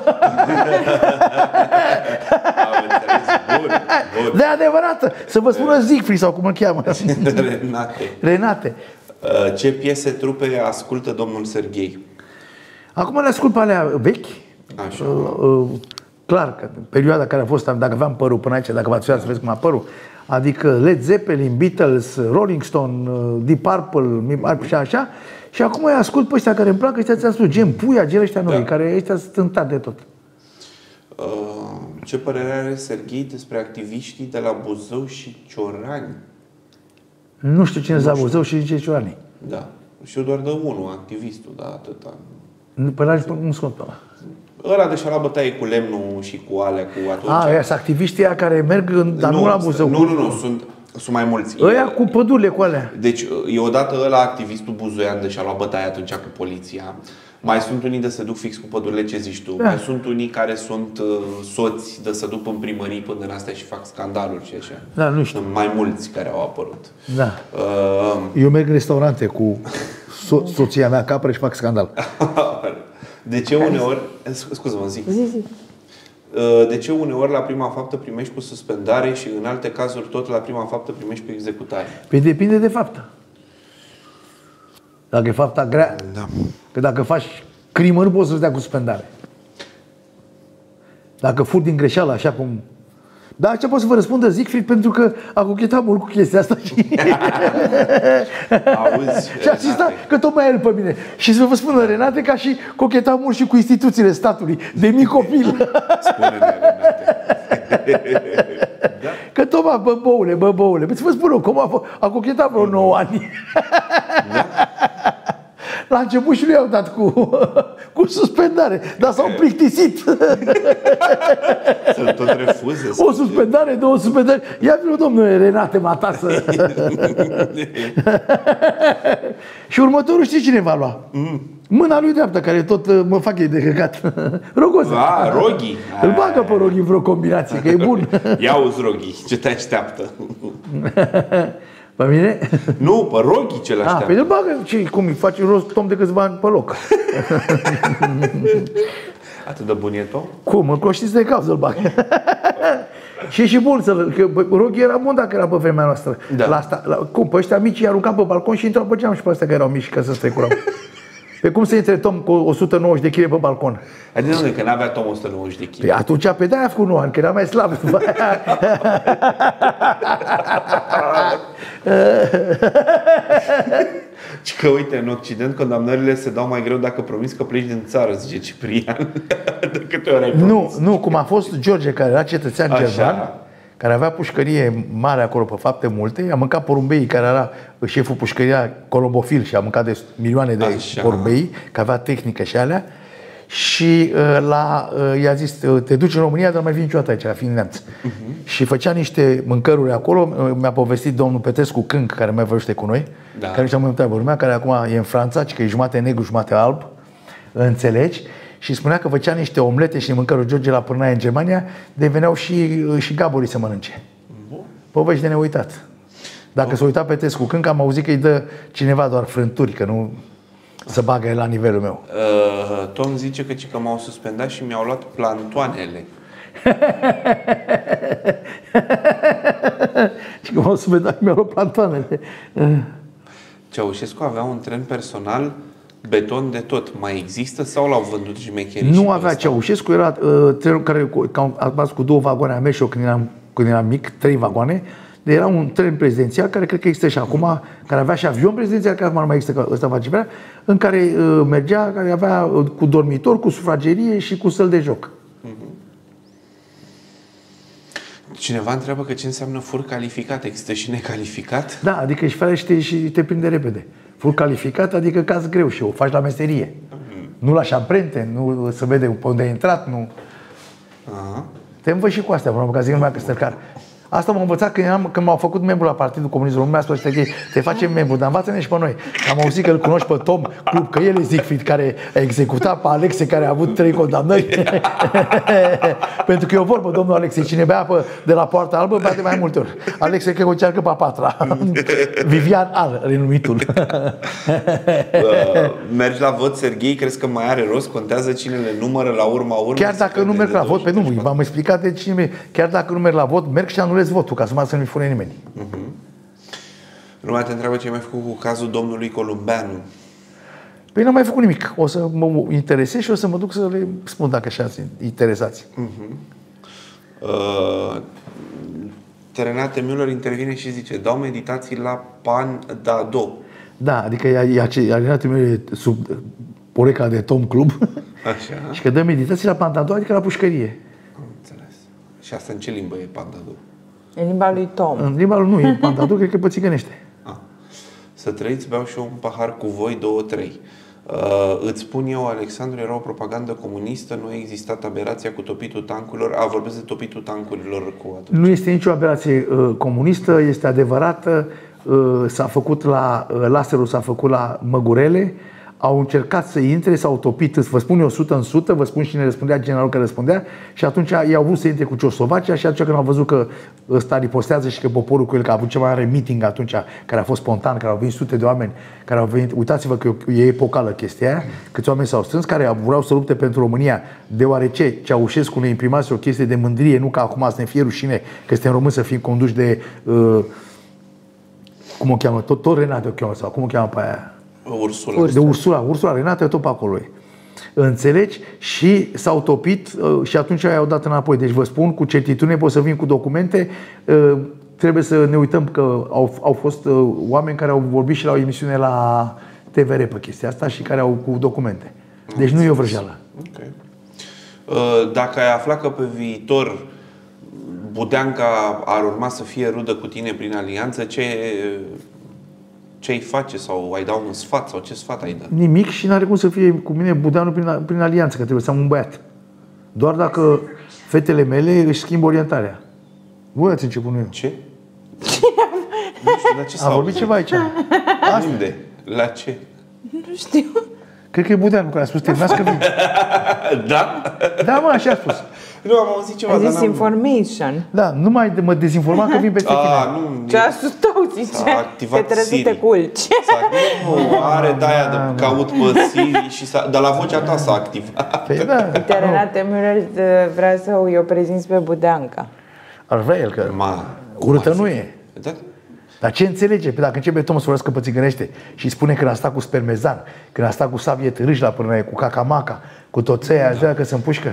De adevărată. Să vă spună Siegfried sau cum îl cheamă. Renate. Ce piese trupe ascultă domnul Serghei? Acum le ascult pe alea vechi. Așa. Clar că perioada care a fost, dacă aveam părul până aici, dacă v-ați să vezi cum a părul, adică Led Zeppelin, Beatles, Rolling Stone, Deep Purple și așa. Și acum îi ascult pe ăștia care îmi plac, ăștia ți-am spus, gen Puia, gen ăștia noi, care ăștia sunt tântat de tot. Ce părere are Serghei despre activiștii de la Buzău și Ciorani? Nu știu cine la Buzău și ce Ciorani. Da. Și eu doar de unul, activistul, da, atâta. Păi nu scot pe ăla. Ăla deja la bătaie cu lemnul și cu alea, cu atunci. Ăia sunt activiștii ăia care merg, dar nu la Buzău. Nu, sunt mai mulți. Ăia cu pădurile cu alea. Deci, e odată ăla activistul buzoian, deja la bătaie atunci cu poliția. Mai sunt unii de se duc fix cu pădurile, ce zici tu. Mai sunt unii care sunt soți de se duc în primării până în astea și fac scandaluri și așa. Da, nu știu. Sunt mai mulți care au apărut. Da. Eu merg în restaurante cu soția mea capră și fac scandal. De ce uneori... Scuză-mă, zic. De ce uneori la prima faptă primești cu suspendare și în alte cazuri tot la prima faptă primești cu executare? Păi depinde de faptă. Dacă e fapta grea, da. Că dacă faci crimă nu poți să-ți dea cu suspendare. Dacă furi din greșeală, așa cum... Dar ce pot să vă răspundă Siegfried pentru că a cochetat mult cu chestia asta și... Auzi, și a asistat că tot mai el pe mine. Și să vă spună, Renate, ca și cocheta mult și cu instituțiile statului, de mic copil. Spune-ne, Renate. Că Toma, bă, băule, să vă spun eu, cum a cochetat vreo 9 ani. La început și lui i-au dat cu suspendare, dar s-au plictisit. Să tot refuze. O suspendare, două suspendări. Ia vină, domnule Renate Matasă. Și următorul știi cine va lua? Mâna lui dreaptă, care tot mă fac ei de căcat. Rogoza. Roghi. Îl bagă pe Roghi în vreo combinație, că e bun. Ia uzi, Roghi, ce te așteaptă? Pe mine? Nu, pe Roghi ce l-așteaptă. Păi îl bagă, cum îi face rost Tom de câțiva ani pe loc. Atât de bun e Tom? Cum? Îl cloștiți de cap să-l bagă. Și e și bun că Roghi era bun dacă era pe vremea noastră. Da. Cum? Pe ăștia mici i-a aruncat pe balcon și intrau pe geam și pe ăstea care erau mici ca să strecurau. Pe cum să intre Tom cu 190 de kg pe balcon? Adică nu, că n-avea Tom 190 de kg. Păi atunci pe de-aia a făcut 9 ani, că era mai slab. Și că uite, în Occident condamnările se dau mai greu dacă promiți că pleci din țară, zice Ciprian. De câte ori ai promis? Nu, cum a fost George, care era cetățean Așa. german, care avea pușcărie mare acolo pe fapte multe, a mâncat porumbei, care era șeful pușcăria colombofil și a mâncat de milioane de porumbei, că avea tehnică și alea. Și i-a zis, te duci în România, dar nu mai vii niciodată aici, fiind neamț. Și făcea niște mâncăruri acolo. Mi-a povestit domnul Petrescu Cânc, care mai vorbește cu noi, care și-a mai întreabă lumea, care acum e în Franța, că e jumate negru, jumate alb, înțelegi? Și spunea că făcea niște omlete și mâncăruri George la Pârnaie în Germania, de veneau și gaborii să mănânce. Povești de neuitat. Dacă s-a uitat Petrescu Cânc, am auzit că îi dă cineva doar frânturi, că nu... să bagă la nivelul meu. Tom zice că m-au suspendat și mi-au luat plantoanele. Și că m-au suspendat și mi-au luat plantoanele. Ceaușescu avea un tren personal beton de tot. Mai există sau l-au vândut șmecherii? Nu avea Ceaușescu, era trenul care a mers cu 2 vagoane, am mers și eu când eram mic, 3 vagoane. Era un tren prezidențial, care cred că există și acum, care avea și avion prezidențial, care acum nu mai există, că ăsta va vrea, în care mergea, care avea cu dormitor, cu sufragerie și cu săl de joc. Cineva întreabă că ce înseamnă fur calificat. Există și necalificat? Da, adică ești ferește și te prinde repede. Fur calificat, adică caz greu și o faci la meserie. Nu la șamprente, nu se vede pe unde ai intrat, nu. Te învăț și cu astea, până că zic numai că stărcar. Asta m-am învățat când m-au făcut membru la Partidul Comunist Român. Mi-a spus că te facem membru, dar învață-ne și pe noi. Am auzit că îl cunoști pe Tom Club, că el e Siegfried, care a executat pe Alexe, care a avut 3 condamnări. Pentru că e o vorbă, domnul Alexe, cine bea apă de la Poarta Albă, bea de mai multe ori. Alexe cred că o încearcă pe a 4-a. Vivian Al, renumitul. Mergi la vot, Serghei, crezi că mai are rost? Contează cine le numără la urma urmei? Chiar dacă nu merg la vot, pe nu, v-am explicat de cine. Chiar dacă nu merg la vot, merg și anulez votul, ca să nu-i fure nimeni. Lumea te întreabă ce ai mai făcut cu cazul domnului Columbeanu. Păi n-am mai făcut nimic. O să mă interesez și o să mă duc să le spun dacă așa sunt interesați. Renate Müller intervine și zice: dau meditații la Pandado. Da, adică Renate Müller e sub porecla de Tom Club. Așa. Și că dă meditații la Pandado, adică la pușcărie. Am înțeles. Și asta în ce limbă e Pandado? În limba lui Tom. În limba lui nu, e Pandado, cred că pe țigănește. Să trăiți, beau și eu un pahar cu voi, 2-3. Îți spun eu, Alexandru, era o propagandă comunistă, nu a existat aberația cu topitul tancurilor. Vorbesc de topitul tancurilor cu atunci. Nu este nicio aberație comunistă, este adevărată. S-a făcut laserul s-a făcut la Măgurele. Au încercat să intre, s-au topit, vă spun eu 100 în 100, vă spun cine răspundea, generalul care răspundea, și atunci i-au vrut să intre cu Cioslovacia și atunci când au văzut că ăsta ripostează și că poporul cu el, că a avut cel mai mare meeting atunci, care a fost spontan, care au venit sute de oameni, care au venit, uitați-vă că e epocală chestia aia, câți oameni s-au strâns, care vreau să lupte pentru România, deoarece Ceaușescu ne imprimase o chestie de mândrie, nu ca acum să ne fie rușine, că suntem români să fim conduși de, cum o cheamă, tot Renate o cheamă, sau cum o cheamă pe aia? Ursula. De Ursula Renate, tot pe acolo e. înțelegi? Și s-au topit și atunci i-au dat înapoi. Deci vă spun, cu certitudine pot să vin cu documente. Trebuie să ne uităm că au fost oameni care au vorbit și la o emisiune la TVR pe chestia asta și care au cu documente. Deci nu e o vrăjeală. Okay. Dacă ai aflat că pe viitor Budeanca ar urma să fie rudă cu tine prin alianță, ce ai face? Sau ai da un sfat? Sau ce sfat ai da? Nimic și n-are cum să fie cu mine Budeanu prin alianță, că trebuie să am un băiat. Doar dacă fetele mele își schimbă orientarea. Voi ați început, nu eu. Ce? Nu știu, la ce a vorbit ceva aici. Unde? La ce? Nu știu. Cred că e Budeanu care a spus, terminați că vin. Da? Da, mă, așa a spus. Nu, am auzit ceva. A zis information. Da, nu mai mă dezinforma că vin peste tine. Nu. Ceasul tău zice că trebuie să te culci. Nu, are de-aia de caut pe Siri și dar la vocea ta s-a activat. Păi da. Renate Müller vrea să o prezinți pe Budeanca. Ar vrea el că urâtă nu e. Da? Dar ce înțelege? Păi dacă începe Tom să vorbească pe țigănește și spune că a stat cu spermezan, că a stat cu sabie târâși la până cu cacamaca, cu toței aia că se împușcă.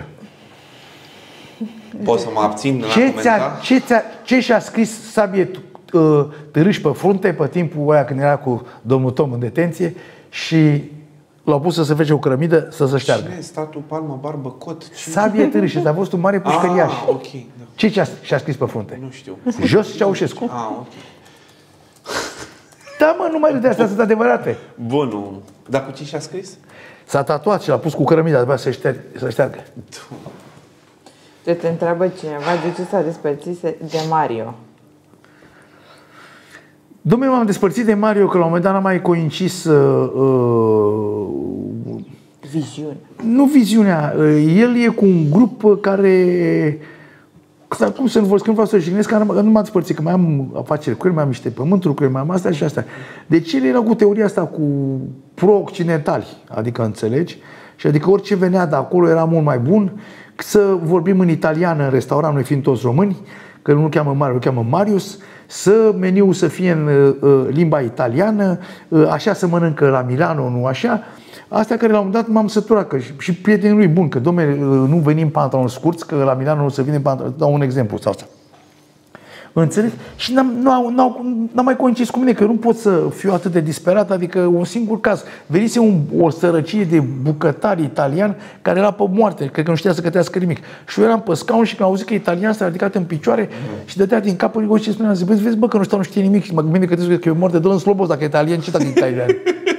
Pot să mă abțin de la comentar? Ce și-a scris sabie târâși pe frunte pe timpul ăia când era cu domnul Tom în detenție și l-au pus să se fece o cărămidă să se șteargă. Cine e statul Palma Barbă Cot? Sabie târâși, ăsta a fost un mare pușcăriaș. Ok. Da. Ce și-a scris pe frunte? Nu știu. Jos Ceaușescu. Ok. Da, mă, numai de astea sunt adevărate. Bun. Dar cu ce și-a scris? S-a tatuat și l-a pus cu cărămida, după să șteargă. Te întreabă cineva de ce s-a despărțit de Mario. Dom'le, m-am despărțit de Mario că la un moment dat n-a mai coincis viziune. Nu viziunea. El e cu un grup care... Cum să nu vorbesc, când vreau să jignesc, că nu m-a despărțit, că mai am afaceri cu el, mai am niște pământuri cu el, mai am astea și astea. Deci el era cu teoria asta cu pro-occidentali, adică înțelegi? Și adică orice venea de acolo era mult mai bun, să vorbim în italiană în restaurant, noi fiind toți români, că nu-l cheamă Mario, îl cheamă Marius, să meniul să fie în limba italiană, așa să mănâncă la Milano, nu așa. Astea care la un dat m-am săturat, că și prietenii lui bun, că dom'le, nu venim pantaloni scurți, că la Milano nu se vine pantaloni, dau un exemplu sau asta. Înțeles? Și n-am mai coincis cu mine, că nu pot să fiu atât de disperat, adică un singur caz. Venise o sărăcie de bucătar italian care era pe moarte, cred că nu știa să gătească nimic. Și eu eram pe scaun și când am auzit că italian s-a ridicat în picioare și dădea din capul rigos și spunea, zic, vezi, bă, că nu știe nimic și mă gândesc că trebuie că e moarte, dă-l în slobos dacă e italian, ce dacă e italian?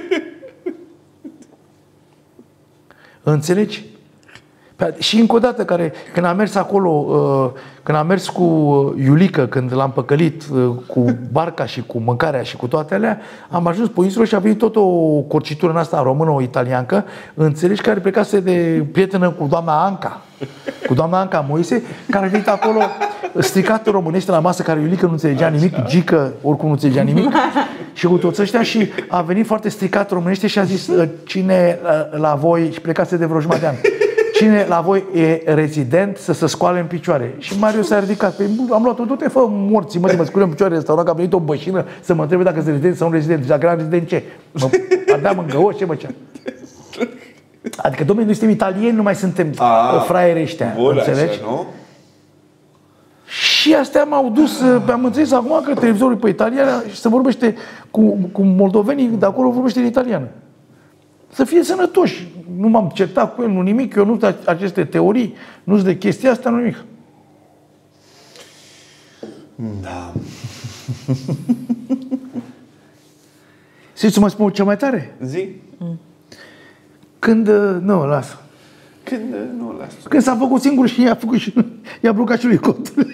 Înțelegi? Și încă o dată, când am mers acolo, când am mers cu Iulică, când l-am păcălit cu barca și cu mâncarea și cu toate alea, am ajuns pe insulă și a venit tot o corcitură în asta română, o italiancă, înțelegi, care plecase de prietenă cu doamna Anca. Cu doamna Anca Moise, care a venit acolo stricată românește la masă, care Iulică nu înțelegea nimic, Gică oricum nu înțelegea nimic, și cu toți ăștia și a venit foarte stricat românește și a zis, cine la voi, și plecase de vreo jumătate de an, cine la voi e rezident să se scoale în picioare? Și Mario s-a ridicat. Păi, am luat-o, du-te, fă morții, mă scoale în picioare în restaurant, că a venit o bășină să mă întrebe dacă sunt rezident sau nu rezident. Dacă era rezident, ce? Mă ardeam în găoș, ce băcea? Adică, domnule, noi suntem italieni, nu mai suntem fraieri ăștia, înțelegi? Așa, nu? Și astea m-au dus, am înțeles acum că televizorul pe italiană și se vorbește cu moldovenii, de acolo vorbește în italiană. Să fie sănătoși. Nu m-am certat cu el, nu nimic, eu nu sunt aceste teorii, nu sunt de chestia asta, nu nimic. Da. Știți să mă spun cel mai tare? Zi. Când, nu, lasă. Când s-a făcut singur și i-a blocat și lui contul.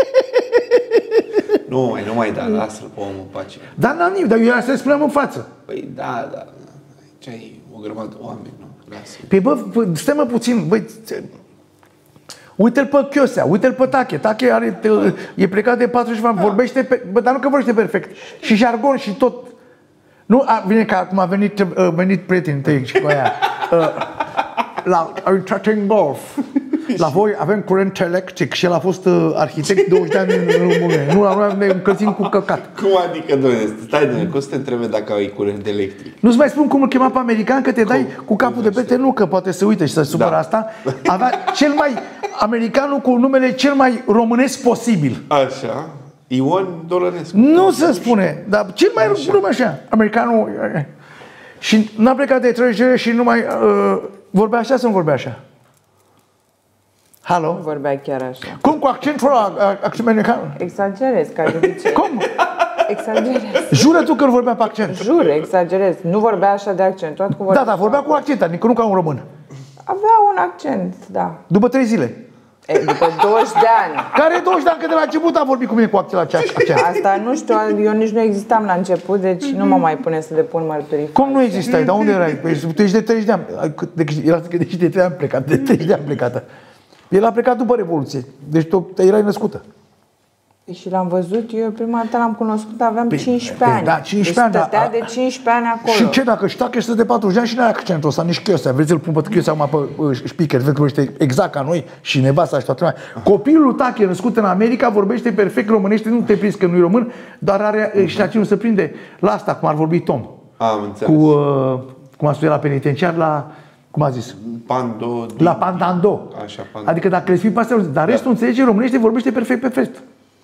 Nu mai da, lasă-l pe omul în pace. Dar n-am nimic, dar eu asta spuneam în față. Păi da. Ce ai o grămadă de oameni, nu? Lasă. Păi bă, stai-mă puțin, băi, uite-l pe Chiosea, uite-l pe Tache. Tache e plecat de 40 ani, vorbește, dar nu că vorbește perfect. Și jargon și tot. Nu, vine că acum a venit prietenii tăi și cu aia. Are you touching golf? La voi avem curent electric și el a fost arhitect 20 de ani în România. Nu ne încălzim cu căcat. Cum adică, domnule? Stai, domnule, cum să te întrebe dacă ai curent electric? Nu-ți mai spun cum îl chema pe american, că te dai cu capul de pete, nu, că poate să uite și să supără asta. Avea americanul cu numele cel mai românesc posibil. Așa. Ion Dolănescu. Nu se spune, dar cel mai român așa. Americanul. Și n-a plecat de trecere și nu mai vorbea așa sau nu vorbea așa? Halo? Nu vorbea chiar așa. Cum cu accentul american? Exagerez, ca de obicei. Cum? Exagerez. Jură tu că îl vorbea pe accent. Jur, exagerez. Nu vorbea așa de accentuat cu vorbea. Da, vorbea cu accent, adică nu ca un român. Avea un accent, da. După 3 zile. După 20 de ani. Care 20 de ani, că de la început a vorbit cu mine cu accent. Asta nu știu, eu nici nu existam la început, deci nu mă mai pune să depun mărturii. Cum nu existai? Dar unde erai? Păi tu ești de 30 de ani. Era de 3 ani plecat, de 30 de ani plecată. El a plecat după Revoluție. Deci tu erai născută. Și l-am văzut, eu prima dată l-am cunoscut, aveam 15 ani. Da, 15 ani. Deci stătea de 15 ani acolo. Și ce dacă ștache și de 40 de ani și n-are accentul ăsta, nici Chiosea. Vreți să-l pun pe Chiosea acum pe speaker, vezi că vorbește exact ca noi și nevasta și toată lumea. Copilul lui Tache, născut în America, vorbește perfect românește, nu te prinzi că nu e român, dar are, și la ce nu se prinde la asta, cum ar vorbi Tom. Am înțeles. Cu, cum a spus la penitenciar, la, cum a zis? La Pandando. Așa, Pandando. Adică dacă le spui pe astea, dar restul înțelege românește, vorbește perfect.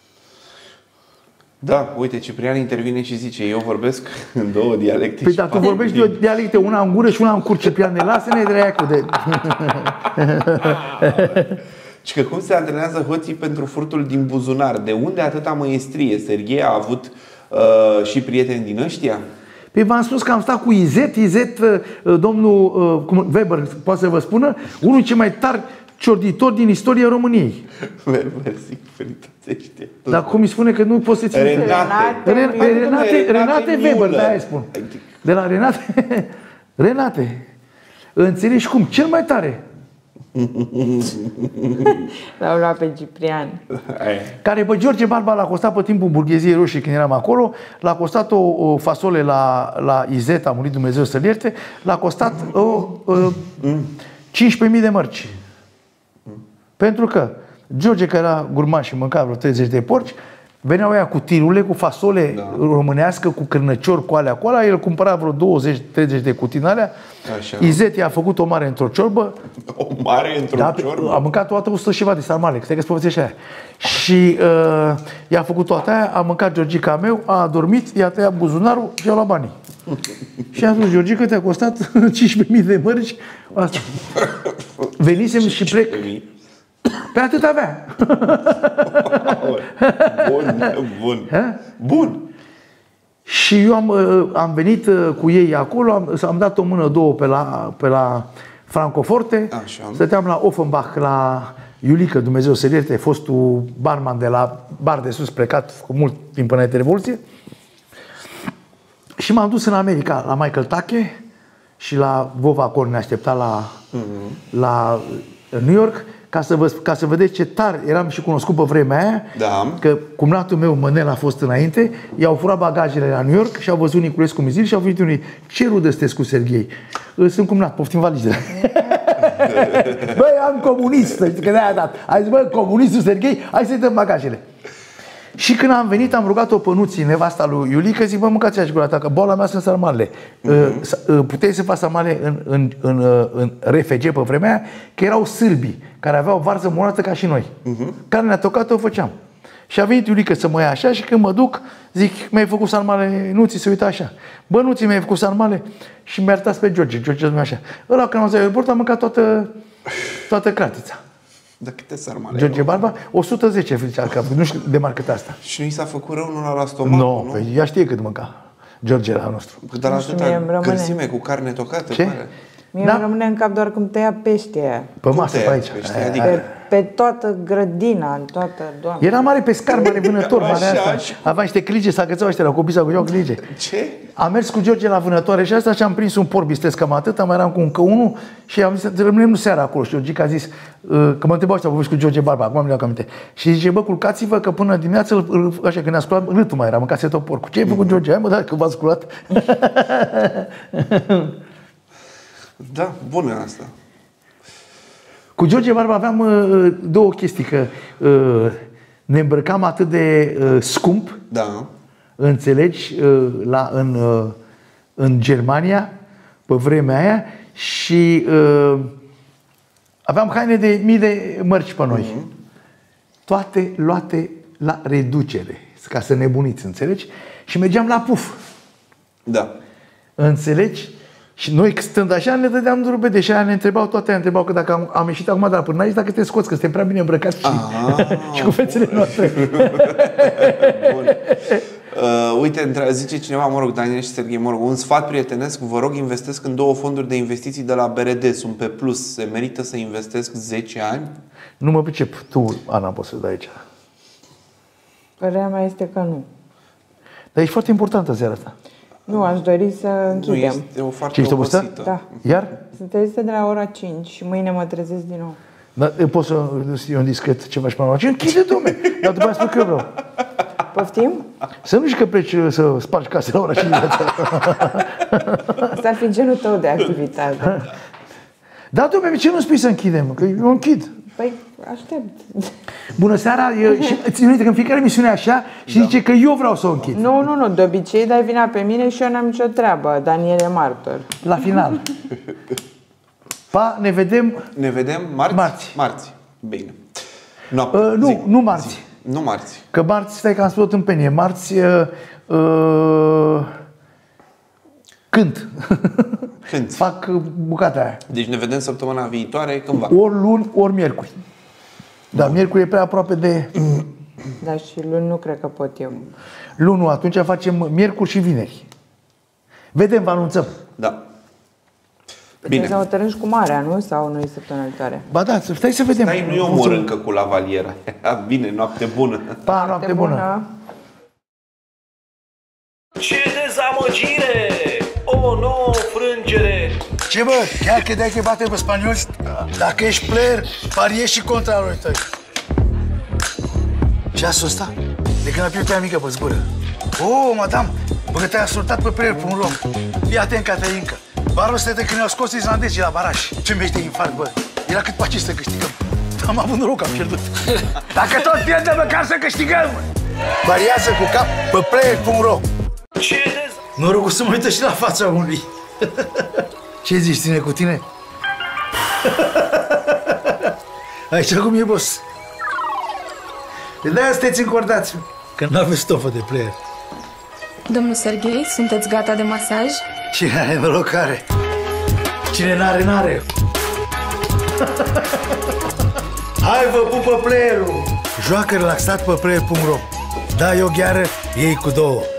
Da, uite, Ciprian intervine și zice, eu vorbesc în 2 dialecte. Păi dacă vorbești de o dialecte, una în gură și una în cur, Ciprian, ne lasă-ne dreacu de... Și că cum se antrenează hoții pentru furtul din buzunar? De unde atâta măiestrie? Serghei a avut și prieteni din ăștia? Păi v-am spus că am stat cu Izet, domnul Weber, poate să vă spună, unul cel mai tari ciorditori din istoria României. Weber, Siegfried, ăștia. Dar cum îi spune că nu poți să ții Renate Weber, de-aia spun. De la Renate. Înțelegi cum? Cel mai tare. L-au luat pe Ciprian. Care pe George Barba l-a costat pe timpul burgheziei roșii, când eram acolo, l-a costat o fasole la Izet, a murit Dumnezeu să-l ierte, l-a costat 15.000 de mărci. Pentru că George, care era gurman și mânca vreo 30 de porci, veneau ăia cu tirule, cu fasole românească, cu cârnăciori, cu alea, el cumpăra vreo 20-30 de cutii în alea. Așa. Izet i-a făcut o mare într-o ciorbă. O mare într-o ciorbă? A mâncat toată 100 ceva de sarmale, că stai că-ți povestește aia. Și i-a făcut toată aia, a mâncat Georgica meu, a adormit, i-a tăiat buzunarul și i-a luat banii. Și a spus, Georgica, te-a costat 15.000 de mărci. Asta. Venisem și plec. Pe atât avea. Bun. Și eu am venit cu ei acolo, am dat o mână, două pe la Francoforte. Așa. Stăteam la Offenbach, la Iulică, Dumnezeu să-l ierte, fostul barman de la bar de sus, plecat cu mult timp înainte de Revoluție. Și m-am dus în America, la Michael Tache și la Vova Corn, ne aștepta la New York, ca să vedeți ce tare eram și cunoscut pe vremea aia, că cumnatul meu, Mănel, a fost înainte, i-au furat bagajele la New York și au văzut Niculescu Mizil și au venit unii, ce rudă sunteți cu Serghei? Sunt cumnat, poftim valizele. Băi, am comunist, că de-aia dat. Ai zis, bă, comunistul Serghei, hai să-i dăm bagajele. Și când am venit, am rugat-o pe Nuții, nevasta lui Iulică, zic, bă, mâncați așa gura ta, că boala mea sunt sarmalele. Puteai să faci sarmale în RFG pe vremea aia, că erau sârbii, care aveau varză morată ca și noi. Carnea tocată o făceam. Și a venit Iulică să mă ia așa și când mă duc, zic, mi-ai făcut sarmale, Nuții se uită așa. Bă, Nuții, mi-ai făcut sarmale și mi-a arătat pe George. George nu așa. Ăla, când am zis aeroport, a mâncat toată cratița. Dar câte sarmale? George Barba, 110, zicea, că nu știu de marcă asta. Și nu i s-a făcut rău, nu la stomac? Nu, păi ea știe cât mânca. George la nostru. Dar atâta cârsime cu carne tocată? Ce? Mie îmi rămâne în cap doar cum tăia peștii aia. Pe masă, pe aici. Pe toată grădina, în toată, Doamne. Era mare pescar, mare vânător, mare asta. Avea niște clige, s-a agățau ăștia la copii, s-a agățau clige. Ce? Am mers cu George la vânătoare și asta și am prins un porc bistec, cam atât, mai eram cu încă unul și am zis, rămânem seara acolo. Și Georgica a zis, că mă întrebau ăștia, vorbești cu George Barba, acum mi-am aminte. Și zice, bă, culcați-vă că până dimineață, așa, când ne-a sculat, râtul mai era, mâncase tot porcul. Ce ai făcut, George? Hai mă, da, că v-a sculat. Da, bună asta. Cu George Barba aveam două chestii, că ne îmbrăcam atât de scump, Da. înțelegi, în Germania, pe vremea aia, și aveam haine de mii de mărci pe noi. Toate luate la reducere, ca să nebuniți, înțelegi? Și mergeam la puf. Da. Înțelegi? Și noi stând așa ne dădeam durubede și aia ne întrebau toate, ne întrebau că dacă am ieșit acum de la până dacă te scoți, că suntem prea bine îmbrăcați și cu fețele noastre. Bun. Uite, zice cineva, mă rog, Daniel și Serghei, mă rog, un sfat prietenesc, vă rog, investesc în 2 fonduri de investiții de la BRD, sunt pe plus, se merită să investesc 10 ani? Nu mă pricep. Tu, Ana, poți să dai aici. Părerea mea este că nu. Dar ești foarte importantă seara asta. Nu, aș dori să Nu, închidem. este o foarte Ce, ești obosită? obosită. Da. Iar? Sunteți de la ora 5 și mâine mă trezesc din nou. Dar poți să eu un discret ce faci până la 5? Închide, dom'le! Dar după aia spun că eu vreau. Poftim? Să nu zici că pleci să spargi casele la ora 5. Asta ar fi genul tău de activitate. Da, dom'le, ce nu spui să închidem? Că eu închid. Păi, aștept. Bună seara! Și ține minte că în fiecare emisiune așa și zice că eu vreau să o închid. Nu, de obicei dai vina pe mine și eu n-am nicio treabă. Daniel e martor. La final. Pa, ne vedem. Ne vedem marți? Marți. Marți. Bine. Noapte. Nu marți. Zi. Nu marți. Că marți, stai că am spus o tâmpenie. Marți cânt. Când? Fac bucata aia. Deci ne vedem săptămâna viitoare, cândva. Ori luni, ori miercuri. Dar miercuri e prea aproape de... Dar și luni nu cred că pot eu. Luni, atunci facem miercuri și vineri. Vedem, vă anunțăm. Da. Bine. Să hotărâm și cu marea, nu? Sau noi săptămâna viitoare? Ba da, stai să vedem. Stai, nu-i omor încă cu lavaliera. Bine, noapte bună. Pa, noapte bună. Ce dezamăgire! O nouă frângere! Ce bă, chiar credeai că bate pe spanioli? Dacă ești player, pariezi și contra lui tăi. Ceasul ăsta? De când a pierdut aia mică pe zgură. Oh, madame, bă, că te-ai ascultat pe player pe un rom. Fii atent, Caterinca. Barul ăsta de când ne-au scos islandezii la baraj. Ce meci de infarct, bă. Era cât paci să câștigăm. Am avut noroc, am pierdut. Dacă tot pierdem, măcar să câștigăm. Variază cu cap pe player.ro. Norocul să mă uită și la fața unui. Ce zici, ține cu tine? Aici cum e, boss? De-aia sunteți încordați, că n-aveți stofă de player. Domnul Serghei, sunteți gata de masaj? Cine are noroc are. Cine n-are, n-are. Hai, vă pupă player-ul! Joacă relaxat pe player.ro. Da, eu gheară, ei cu 2.